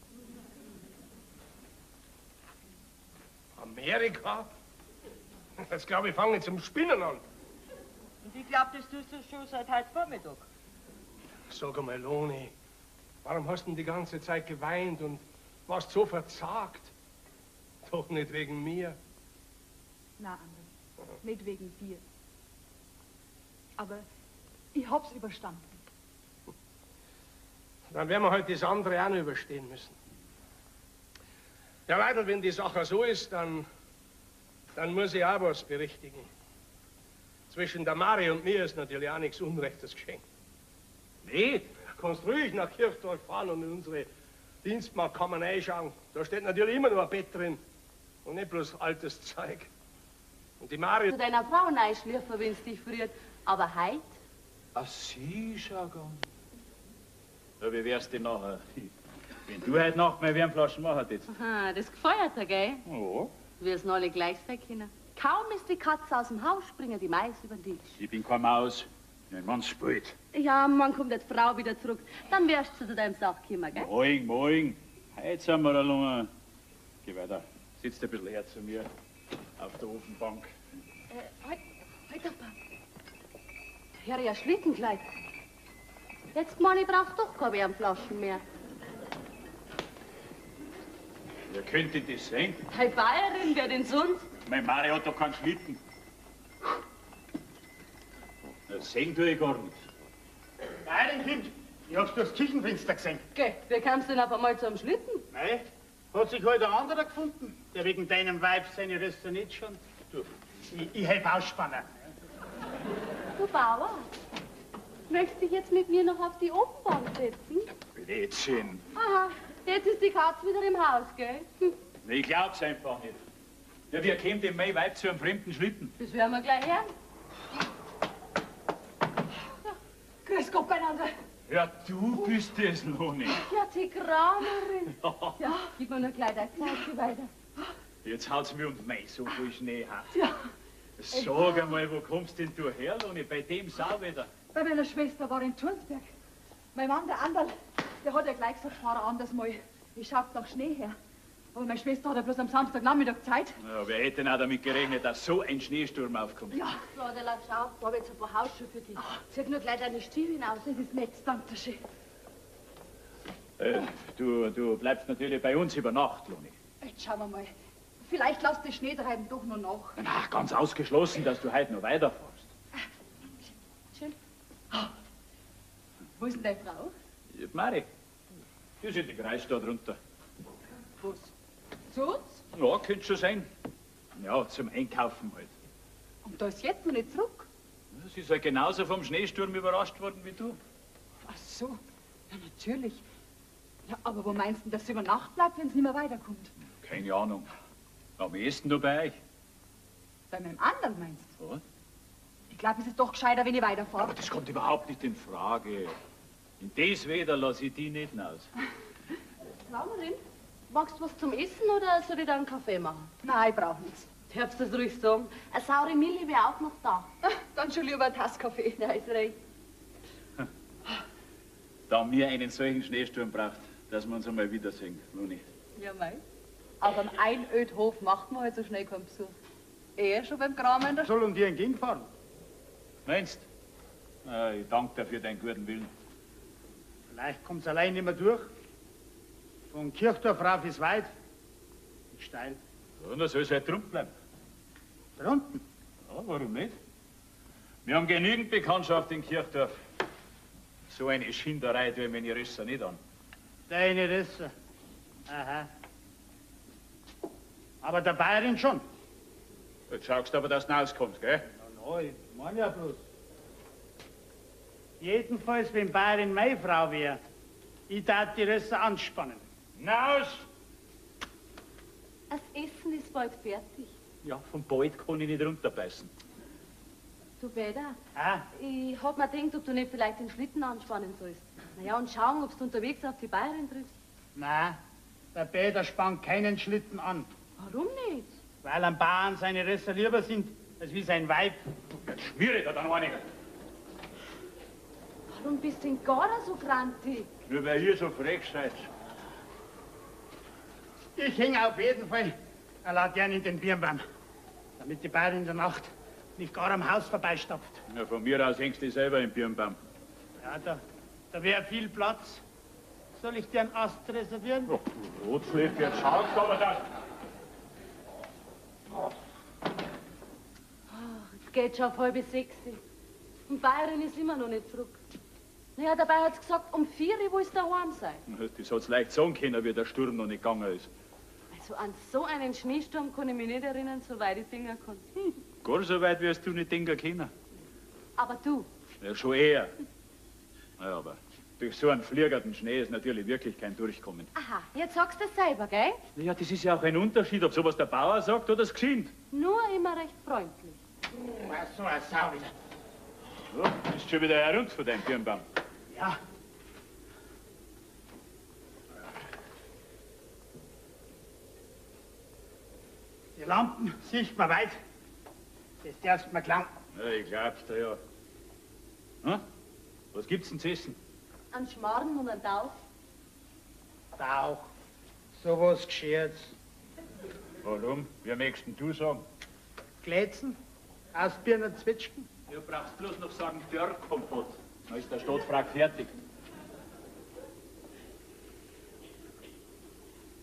Amerika? Jetzt glaube ich, fange ich zum Spinnen an. Und ich glaube, das tust du schon seit heute Vormittag. Sag einmal, Loni, warum hast du denn die ganze Zeit geweint und warst so verzagt? Doch nicht wegen mir. Na, André, nicht wegen dir. Aber ich hab's überstanden. Dann werden wir halt das andere auch noch überstehen müssen. Ja, Leidl, wenn die Sache so ist, dann muss ich auch was berichtigen. Zwischen der Mari und mir ist natürlich auch nichts Unrechtes geschehen. Nicht? Kannst ruhig nach Kirchdorf fahren und in unsere Dienstmarktkammer reinschauen. Da steht natürlich immer noch ein Bett drin. Und nicht bloß altes Zeug. Und die Mari... Zu deiner Frau reinschlürfen, wenn's dich friert. Aber heut? Ach, sie, schau an. Ja, wie wär's denn nachher? Wenn du heute Nacht mal Wärmflaschen machen hättest. Aha, das gefeuert dir, gell? Ja. Wir sind alle gleich sein können. Kaum ist die Katze aus dem Haus, springen die Mais über den Tisch. Ich bin kein Maus. Mein Mann spielt. Ja, morgen kommt die Frau wieder zurück. Dann wärst du zu deinem Sach gekommen, gell? Morgen. Heute sind wir allein. Geh weiter. Sitzt ein bisschen her zu mir auf der Ofenbank. Halt, Papa. Herr, ja, Schlittenkleid. Jetzt meine ich, brauch doch keine Wärmflaschen mehr. Wer könnte das sein? Hey Bayerin, wer denn sonst? Mein Mari hat doch keinen Schlitten. Das sehen tue ich gar nicht. Nein, Kind, ich hab's durchs Küchenfenster gesehen. Geh, wie kommst du denn auf einmal zum Schlitten? Nein, hat sich heute ein anderer gefunden, der wegen deinem Weib seine Röster nicht schon. Du, ich helf ausspannen. Du Bauer, möchtest dich jetzt mit mir noch auf die Ofenbank setzen? Blödsinn. Aha, jetzt ist die Katze wieder im Haus, gell? Ich glaub's einfach nicht. Ja, wie kommt denn mein Weib zu einem fremden Schlitten? Das werden wir gleich hören. Ja, grüß Gott beieinander. Ja, du bist es, Loni. Ja, die Kramerin. Ja, gib mir nur gleich deine Zeit weiter. Jetzt haut's mir um Mai, so viel Schnee hat. Ja. Sag einmal, wo kommst denn du her, Loni, bei dem Sauwetter? Bei meiner Schwester war in Turnsberg. Mein Mann, der Anderl, der hat ja gleich gesagt, fahr anders mal. Ich schaut nach Schnee her. Aber meine Schwester hat ja bloß am Samstagnachmittag Zeit. Ja, wer hätte denn auch damit gerechnet, dass so ein Schneesturm aufkommt? Ja, Claudela, schau, da habe ich jetzt ein paar Hausschuhe für dich. Zieh nur gleich deine Stiefel hinaus. Das ist nett, danke schön. Du bleibst natürlich bei uns über Nacht, Loni. Jetzt schauen wir mal. Vielleicht lasst das Schneetreiben doch noch nach. Na, ganz ausgeschlossen, dass du heute noch weiterfährst. Schön. Wo ist denn deine Frau? Die Mari, die ist in die Kreisstadt runter. Was? Zu uns? Ja, könnte schon sein. Ja, zum Einkaufen halt. Und da ist jetzt noch nicht zurück. Sie ist halt genauso vom Schneesturm überrascht worden wie du. Ach so, ja natürlich. Ja, aber wo meinst du, dass sie über Nacht bleibt, wenn es nicht mehr weiterkommt? Keine Ahnung. Am ehesten nur bei euch. Bei meinem anderen meinst du? Was? Ich glaube, es ist doch gescheiter, wenn ich weiterfahre. Aber das kommt überhaupt nicht in Frage. In das Wetter lasse ich die nicht hinaus. Kramerin, magst du was zum Essen oder soll ich da einen Kaffee machen? Nein, ich brauche nichts. Darfst du das ruhig sagen? Eine saure Milli wäre auch noch da. Dann schon lieber ein Tass Kaffee. Ja, ist recht. Da mir einen solchen Schneesturm braucht, dass wir uns einmal wiedersehen, Loni. Ja, mei. Auf einem Einödhof macht man halt so schnell keinen Besuch. Er schon beim Kramer in der Soll um dir entgegenfahren? Meinst? Ich danke dir für deinen guten Willen. Vielleicht kommt's allein nicht mehr durch. Von Kirchdorf rauf ist weit. Und steil. Ja, dann soll es halt drunten bleiben. Da unten. Ja, warum nicht? Wir haben genügend Bekanntschaft in Kirchdorf. So eine Schinderei tue ich meine Rösser nicht an. Deine Rösser. Aha. Aber der Bayerin schon. Jetzt schaust du aber, dass du rauskommst, gell? Na, ich meine ja bloß. Jedenfalls, wenn Bayerin meine Frau wäre, ich darf die Rösser anspannen. Hinaus! Das Essen ist bald fertig. Ja, von bald kann ich nicht runterbeißen. Du Peter, Ah, ich hab mir gedacht, ob du nicht vielleicht den Schlitten anspannen sollst. Naja, und schauen, ob du unterwegs auf die Bayerin triffst. nein, der Peter spannt keinen Schlitten an, Warum nicht? weil am Bauern seine Rösser lieber sind, als wie sein Weib. Jetzt schmiere da dann einiger. Warum bist du denn gar so grantig? Nur weil ihr so frech seid. Ich hänge auf jeden Fall eine Laterne in den Birnbaum, damit die Bayerin in der Nacht nicht gar am Haus vorbeistapft. Ja, von mir aus hängst du selber im Birnbaum. Ja, da wäre viel Platz. Soll ich dir einen Ast reservieren? Oh, du Rotschläft, jetzt schaust du aber das. Es geht schon auf 5:30. Und Bayerin ist immer noch nicht zurück. Naja, dabei hat sie gesagt, um 4 Uhr will sie daheim sein. Das hat's leicht sagen können, wie der Sturm noch nicht gegangen ist. Also an so einen Schneesturm kann ich mich nicht erinnern, soweit ich denken kann. Gar so weit wirst du nicht denken können. Aber du, Ja, schon eher. Ja, aber durch so einen fliegernden Schnee ist natürlich wirklich kein Durchkommen. aha, jetzt sagst du es selber, gell? Ja, das ist ja auch ein Unterschied, ob sowas der Bauer sagt oder das Geschwind. Nur immer recht freundlich. So eine Sau wieder. Ja, bist schon wieder herunter von deinem Birnbaum. Ja. Die Lampen sieht man weit. Das darfst man glauben. Ja, ich glaub's dir ja. Hm? Was gibt's denn zu essen? Ein Schmarrn und ein Tauf. Tauch. Sowas Geschirrts. Warum? Wie möchtest denn du sagen? Glätzen. Aus Birnen Zwetschgen. Du brauchst bloß noch sagen Dörrkompott. Dann ist der Stadtfrag fertig.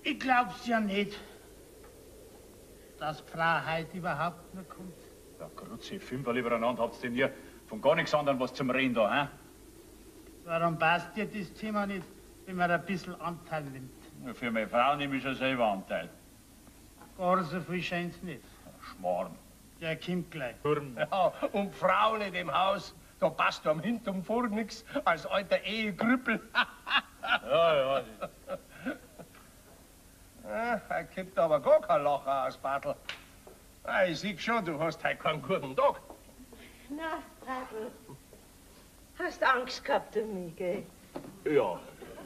Ich glaub's ja nicht, dass Frau heute überhaupt noch kommt. Ja, Grütze, 5 übereinander habt ihr denn hier von gar nichts anderem was zum Reden da, hä? Warum passt dir das Thema nicht, wenn man ein bisschen Anteil nimmt? Ja, für meine Frau nehme ich schon selber Anteil. Gar so viel scheint's nicht. Schmarrn. Der kommt gleich. Ja, und Frauen in dem Haus, da passt am Hinten und vor nix als alter Ehegrüppel. Ja. Er gibt aber gar kein Lacher aus, Bartel. Ich sieh schon, du hast heute keinen guten Tag. Na, Bartel, hast Angst gehabt um mich, gell? Ja.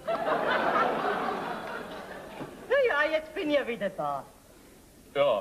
Na ja, jetzt bin ich ja wieder da. Ja.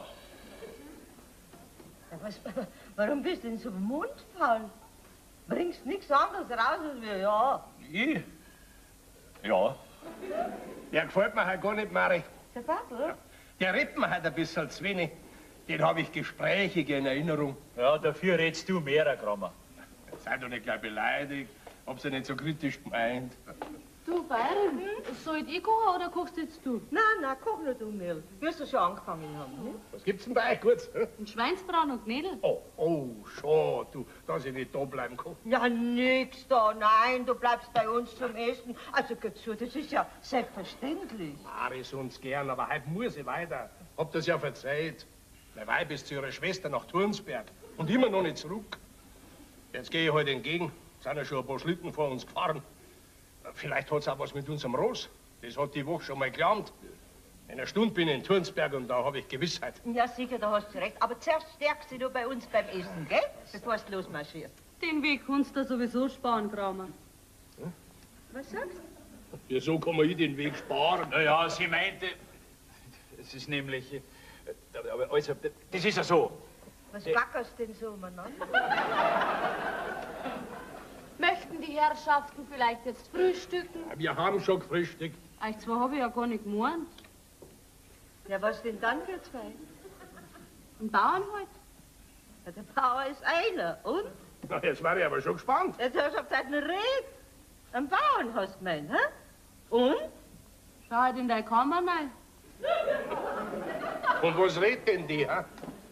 Ja, warum bist du denn so mundfaul? Bringst nichts anderes raus als wir, ja. Ich? Ja. Der gefällt mir halt gar nicht, Mari. Der Bartel? Der redet mir halt ein bisschen zu wenig. Den habe ich gesprächig in Erinnerung. Ja, dafür redst du mehr, Kramer. Sei doch nicht gleich beleidigt. Hab's ja nicht so kritisch gemeint. Du, Bayern, soll ich kochen oder kochst jetzt du? Nein, koch nicht du, Mehl. Wirst du schon angefangen haben, ne? Was gibt's denn bei euch Gutes? Ein Schweinsbraten und Knädel. Oh, schade, du, dass ich nicht da bleiben kann. Ja, nix da, nein, du bleibst bei uns zum Essen. Also, geh zu, das ist ja selbstverständlich. Mari sonst gern, aber heute muss ich weiter. Hab das ja verzeiht. Mein Weib ist zu ihrer Schwester nach Turnsberg und immer noch nicht zurück. Jetzt gehe ich heute entgegen. Sind ja schon ein paar Schlitten vor uns gefahren. Vielleicht hat's auch was mit unserem Ross. Das hat die Woche schon mal gelernt. In einer Stunde bin ich in Turnsberg und da habe ich Gewissheit. Ja, sicher, da hast du recht. Aber zuerst stärkst du bei uns beim Essen, gell? Bevor du losmarschierst. Den Weg kannst du sowieso sparen, Kramer. Was sagst du? Wieso kann man hier den Weg sparen? Naja, sie meinte, es ist nämlich, also, das ist ja so. Was backerst denn so umeinander? Möchten die Herrschaften vielleicht jetzt frühstücken? Wir haben schon gefrühstückt. Euch zwei habe ich ja gar nicht gemeint. Ja, was denn dann für zwei? Ein Bauern halt. Ja, der Bauer ist einer, und? Na, jetzt war ich aber schon gespannt. Jetzt hast du auf deinen Red. Einen Bauern hast du gemeint, hä? Und? Schau halt in deine Kammer mal. Und was redet denn die, hä?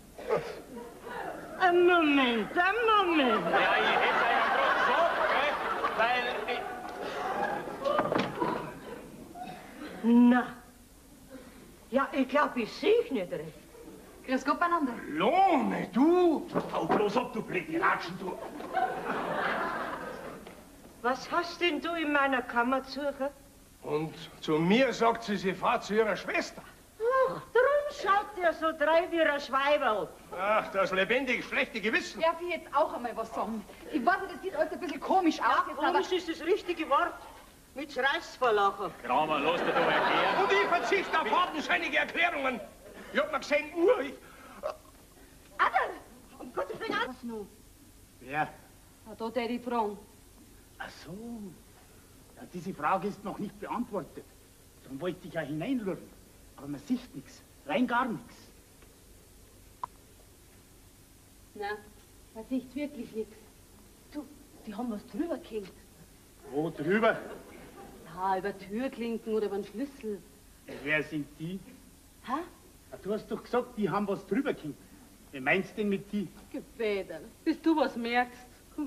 Ein Moment. Ja, ich hätte es ja gerade gesagt, gell? Weil, Na. Ja, ich glaube, ich sehe nicht recht. Grüß Gott beieinander. Lohne, du! hau bloß ab, du blöde Ratschen, du. Was hast denn du in meiner Kammer zu suchen? Und zu mir sagt sie, sie fährt zu ihrer Schwester. Ach, drum schaut der so drei wie ein Schweiberl. Ach, das lebendig schlechte Gewissen. Darf ich jetzt auch einmal was sagen? Ich weiß, das sieht alles ein bisschen komisch aus. Jetzt, aber Komisch ist das richtige Wort. Mit reißt's vor Lachen. Kramer, lass dir doch erklären. Und ich verzichte auf fadenscheinige Erklärungen. Ich hab mir gesehen, ich... Adel, um Gottes Willen, Was noch? Wer? Ja, da hätte ich fragen. Ach so. Ja, diese Frage ist noch nicht beantwortet. Darum wollte ich ja hineinlurren. Aber man sieht nichts. Rein gar nichts. Nein, man sieht wirklich nichts. Du, die haben was drüber gehängt. Wo drüber? Ja, über Türklinken oder über den Schlüssel. Wer sind die? Hä? Ja, du hast doch gesagt, die haben was drüber gehängt. Wie meinst du denn mit die? Gebäder, bis du was merkst. Komm.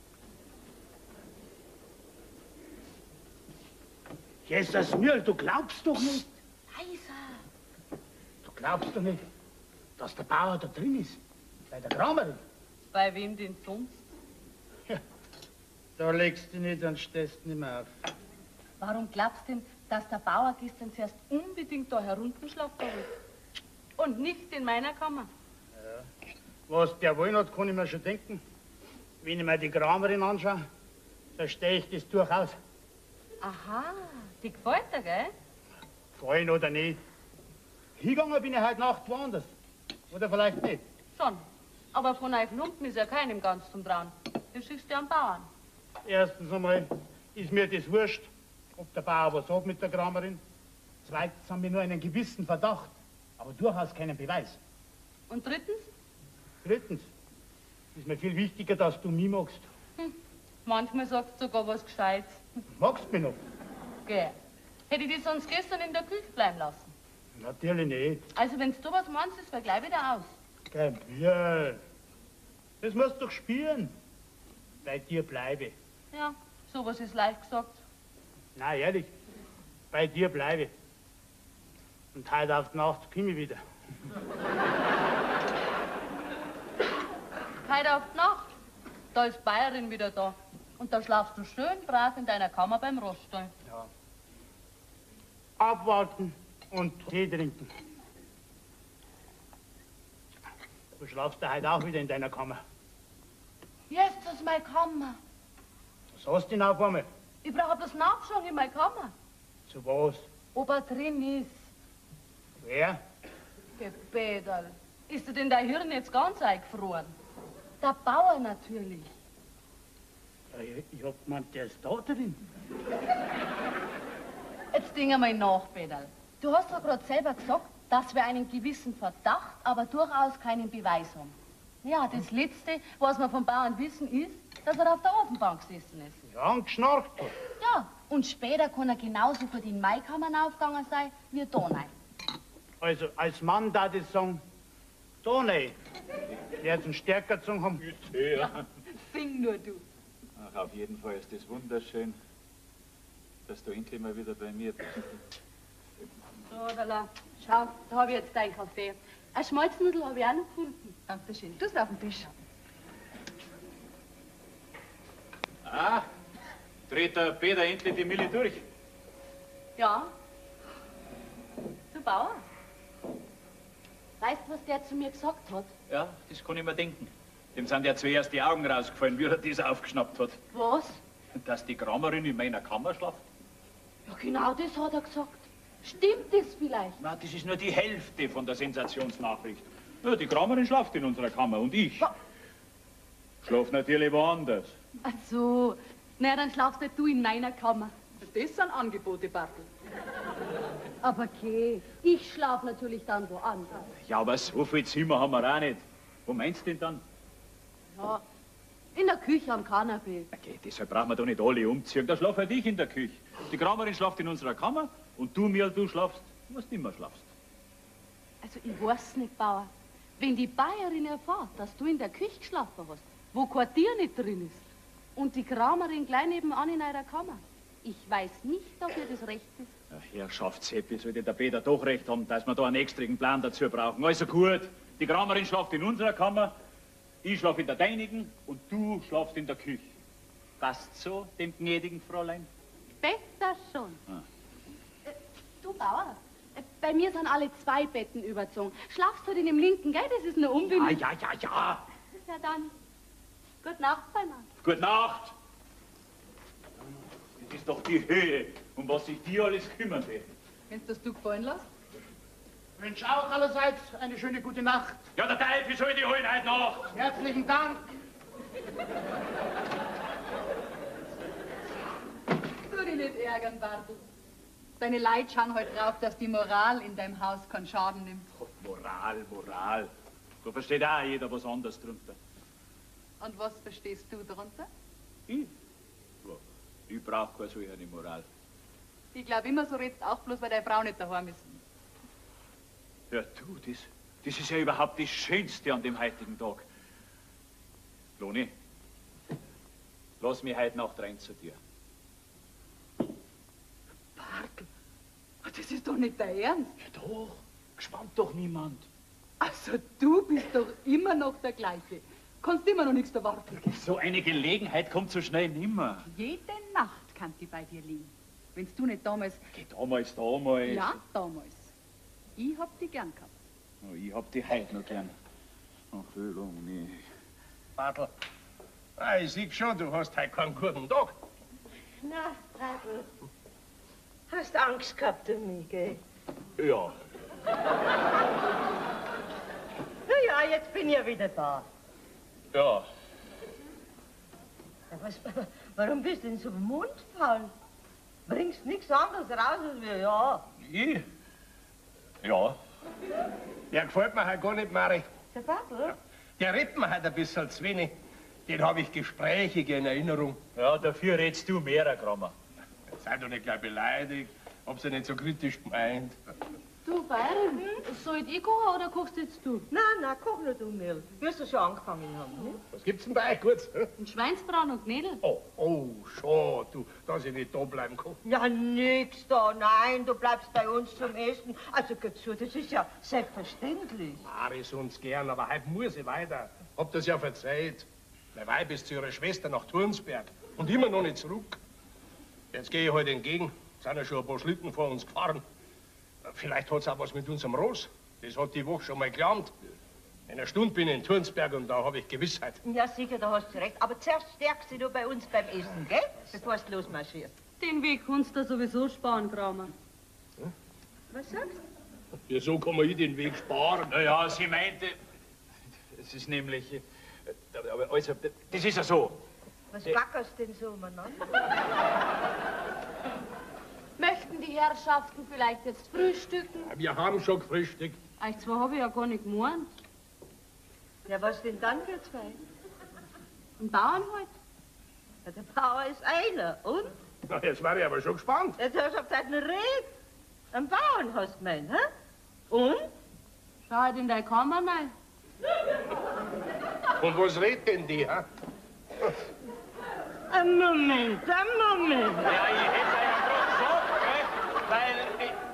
Jesus Mühl, du glaubst doch nicht. Leiser. Du glaubst doch nicht, dass der Bauer da drin ist. Bei der Kramerin. Bei wem denn sonst? Ja, da legst du nicht und stehst nicht mehr auf. Warum glaubst du denn, dass der Bauer gestern zuerst unbedingt da herunterschlafen hat? Und nicht in meiner Kammer? Was der wollen hat, kann ich mir schon denken. Wenn ich mir die Kramerin anschaue, verstehe ich das durchaus. Aha, die gefällt dir, gell? Gefallen oder nicht. Hingegangen bin ich heute Nacht woanders. Oder vielleicht nicht. Schon. Aber von euch Lumpen ist ja keinem ganz zum Trauen. Du schickst ja einen Bauern. Erstens einmal ist mir das wurscht, ob der Bauer was hat mit der Kramerin. Zweitens haben wir nur einen gewissen Verdacht, aber durchaus keinen Beweis. Und drittens? Drittens ist mir viel wichtiger, dass du mich magst. Manchmal sagst du sogar was Gescheites. Magst mich noch? Gell. Hätte ich dich sonst gestern in der Küche bleiben lassen? Natürlich nicht. Also, wenn du was meinst, ist gleich wieder aus. Kein Bier. Das musst du doch spüren. Bei dir bleibe. Ja, sowas ist leicht gesagt. Na, ehrlich. Bei dir bleibe. Und heute auf die Nacht komme ich wieder. Heute auf die Nacht. Da ist Bayerin wieder da. Und da schlafst du schön brav in deiner Kammer beim Roststall. Ja. Abwarten und Tee trinken. Du schlafst ja heute auch wieder in deiner Kammer. Jetzt ist meine Kammer. Was hast du denn auf einmal? Ich brauche bloß nachschauen in meine Kammer. Zu was? Ob er drin ist. Wer? Gebäderl. Ist dir denn dein Hirn jetzt ganz eingefroren? Der Bauer natürlich. Ja, ich hab gemeint, der ist da drin. Jetzt denk einmal nach, Bäderl. Du hast doch gerade selber gesagt, dass wir einen gewissen Verdacht, aber durchaus keinen Beweis haben. Ja, das Letzte, was wir vom Bauern wissen, ist, dass er auf der Ofenbank gesessen ist. Ja, und geschnarcht hat. Ja, und später kann er genauso gut in Maikammern aufgegangen sein, wie da rein. Also, als Mann darf ich sagen, da nicht. Der hat einen stärker gezogen haben. Ja. Sing nur du. Ach, auf jeden Fall ist es wunderschön, dass du endlich mal wieder bei mir bist. So, Dala, schau, da habe ich jetzt deinen Kaffee. Ein Schmalznudel habe ich auch noch gefunden. Dankeschön. Du bist auf dem Tisch. Ah, dreht der Peter endlich die Milli durch? Ja. Du Bauer. Weißt du, was der zu mir gesagt hat? Ja, das kann ich mir denken. Dem sind ja zuerst die Augen rausgefallen, wie er das aufgeschnappt hat. Was? Dass die Kramerin in meiner Kammer schlaft? Ja, genau das hat er gesagt. Stimmt das vielleicht? Na, das ist nur die Hälfte von der Sensationsnachricht. Ja, die Kramerin schlaft in unserer Kammer und ich schlaf natürlich woanders. Ach so. Na, dann schlafst halt du in meiner Kammer. Das sind Angebote, Bartel. Aber okay, ich schlaf natürlich dann woanders. Ja, aber so viel Zimmer haben wir auch nicht. Wo meinst du denn dann? Ja, in der Küche am Kanapee. Okay, deshalb brauchen wir doch nicht alle umziehen. Da schlaf halt ich in der Küche. Die Kramerin schlaft in unserer Kammer und du, Mirl, du schlafst, was du immer schlafst. Also, ich weiß nicht, Bauer. Wenn die Bayerin erfährt, dass du in der Küche geschlafen hast, wo Quartier nicht drin ist, und die Kramerin gleich nebenan in eurer Kammer, ich weiß nicht, ob ihr das recht ist. Ja, Herrschaftsheppi, sollte der Peter doch recht haben, dass wir da einen extrigen Plan dazu brauchen. Also gut, die Kramerin schlaft in unserer Kammer, ich schlaf in der deinigen und du schlafst in der Küche. Passt so, dem gnädigen Fräulein? Besser schon. Ah. Du Bauer, bei mir sind alle 2 Betten überzogen. Schlafst du in dem linken, gell? Das ist nur unbedingt. Ja. Ja dann, gute Nacht beieinander. Gute Nacht. Das ist doch die Höhe, um was sich die alles kümmern werden. Wenn es das du gefallen lässt. Ich wünsche auch allerseits eine schöne gute Nacht. Ja, der Teufel soll die holen heute Nacht. Herzlichen Dank. Tu dich nicht ärgern, Bartel. Deine Leute schauen heute drauf, dass die Moral in deinem Haus keinen Schaden nimmt. Oh, Moral. Da versteht auch jeder was anderes drunter. Und was verstehst du darunter? Ich? Ja, ich brauche keine solche Moral. Ich glaube immer, so redst auch bloß, weil deine Frau nicht daheim ist. Ja, du, das ist ja überhaupt das Schönste an dem heutigen Tag. Loni, lass mich heute Nacht rein zu dir. Bartel, das ist doch nicht dein Ernst. Ja doch, gespannt doch niemand. Also du bist doch immer noch der Gleiche. Kannst immer noch nichts erwarten. So eine Gelegenheit kommt so schnell nimmer. Jede Nacht kann die bei dir liegen. Wenn's du nicht damals... Geh damals. Ja, damals. Ich hab die gern gehabt. Oh, ich hab die heute noch gern. Ach, Loni. Bartel, ich sehe schon, du hast heute keinen guten Tag. Na, Bartel, hast Angst gehabt um mich, gell? Ja. Na ja, jetzt bin ich ja wieder da. Ja. Ja, warum bist du denn so mundfaul? Bringst nichts anderes raus als wir, ja. Ich? Ja. Der gefällt mir halt gar nicht, Mari. Der Bartel? Der redet mir halt ein bisschen zu wenig. Den habe ich gesprächig in Erinnerung. Ja, dafür redst du mehr, Kramer. Sei doch nicht gleich beleidigt. Hab's ja nicht so kritisch gemeint. Du, Bayern, soll ich kochen oder kochst jetzt du? Nein, koch nur du, Mehl. Wirst du schon angefangen haben, ne? Was gibt's denn bei euch Gutes? Ein Schweinsbraten und Knädel. Oh, schade, du, dass ich nicht da bleiben kann. Ja, nix da, nein, du bleibst bei uns zum Essen. Also, geh zu, das ist ja selbstverständlich. Mari sonst gern, aber heute muss ich weiter. Hab das ja verzeiht. Mein Weib ist zu ihrer Schwester nach Turnsberg und immer noch nicht zurück. Jetzt gehe ich heute entgegen. Sind ja schon ein paar Schlitten vor uns gefahren. Vielleicht hat's auch was mit unserem Ross. Das hat die Woche schon mal gelernt. In einer Stunde bin ich in Turnsberg und da habe ich Gewissheit. Ja, sicher, da hast du recht. Aber zuerst stärkst du bei uns beim Essen, gell? Bevor du losmarschierst. Den Weg kannst du sowieso sparen, Kramer. Was sagst du? Wieso kann man hier den Weg sparen? Naja, sie meinte, es ist nämlich, also, das ist ja so. Was backerst denn so umeinander? Möchten die Herrschaften vielleicht jetzt frühstücken? Wir haben schon gefrühstückt. Euch zwei habe ich ja gar nicht gemeint. Ja, was denn dann für zwei? Ein Bauern halt. Ja, der Bauer ist einer, und? Na, jetzt war ich aber schon gespannt. Jetzt hast du auf Zeit eine Rede. Einen Bauern hast du gemeint, hä? Und? Schau halt in deine Kammer mal. Und was redet denn die, hä? Ein Moment. Ja, ich hätte es ja gerade gesagt, gell? Weil,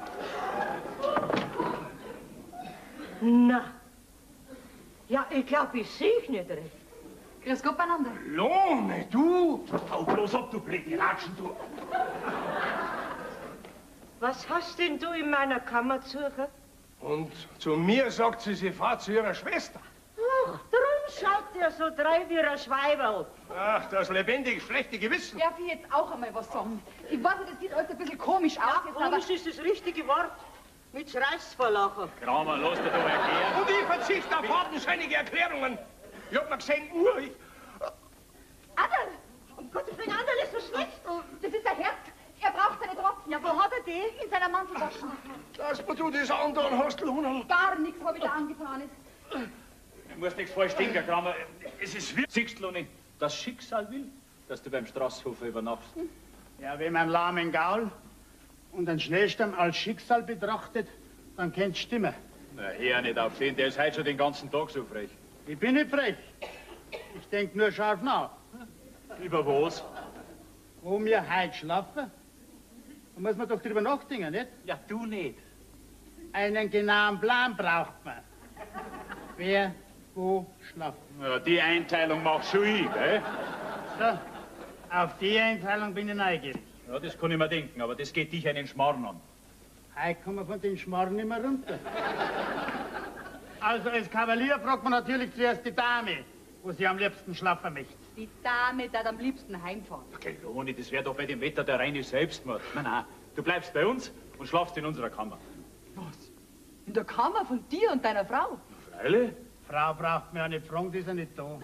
Na. Ja, ich glaube, ich sehe nicht recht. Grüß Gott beieinander. Lohne, du! Hau bloß ab, du blöde Ratschen, du! Was hast denn du in meiner Kammer zu suchen? Und zu mir sagt sie fahrt zu ihrer Schwester. Ach, drum schaut der so drei wie ein Schweiberl. Ach, das lebendig schlechte Gewissen. Darf ich jetzt auch einmal was sagen? Ich weiß, das sieht alles ein bisschen komisch aus jetzt, aber... Komisch ist das richtige Wort. Mit reißt vor Lachen. Kramer, lass dir doch erklären. Und ich verzichte auf fadenscheinige Erklärungen. Ich hab mir gesehen, Adel! Um Gottes Willen, Adel ist so schlecht. Das ist der Herd. Er braucht seine Tropfen. Ja, wo hat er die? In seiner Manteltasche. dass du das anderen hast, Luna. Gar nichts habe ich da angetan. Du musst nichts falsch denken, Kramer. Es ist wirklich, siehst du, Loni, das Schicksal will, dass du beim Straßhofer übernachtest. Ja, wenn man lahmen Gaul und einen Schneesturm als Schicksal betrachtet, dann kennt's stimmen. Na, hör nicht auf den, der ist heute schon den ganzen Tag so frech. Ich bin nicht frech. Ich denk nur scharf nach. Über was? Wo wir heute schlafen, da muss man doch drüber nachdenken, nicht? Ja, du nicht. Einen genauen Plan braucht man. Wer, wo schlafen. Ja, die Einteilung mach schon ich, gell? So, auf die Einteilung bin ich neugierig. Ja, das kann ich mir denken, aber das geht dich einen Schmarrn an. Heute kommen wir von den Schmarrn nicht mehr runter. Also als Kavalier fragt man natürlich zuerst die Dame, wo sie am liebsten schlafen möchte. Die Dame darf am liebsten heimfahren. Okay, Loni, das wäre doch bei dem Wetter der reine Selbstmord. Nein, du bleibst bei uns und schlafst in unserer Kammer. Was? In der Kammer von dir und deiner Frau? Freilich? Frau braucht mir ja nicht fragen, die ist ja nicht da.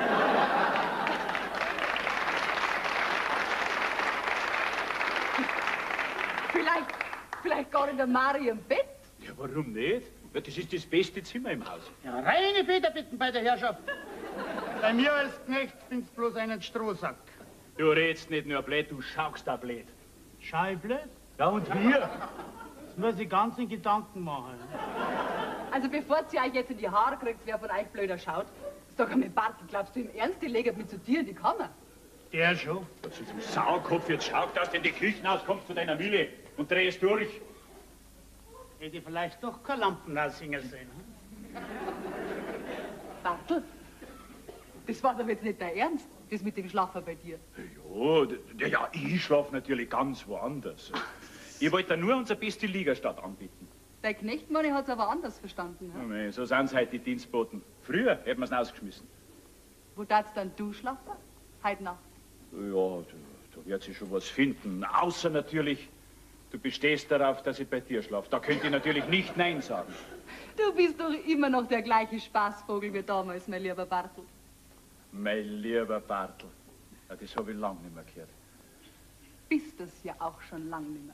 Vielleicht gar in der Mari im Bett? Ja, warum nicht? Ja, das ist das beste Zimmer im Haus. Ja, reine Federbitten bei der Herrschaft. Bei mir als Knecht findest bloß einen Strohsack. Du redst nicht nur blöd, du schaust da blöd. Schau ich blöd? Ja, und wir? Das muss ich ganz in Gedanken machen. Also bevor ihr euch jetzt in die Haare kriegt, wer von euch blöder schaut, sag einmal, Bartel, glaubst du im Ernst, die legt mich zu dir in die Kammer? Der schon. Zu diesem Sauerkopf, jetzt schau, dass du in die Küche rauskommst zu deiner Mille und drehst durch. Hätte ich vielleicht doch keine Lampen aussingen sollen. Bartel, das war doch jetzt nicht dein Ernst, das mit dem Schlafen bei dir. Ja, ich schlaf natürlich ganz woanders. Ich wollte nur unsere beste Ligastadt anbieten. Dein Knechtmann hat's aber anders verstanden. Ja, mei, so sind's heute die Dienstboten. Früher hätten wir's ausgeschmissen. Wo darfst dann du schlafen? Heute Nacht. Ja, da wird sich schon was finden. Außer natürlich, du bestehst darauf, dass ich bei dir schlafe. Da könnte ich natürlich nicht Nein sagen. Du bist doch immer noch der gleiche Spaßvogel wie damals, mein lieber Bartel. Mein lieber Bartel. Ja, das habe ich lang nicht mehr gehört. Bist das ja auch schon lang nicht mehr.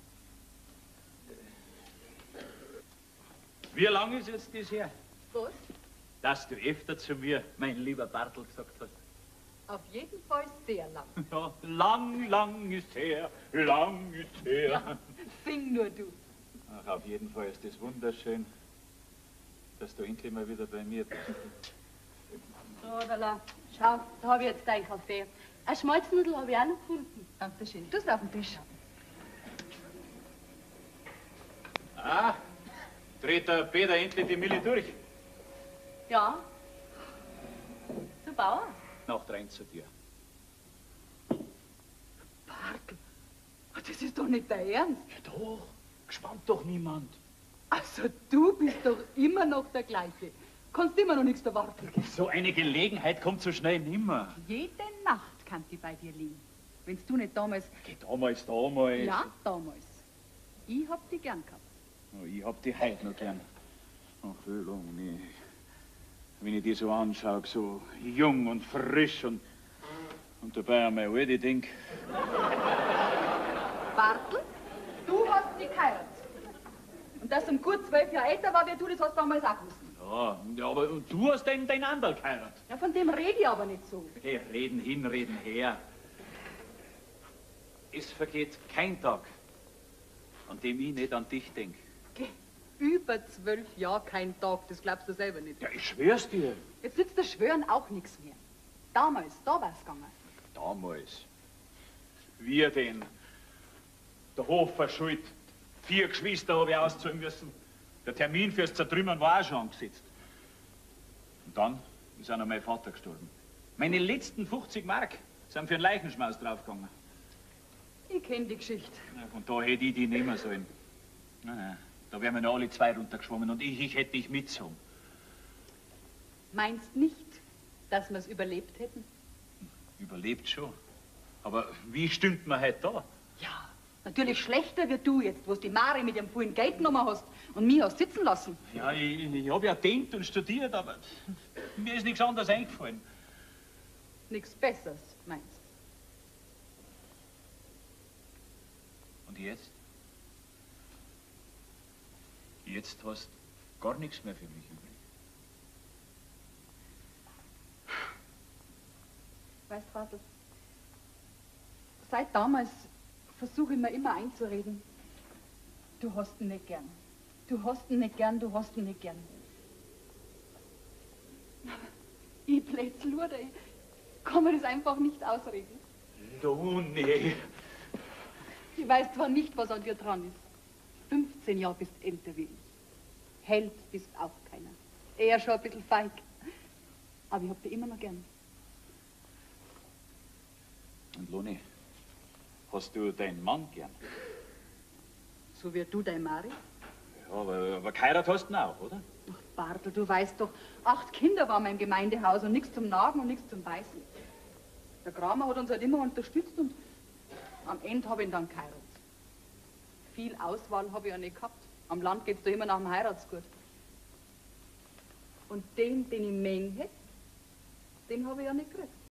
Wie lang ist jetzt das her, Was? dass du öfter zu mir, mein lieber Bartel, gesagt hast? Auf jeden Fall sehr lang. Ja, lang ist her, lang ist her. Sing nur du. Ach, auf jeden Fall ist es wunderschön, dass du endlich mal wieder bei mir bist. So, Adela, schau, da habe ich jetzt deinen Kaffee. Ein Schmalznudel habe ich auch noch gefunden. Dankeschön. Du bist auf dem Tisch. Ah, dreht der Peter endlich die Mille durch. Ja. Du Bauer? Nach rein zu dir. Bartel, das ist doch nicht dein Ernst. Ja doch, gespannt doch niemand. Also du bist doch immer noch der gleiche. Kannst immer noch nichts erwarten. So eine Gelegenheit kommt so schnell nimmer. Jede Nacht kann die bei dir liegen. Wenn's du nicht damals... Geh damals. Ja, damals. Ich hab die gern gehabt. Oh, ich hab die heute noch gern. Ach, Loni. Wenn ich die so anschaue, so jung und frisch und dabei einmal alt, ich denk. Bartel, du hast die geheiratet. Und dass du um gut 12 Jahre älter war wie du, das hast du damals auch gewusst. Ja, aber und du hast deinen Anderl geheiratet. Ja, von dem rede ich aber nicht so. Hey, reden hin, reden her. Es vergeht kein Tag, an dem ich nicht an dich denk. Geh, über 12 Jahre kein Tag, das glaubst du selber nicht. Ja, ich schwör's dir. Jetzt nützt das Schwören auch nichts mehr. Damals, da war's gegangen. Damals. Wir denn. Der Hof verschuld. 4 Geschwister habe ich auszahlen müssen. Der Termin fürs Zertrümmern war auch schon angesetzt. Und dann ist auch noch mein Vater gestorben. Meine letzten 50 Mark sind für einen Leichenschmaus draufgegangen. Ich kenn die Geschichte. Ja, von da hätte ich die nehmen sollen. Nein, da wären wir noch alle 2 runtergeschwommen und ich hätte dich mitgezogen. Meinst nicht, dass wir es überlebt hätten? Überlebt schon. Aber wie stimmt man heute da? Ja, natürlich schlechter wie du jetzt, wo du die Mari mit ihrem vollen Geld genommen hast und mich hast sitzen lassen. Ja, ich habe ja denkt und studiert, aber mir ist nichts anderes eingefallen. Nichts Besseres, meinst Und jetzt? Jetzt hast gar nichts mehr für mich übrig. Weißt du, Bartel, seit damals versuche ich mir immer einzureden, du hast ihn nicht gern. Du hast ihn nicht gern, du hast ihn nicht gern. Ich Plätzluder, ich kann mir das einfach nicht ausreden. Du, nee. Ich weiß zwar nicht, was an dir dran ist. 15 Jahre bist älter wie ich. Held bist auch keiner. Eher schon ein bisschen feig. Aber ich hab dich immer noch gern. Und Loni, hast du deinen Mann gern? So wie du, dein Mari. Ja, aber geheiratet hast du ihn auch, oder? Ach, Bartel, du weißt doch, 8 Kinder waren wir im Gemeindehaus und nichts zum Nagen und nichts zum Beißen. Der Kramer hat uns halt immer unterstützt und am Ende habe ich ihn dann geheiratet. Viel Auswahl habe ich ja nicht gehabt. Am Land geht's doch immer nach dem Heiratsgut. Und den ich mengen hätte, den habe ich ja nicht gekriegt.